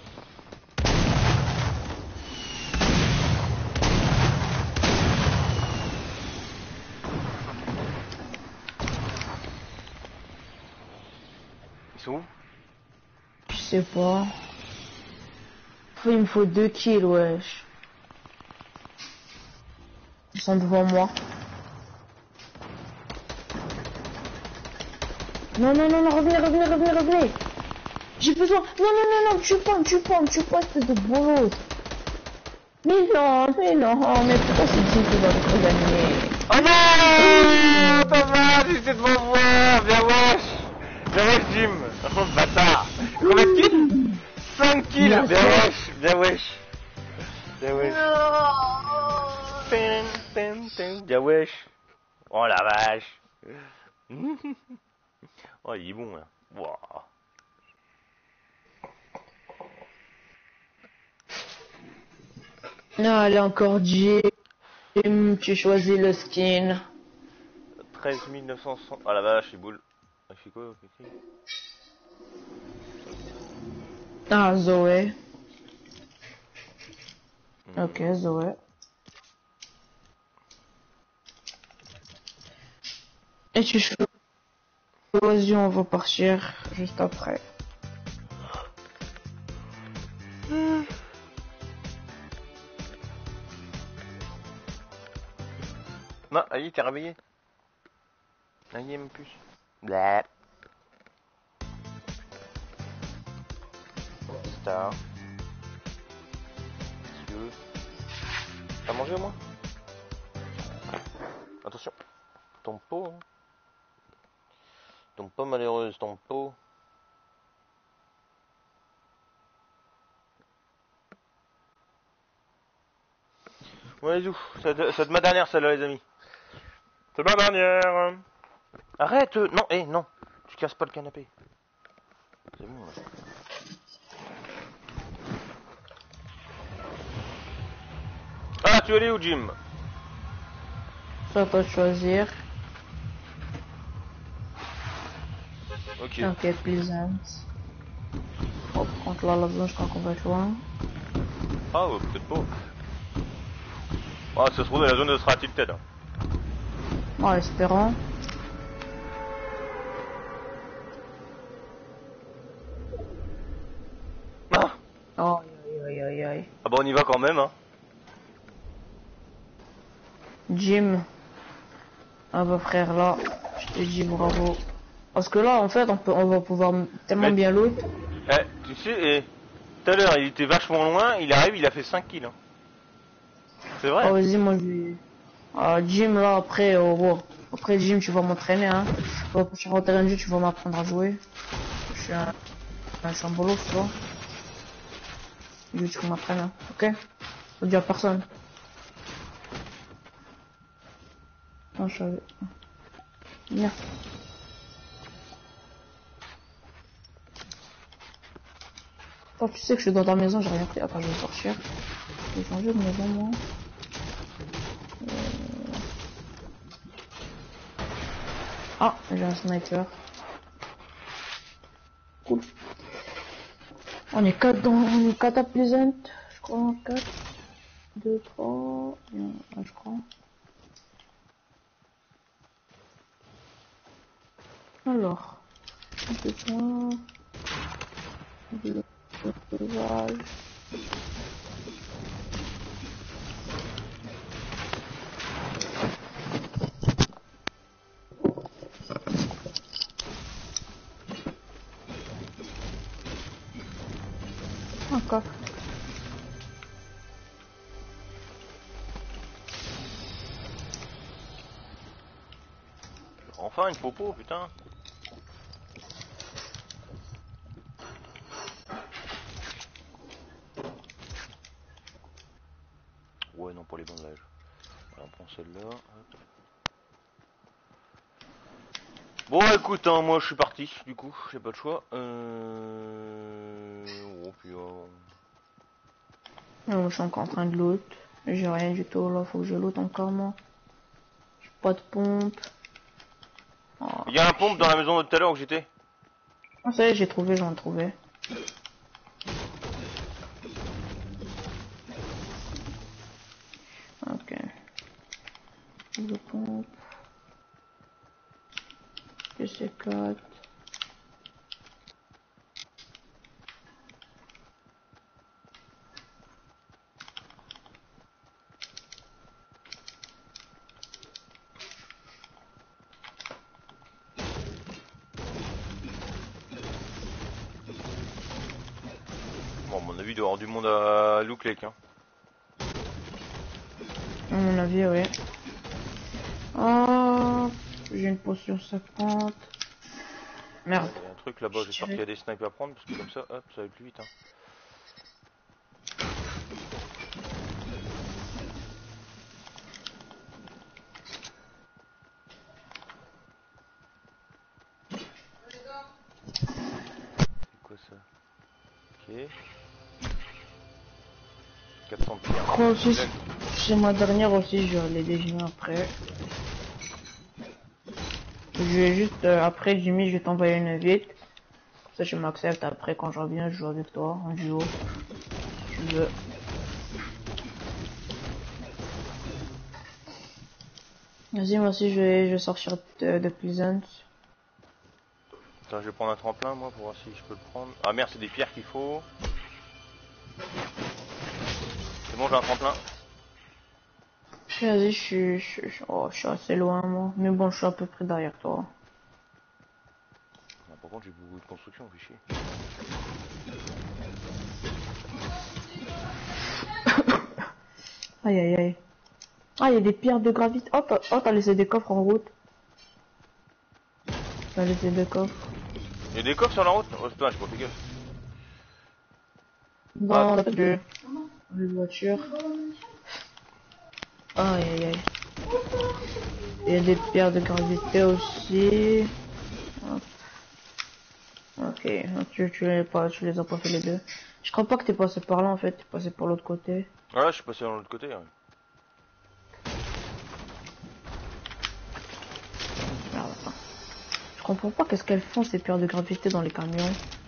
Ils sont où?
Je sais pas. Faut- Il me faut deux kills, wesh. Ils sont devant moi. Non, non, non, non, revenez, revenez, revenez, revenez. J'ai besoin. Non, non, non, non, tue pas, tue pas, tue pas, espèce de bolos. Mais non, mais non, mais pourquoi c'est Jim qui va me gagner?
Oh non, pas mal, j'étais devant moi. Viens wesh. Viens wesh Jim. Oh bâtard. Combien de kills? cinq kills.
Bien
Viens
sûr.
wesh. Viens wesh. Viens wesh. Tin, tin, tin. Viens wesh. Oh la vache. Oh il est bon là. Wow.
Non, allez, encore Jim. Jim, tu choisis le skin.
treize mille neuf cent soixante. Oh la vache, les boules. Ah, je fais quoi? Ok.
Ah, Zoé.
Hmm.
Ok, Zoé. Et tu choisis, on va partir juste après.
Non, Ali, t'es réveillé? Ali, même plus. Blah. Star. Monsieur. T'as mangé au moins? Attention. Ton pot. Hein. Ton pot malheureuse, ton pot. Ouais, Zou. C'est ma dernière, celle-là, les amis. C'est ma dernière. Arrête. euh, Non, eh, non. Tu casses pas le canapé. C'est bon, là. Ah, tu es allé où, Jim?
C'est à toi de choisir.
Ok.
Ok, plaisant. Oh, par contre là, la zone, je crois qu'on va être loin.
Ah, ouais, peut-être pas. Ah, ça se trouve, la zone elle sera tilted. Hein.
Ouais, espérons.
Ah,
Oh, aïe, aïe, aïe, aïe.
ah bah on y va quand même. Hein.
Jim. Ah bah frère, là, je te dis bravo. Parce que là, en fait, on, peut, on va pouvoir tellement
Mais-
bien loot.
Eh, tu sais, eh, tout à l'heure il était vachement loin, il arrive, il a fait cinq kills. Hein. C'est vrai.
Oh,
Hein.
vas-y, moi, je vais... Ah, Jim, là, après, oh, bon. Après, Jim, tu vas m'entraîner, hein. Au prochain terrain de jeu, tu vas m'apprendre à jouer. Je suis un... un chambolo, tu vois. Je veux que tu m'apprennes, hein. Ok? Faut dire à personne. Non, je savais. Viens. Toi, tu sais que je suis dans ta maison, j'ai rien pris. Attends, je vais sortir. Je vais changer de maison, moi. Euh... Ah, j'ai un sniper. Cool. On est quatre dans... On est quatre à Pleasant. Je crois. quatre. deux, trois. Ah, je crois. Alors. Deux points. Deux sauvages. Encore.
Enfin une popo, putain. Ouais, non, pour les bandages. Alors, on prend celle-là. Hop. Bon, écoute, hein, moi je suis parti, du coup, j'ai pas le choix. Euh... Oh, puis, euh...
Non, je suis encore en train de loot. J'ai rien du tout là, faut que je loot encore moi. J'ai pas de pompe. Oh,
Il y a un pompe dans la maison de tout à l'heure où j'étais.
ah, ça y est, j'ai trouvé, j'en ai trouvé. Ok. Deux pompes. P C quatre.
Bon, à mon avis, il doit y avoir du monde à Look Lake, hein.
À mon avis, oui. Oh, j'ai une potion cinquante. Merde.
Il y a un truc là-bas, j'espère qu'il y a des snipes à prendre, parce que comme ça, hop, ça va plus vite, hein. C'est quoi ça? Ok. quatre cents pierres.
Moi aussi, c'est ma dernière aussi, je vais aller déjeuner après. Je vais juste, euh, après Jimmy, je vais t'envoyer une invite. Comme ça, je m'accepte. Après, quand je reviens, je joue avec toi en duo. Si tu veux. Vas-y, moi aussi, je vais, je vais sortir de, de Pleasant.
Attends, je vais prendre un tremplin, moi, pour voir si je peux le prendre. Ah merde, c'est des pierres qu'il faut. C'est bon, j'ai un tremplin.
Vas-y, je suis, je, suis- je- oh, je suis assez loin, moi. Mais bon, je suis à peu près derrière toi.
Ah, par contre, j'ai beaucoup de construction, fait chier.
Aïe, aïe, aïe. Ah, il y a des pierres de gravité. Oh, t'as oh, t'as laissé des coffres en route. T'as laissé des coffres.
Il y a des coffres sur la route? Oh putain, j'ai pas fait gaffe.
Dans
Ah.
la une voiture. Aïe, aïe, aïe. Il y a des pierres de gravité aussi. Hop. Ok, tu, tu, les pas, tu les as pas fait les deux. Je crois pas que t'es passé par là en fait, t'es passé par l'autre côté.
Voilà, je suis passé de l'autre côté. Ouais.
Merde, attends. Je Je comprends pas qu'est-ce qu'elles font ces pierres de gravité dans les camions.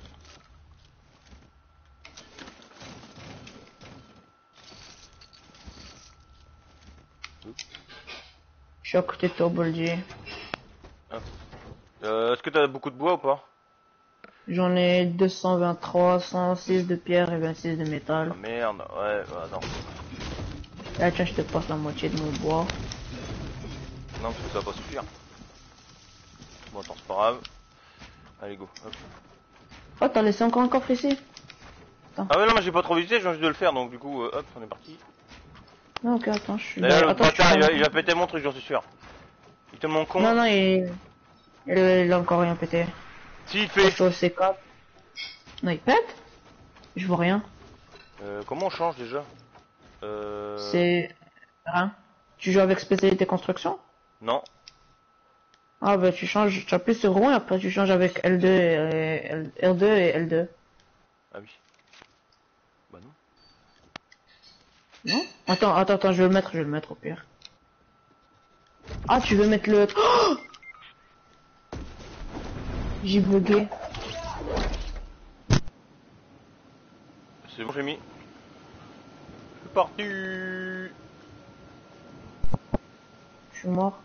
Je suis à côté de toi, Boldy.
Ah. Euh, Est-ce que t'as beaucoup de bois ou pas?
J'en ai deux cent vingt-trois, cent six de pierre et vingt-six de métal.
Ah merde, ouais, bah attends.
Là, tiens, je te passe la moitié de mon bois.
Non, parce que ça va pas suffire. Bon, attends, c'est pas grave. Allez, go. Hop.
Oh, t'as laissé encore un coffre ici?
Ah ouais, non, mais j'ai pas trop visité, je viens juste de le faire, donc du coup, euh, hop, on est parti.
Non, ok, attends, je suis...
D'ailleurs, le
attends, je
bâtard,
suis-
il, va- il va péter mon truc, j'en suis sûr. Il te manque con.
Non, non, il... il... il a encore rien pété.
Si, il
Je
fait.
suis au C quatre. Non, il pète? Je vois rien.
Euh, comment on change déjà? Euh...
C'est... Rien. Tu joues avec spécialité construction?
Non.
Ah bah tu changes, tu appuies sur rond et après tu changes avec L deux et L- R deux et L deux.
Ah oui. Bah non.
Non? Attends, attends, attends, je vais le mettre, je vais le mettre au pire. Ah, tu veux mettre le... Oh, j'ai bugué.
C'est bon, j'ai mis. C'est parti.
Je suis mort.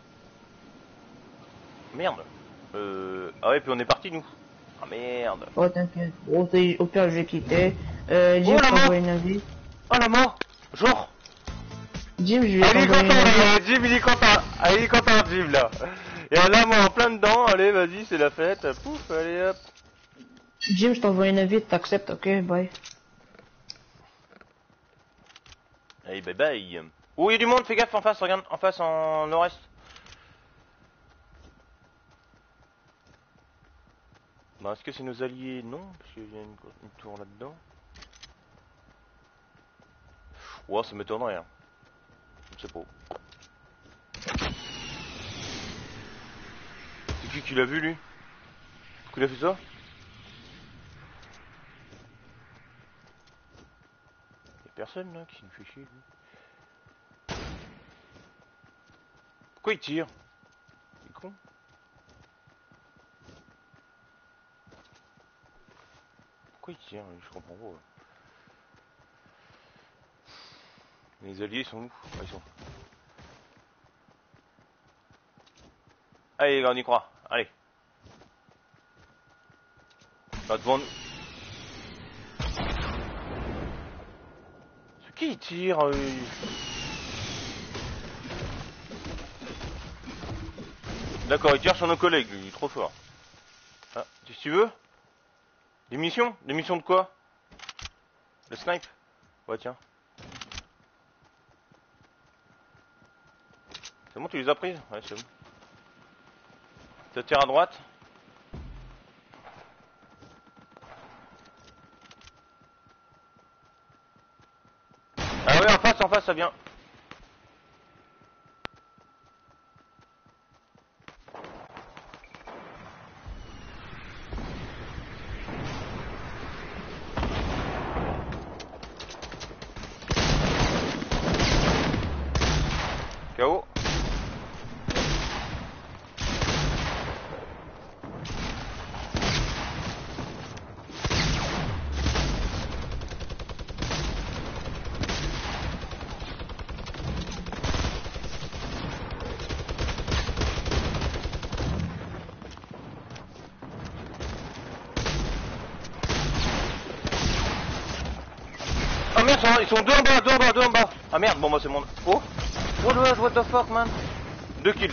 Merde. Euh... Ah ouais, puis on est parti, nous. Ah merde.
Oh, t'inquiète. Au, au pire, je vais quitter. Euh, Jim,
Oh,
je
la mort.
t'envoie une invite.
Oh la mort. Genre.
Jim, je vais
Ah, il est
t'envoyer une
content,
invite.
euh, Jim, il est content. Ah, il est content, Jim, là. Et là, moi, en plein dedans. Allez, vas-y, c'est la fête. Pouf, allez, hop.
Jim, je t'envoie une invite, t'acceptes, ok, bye.
Allez, bye bye. Oh, il y a du monde, fais gaffe en face, regarde, en face, en nord-est. Bah, est-ce que c'est nos alliés? Non, parce qu'il y a une, une tour là-dedans. Ouais, ça m'étonnerait, hein. Je sais pas. C'est qui qui l'a vu, lui? Pourquoi il a fait ça? Y'a personne, là, qui nous fait chier, lui. Pourquoi il tire? Il est con. Pourquoi il tire? Je comprends pas. Ouais. Les alliés, ils sont où? Ah, ils sont. Allez, les gars, on y croit. Allez. Là, devant nous. C'est qui il tire? euh, D'accord, il tire sur nos collègues, lui, il est trop fort. Ah, qu'est-ce que tu veux? Des missions? Des missions de quoi? Le snipe? Ouais, tiens. C'est bon, tu les as prises? Ouais, c'est bon. Ça tire à droite? Ah ouais, en face, en face, ça vient. K O. Ah merde, ils sont deux en bas, deux en bas, deux en bas. Ah merde, bon, moi c'est mon... Oh. What the, what the fuck, man. Deux kills.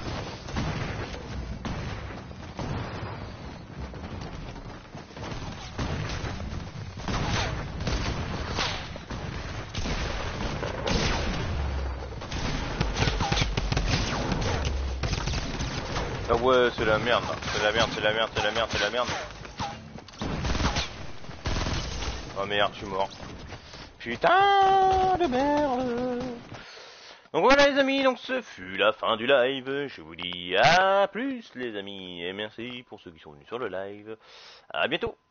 Ah ouais, c'est la merde, là. C'est la merde, c'est la merde, c'est la merde, c'est la merde. Oh merde, je suis mort. Putain de merde. Donc voilà les amis, donc ce fut la fin du live. Je vous dis à plus les amis. Et merci pour ceux qui sont venus sur le live. À bientôt.